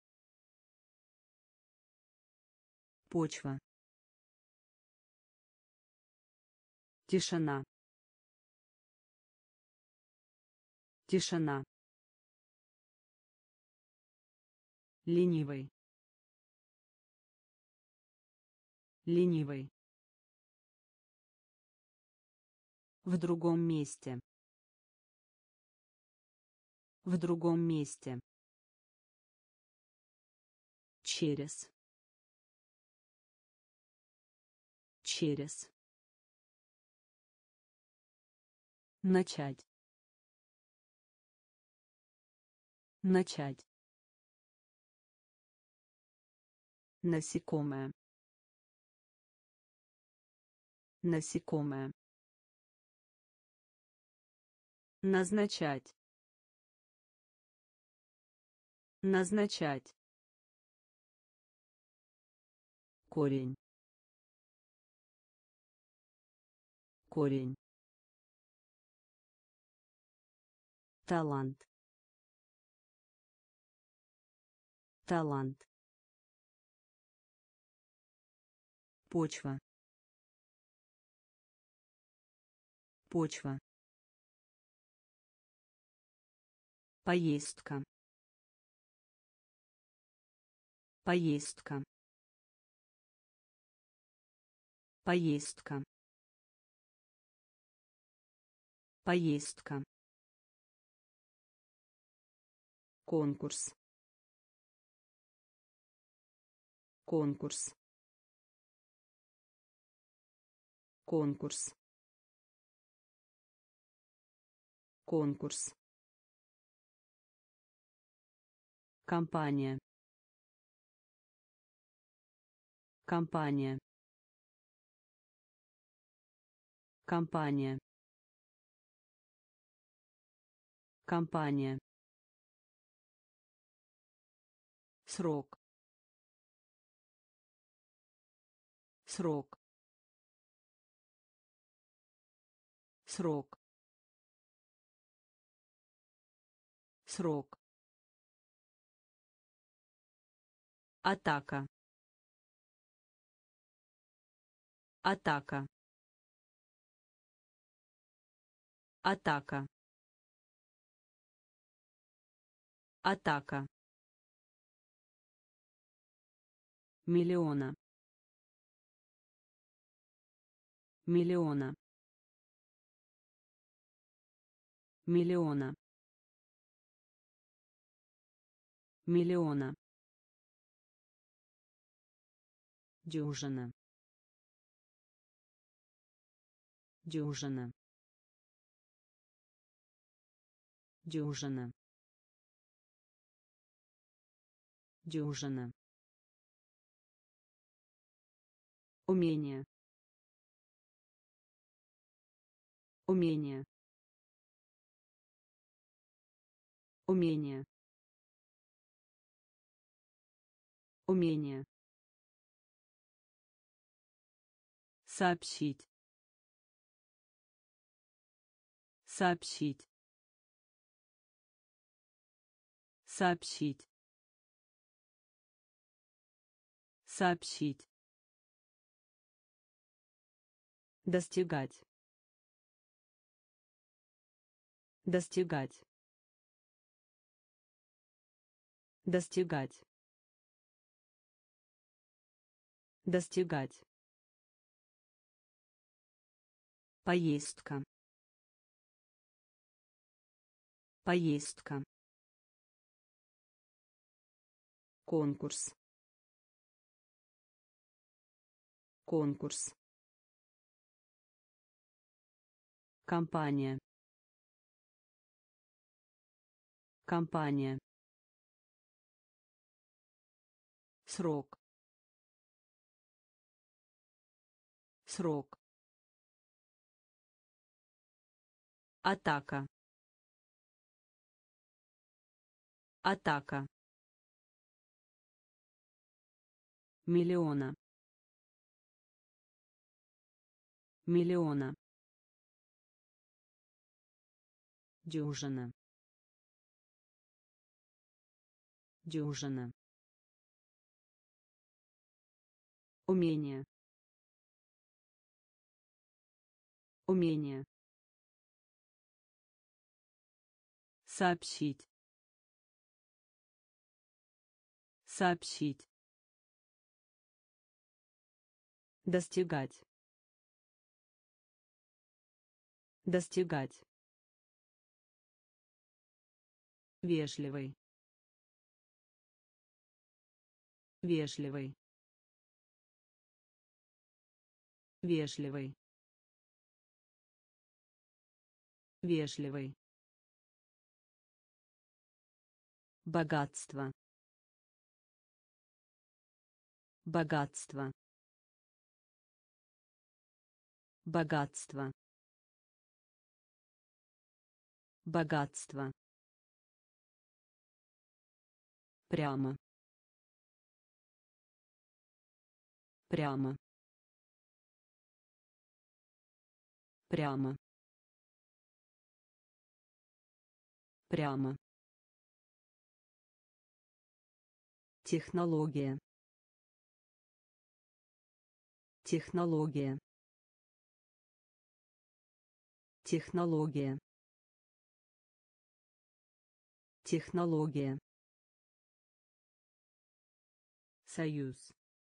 почва, тишина, тишина, ленивый, ленивый, в другом месте, в другом месте, через, через, начать, начать, насекомое, насекомое, назначать, назначать, корень, корень, талант, талант, почва, почва, поездка, поездка, поездка, поездка, конкурс, конкурс, конкурс, конкурс, компания, компания, компания, компания, срок, срок, срок, срок, атака, атака, атака, атака, миллиона, миллиона, миллиона, миллиона, дюжина, дюжина, дюжина, дюжина, умение, умение, умение, умение, сообщить, сообщить, сообщить, сообщить, достигать, достигать, достигать, достигать, поездка, поездка, конкурс, конкурс, компания, Компания. Срок. Срок. Атака. Атака. Миллиона. Миллиона. Дюжина. Дюжина. Умение. Умение. Сообщить. Сообщить. Достигать. Достигать. Вежливый. Вежливый. Вежливый. Вежливый. Богатство. Богатство. Богатство. Богатство. Прямо. Прямо. Прямо. Прямо. Технология. Технология. Технология. Технология. Союз.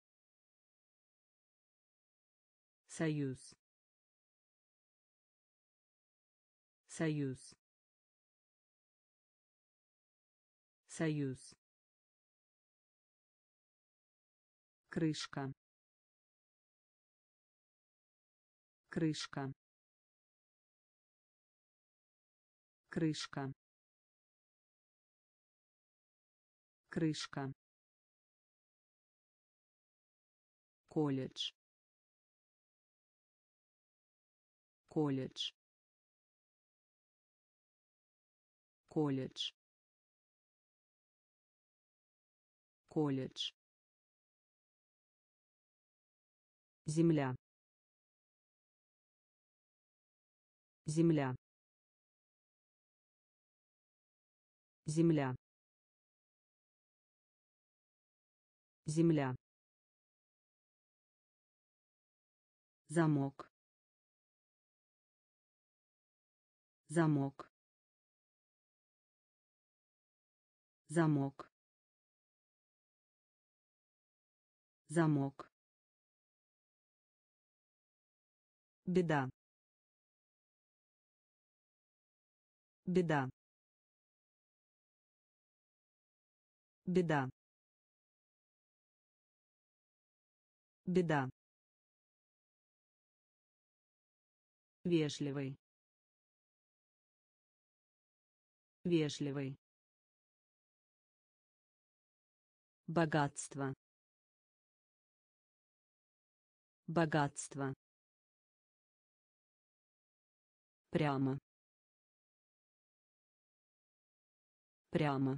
Союз. Союз. Союз. Крышка. Крышка. Крышка. Крышка. Колледж. Колледж. Колледж. Колледж. Земля. Земля. Земля. Земля. Замок. Замок. Замок. Замок. Беда. Беда. Беда. Беда. Вежливый. Вежливый. Богатство. Богатство. Прямо. Прямо.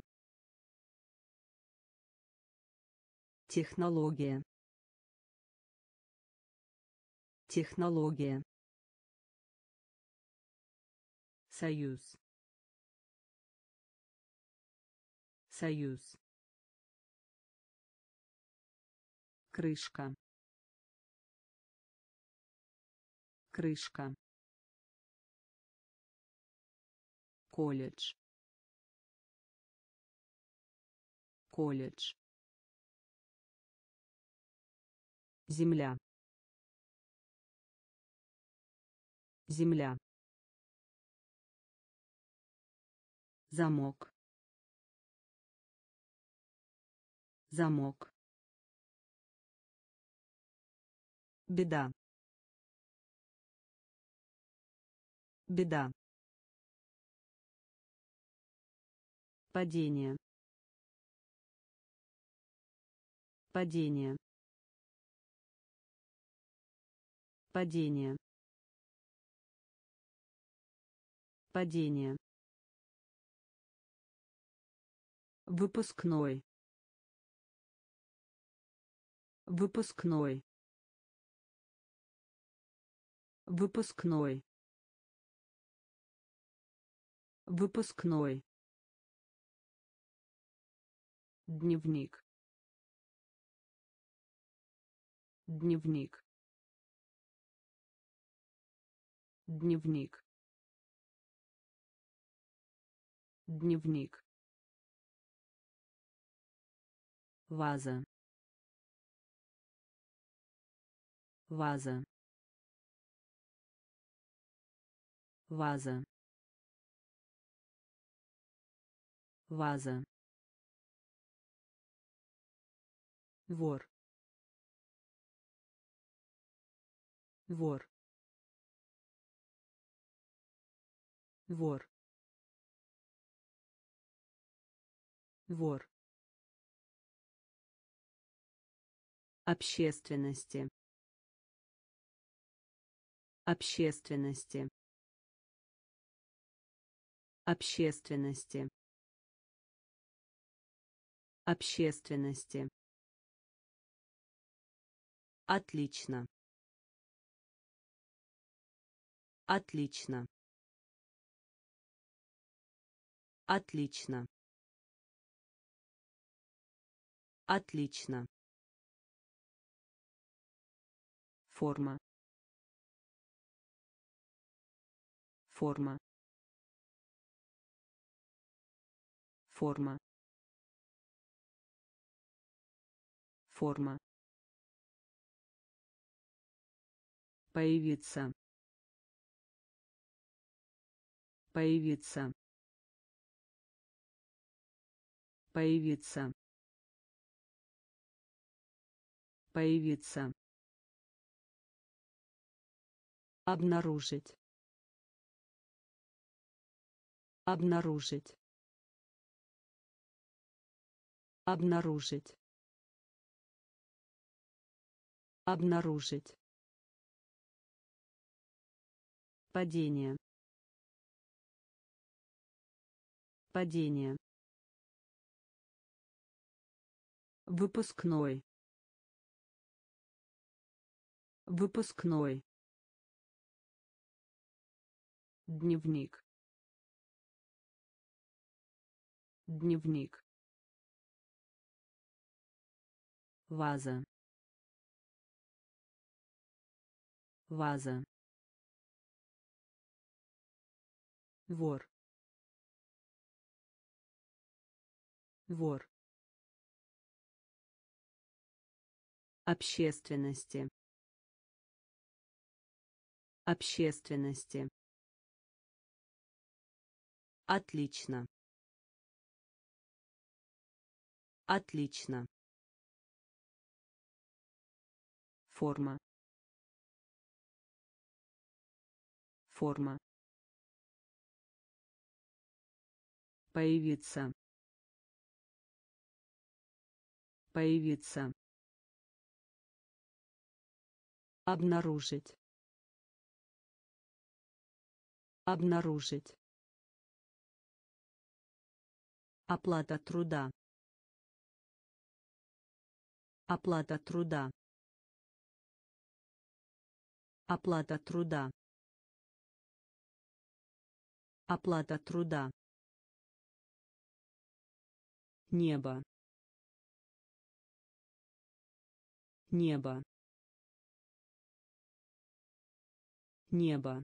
Технология. Технология. Союз. Союз. Крышка. Крышка. Колледж. Колледж. Земля. Земля. Замок. Замок. Беда. Беда. Падение. Падение. Падение. Падение. Выпускной. Выпускной. Выпускной. Выпускной. Дневник. Дневник. Дневник. Дневник. Ваза. Ваза. Ваза. Ваза. Вор. Вор. Вор. Вор. Общественности. Общественности. Общественности. Общественности. Отлично. Отлично. Отлично. Отлично. Форма. Форма. Форма. Форма. Появиться. Появиться. Появиться. Появиться. Обнаружить. Обнаружить. Обнаружить. Обнаружить. Падение. Падение. Выпускной. Выпускной. Дневник. Дневник. Ваза. Ваза. Вор. Вор. Общественности. Общественности. Отлично. Отлично. Форма. Форма. Появиться. Появиться. Обнаружить. Обнаружить. Оплата труда. Оплата труда. Оплата труда. Оплата труда. Небо. Небо. Небо.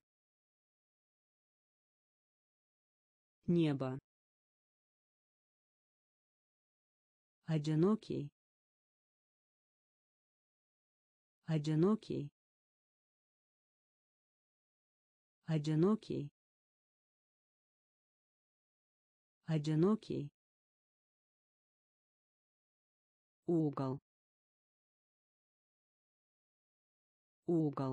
Небо. Одинокий. Одинокий. Одинокий. Одинокий. Угол. Угол.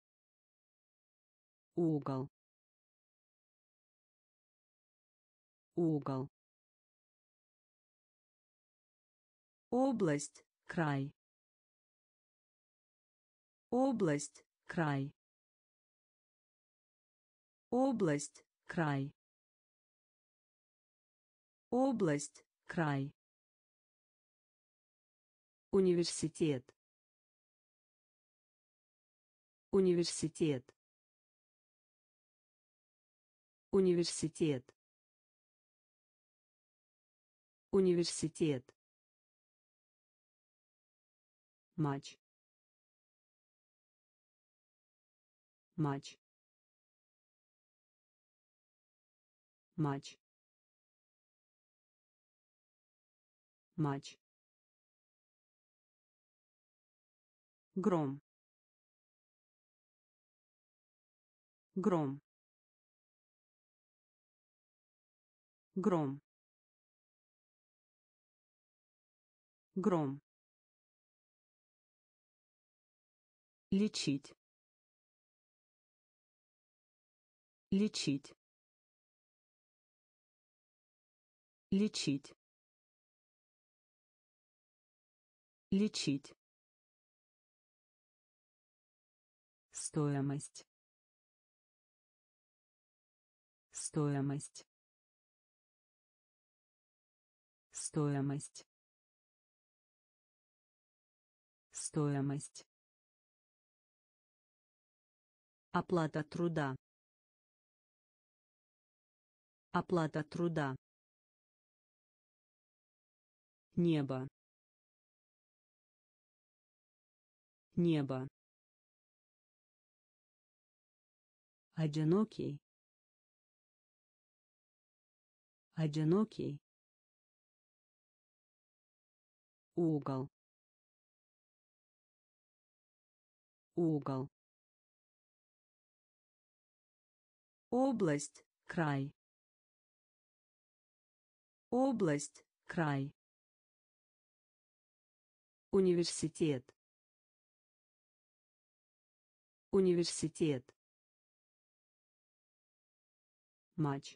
Угол. угол, область, край, область, край, область, край, область, край, университет, университет, университет, университет, матч, матч, матч, матч, гром, гром, гром, гром, лечить, лечить, лечить, лечить, стоимость, стоимость, стоимость, стоимость, оплата труда, оплата труда, небо, небо, одинокий, одинокий, угол, угол, область, край, область, край, университет, университет, матч,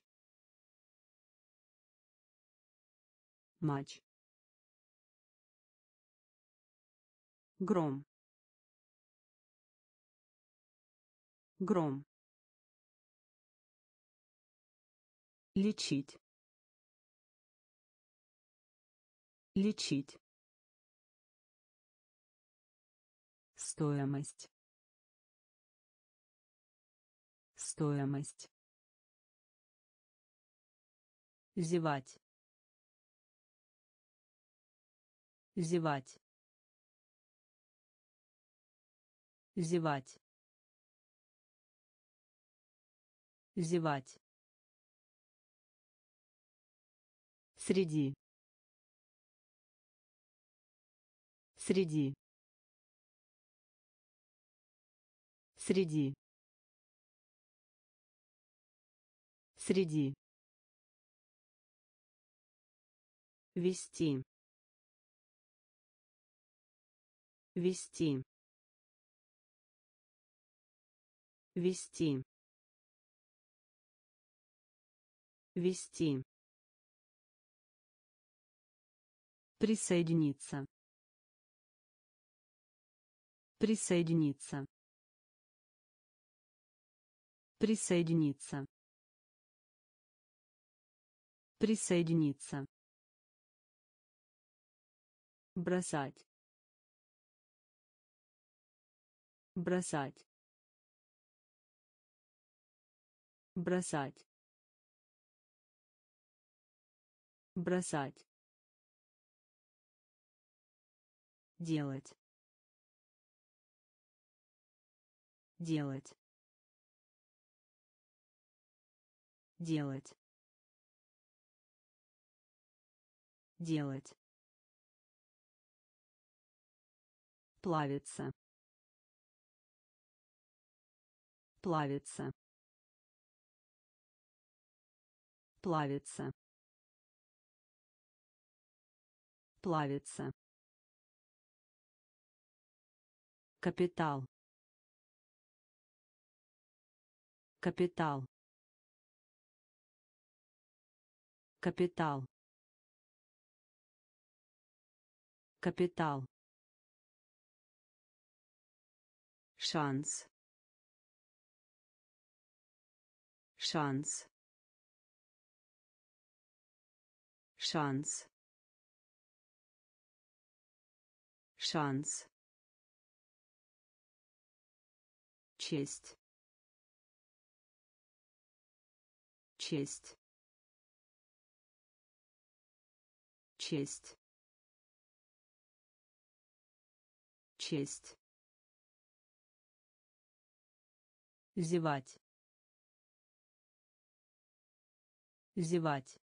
матч, гром, гром, лечить, лечить, стоимость, стоимость, зевать, зевать, зевать, зевать, среди, среди, среди, среди, вести, вести, вести, вести, присоединиться, присоединиться, присоединиться, присоединиться, бросать, бросать, бросать, бросать, делать, делать, делать, делать, плавиться, плавиться, плавиться, плавиться, капитал, капитал, Капитал. Капитал. Шанс. Шанс. Шанс. Шанс. Честь. Честь. Честь. Честь. Зевать. Зевать.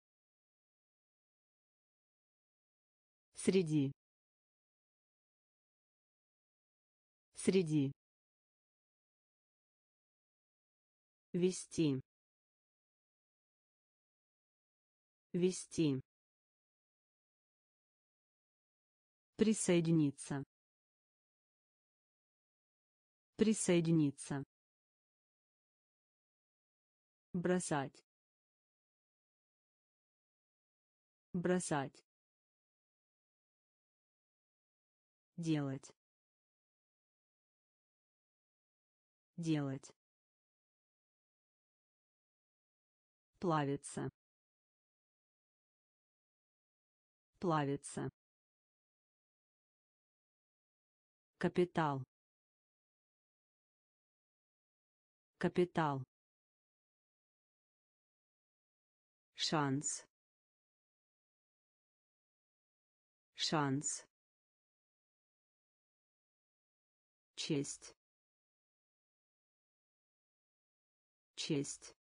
Среди. Среди. Вести. Вести. Присоединиться. Присоединиться. Бросать. Бросать. Делать. Делать. Плавиться. Плавиться. Капитал. Капитал. Шанс. Шанс. Честь. Честь.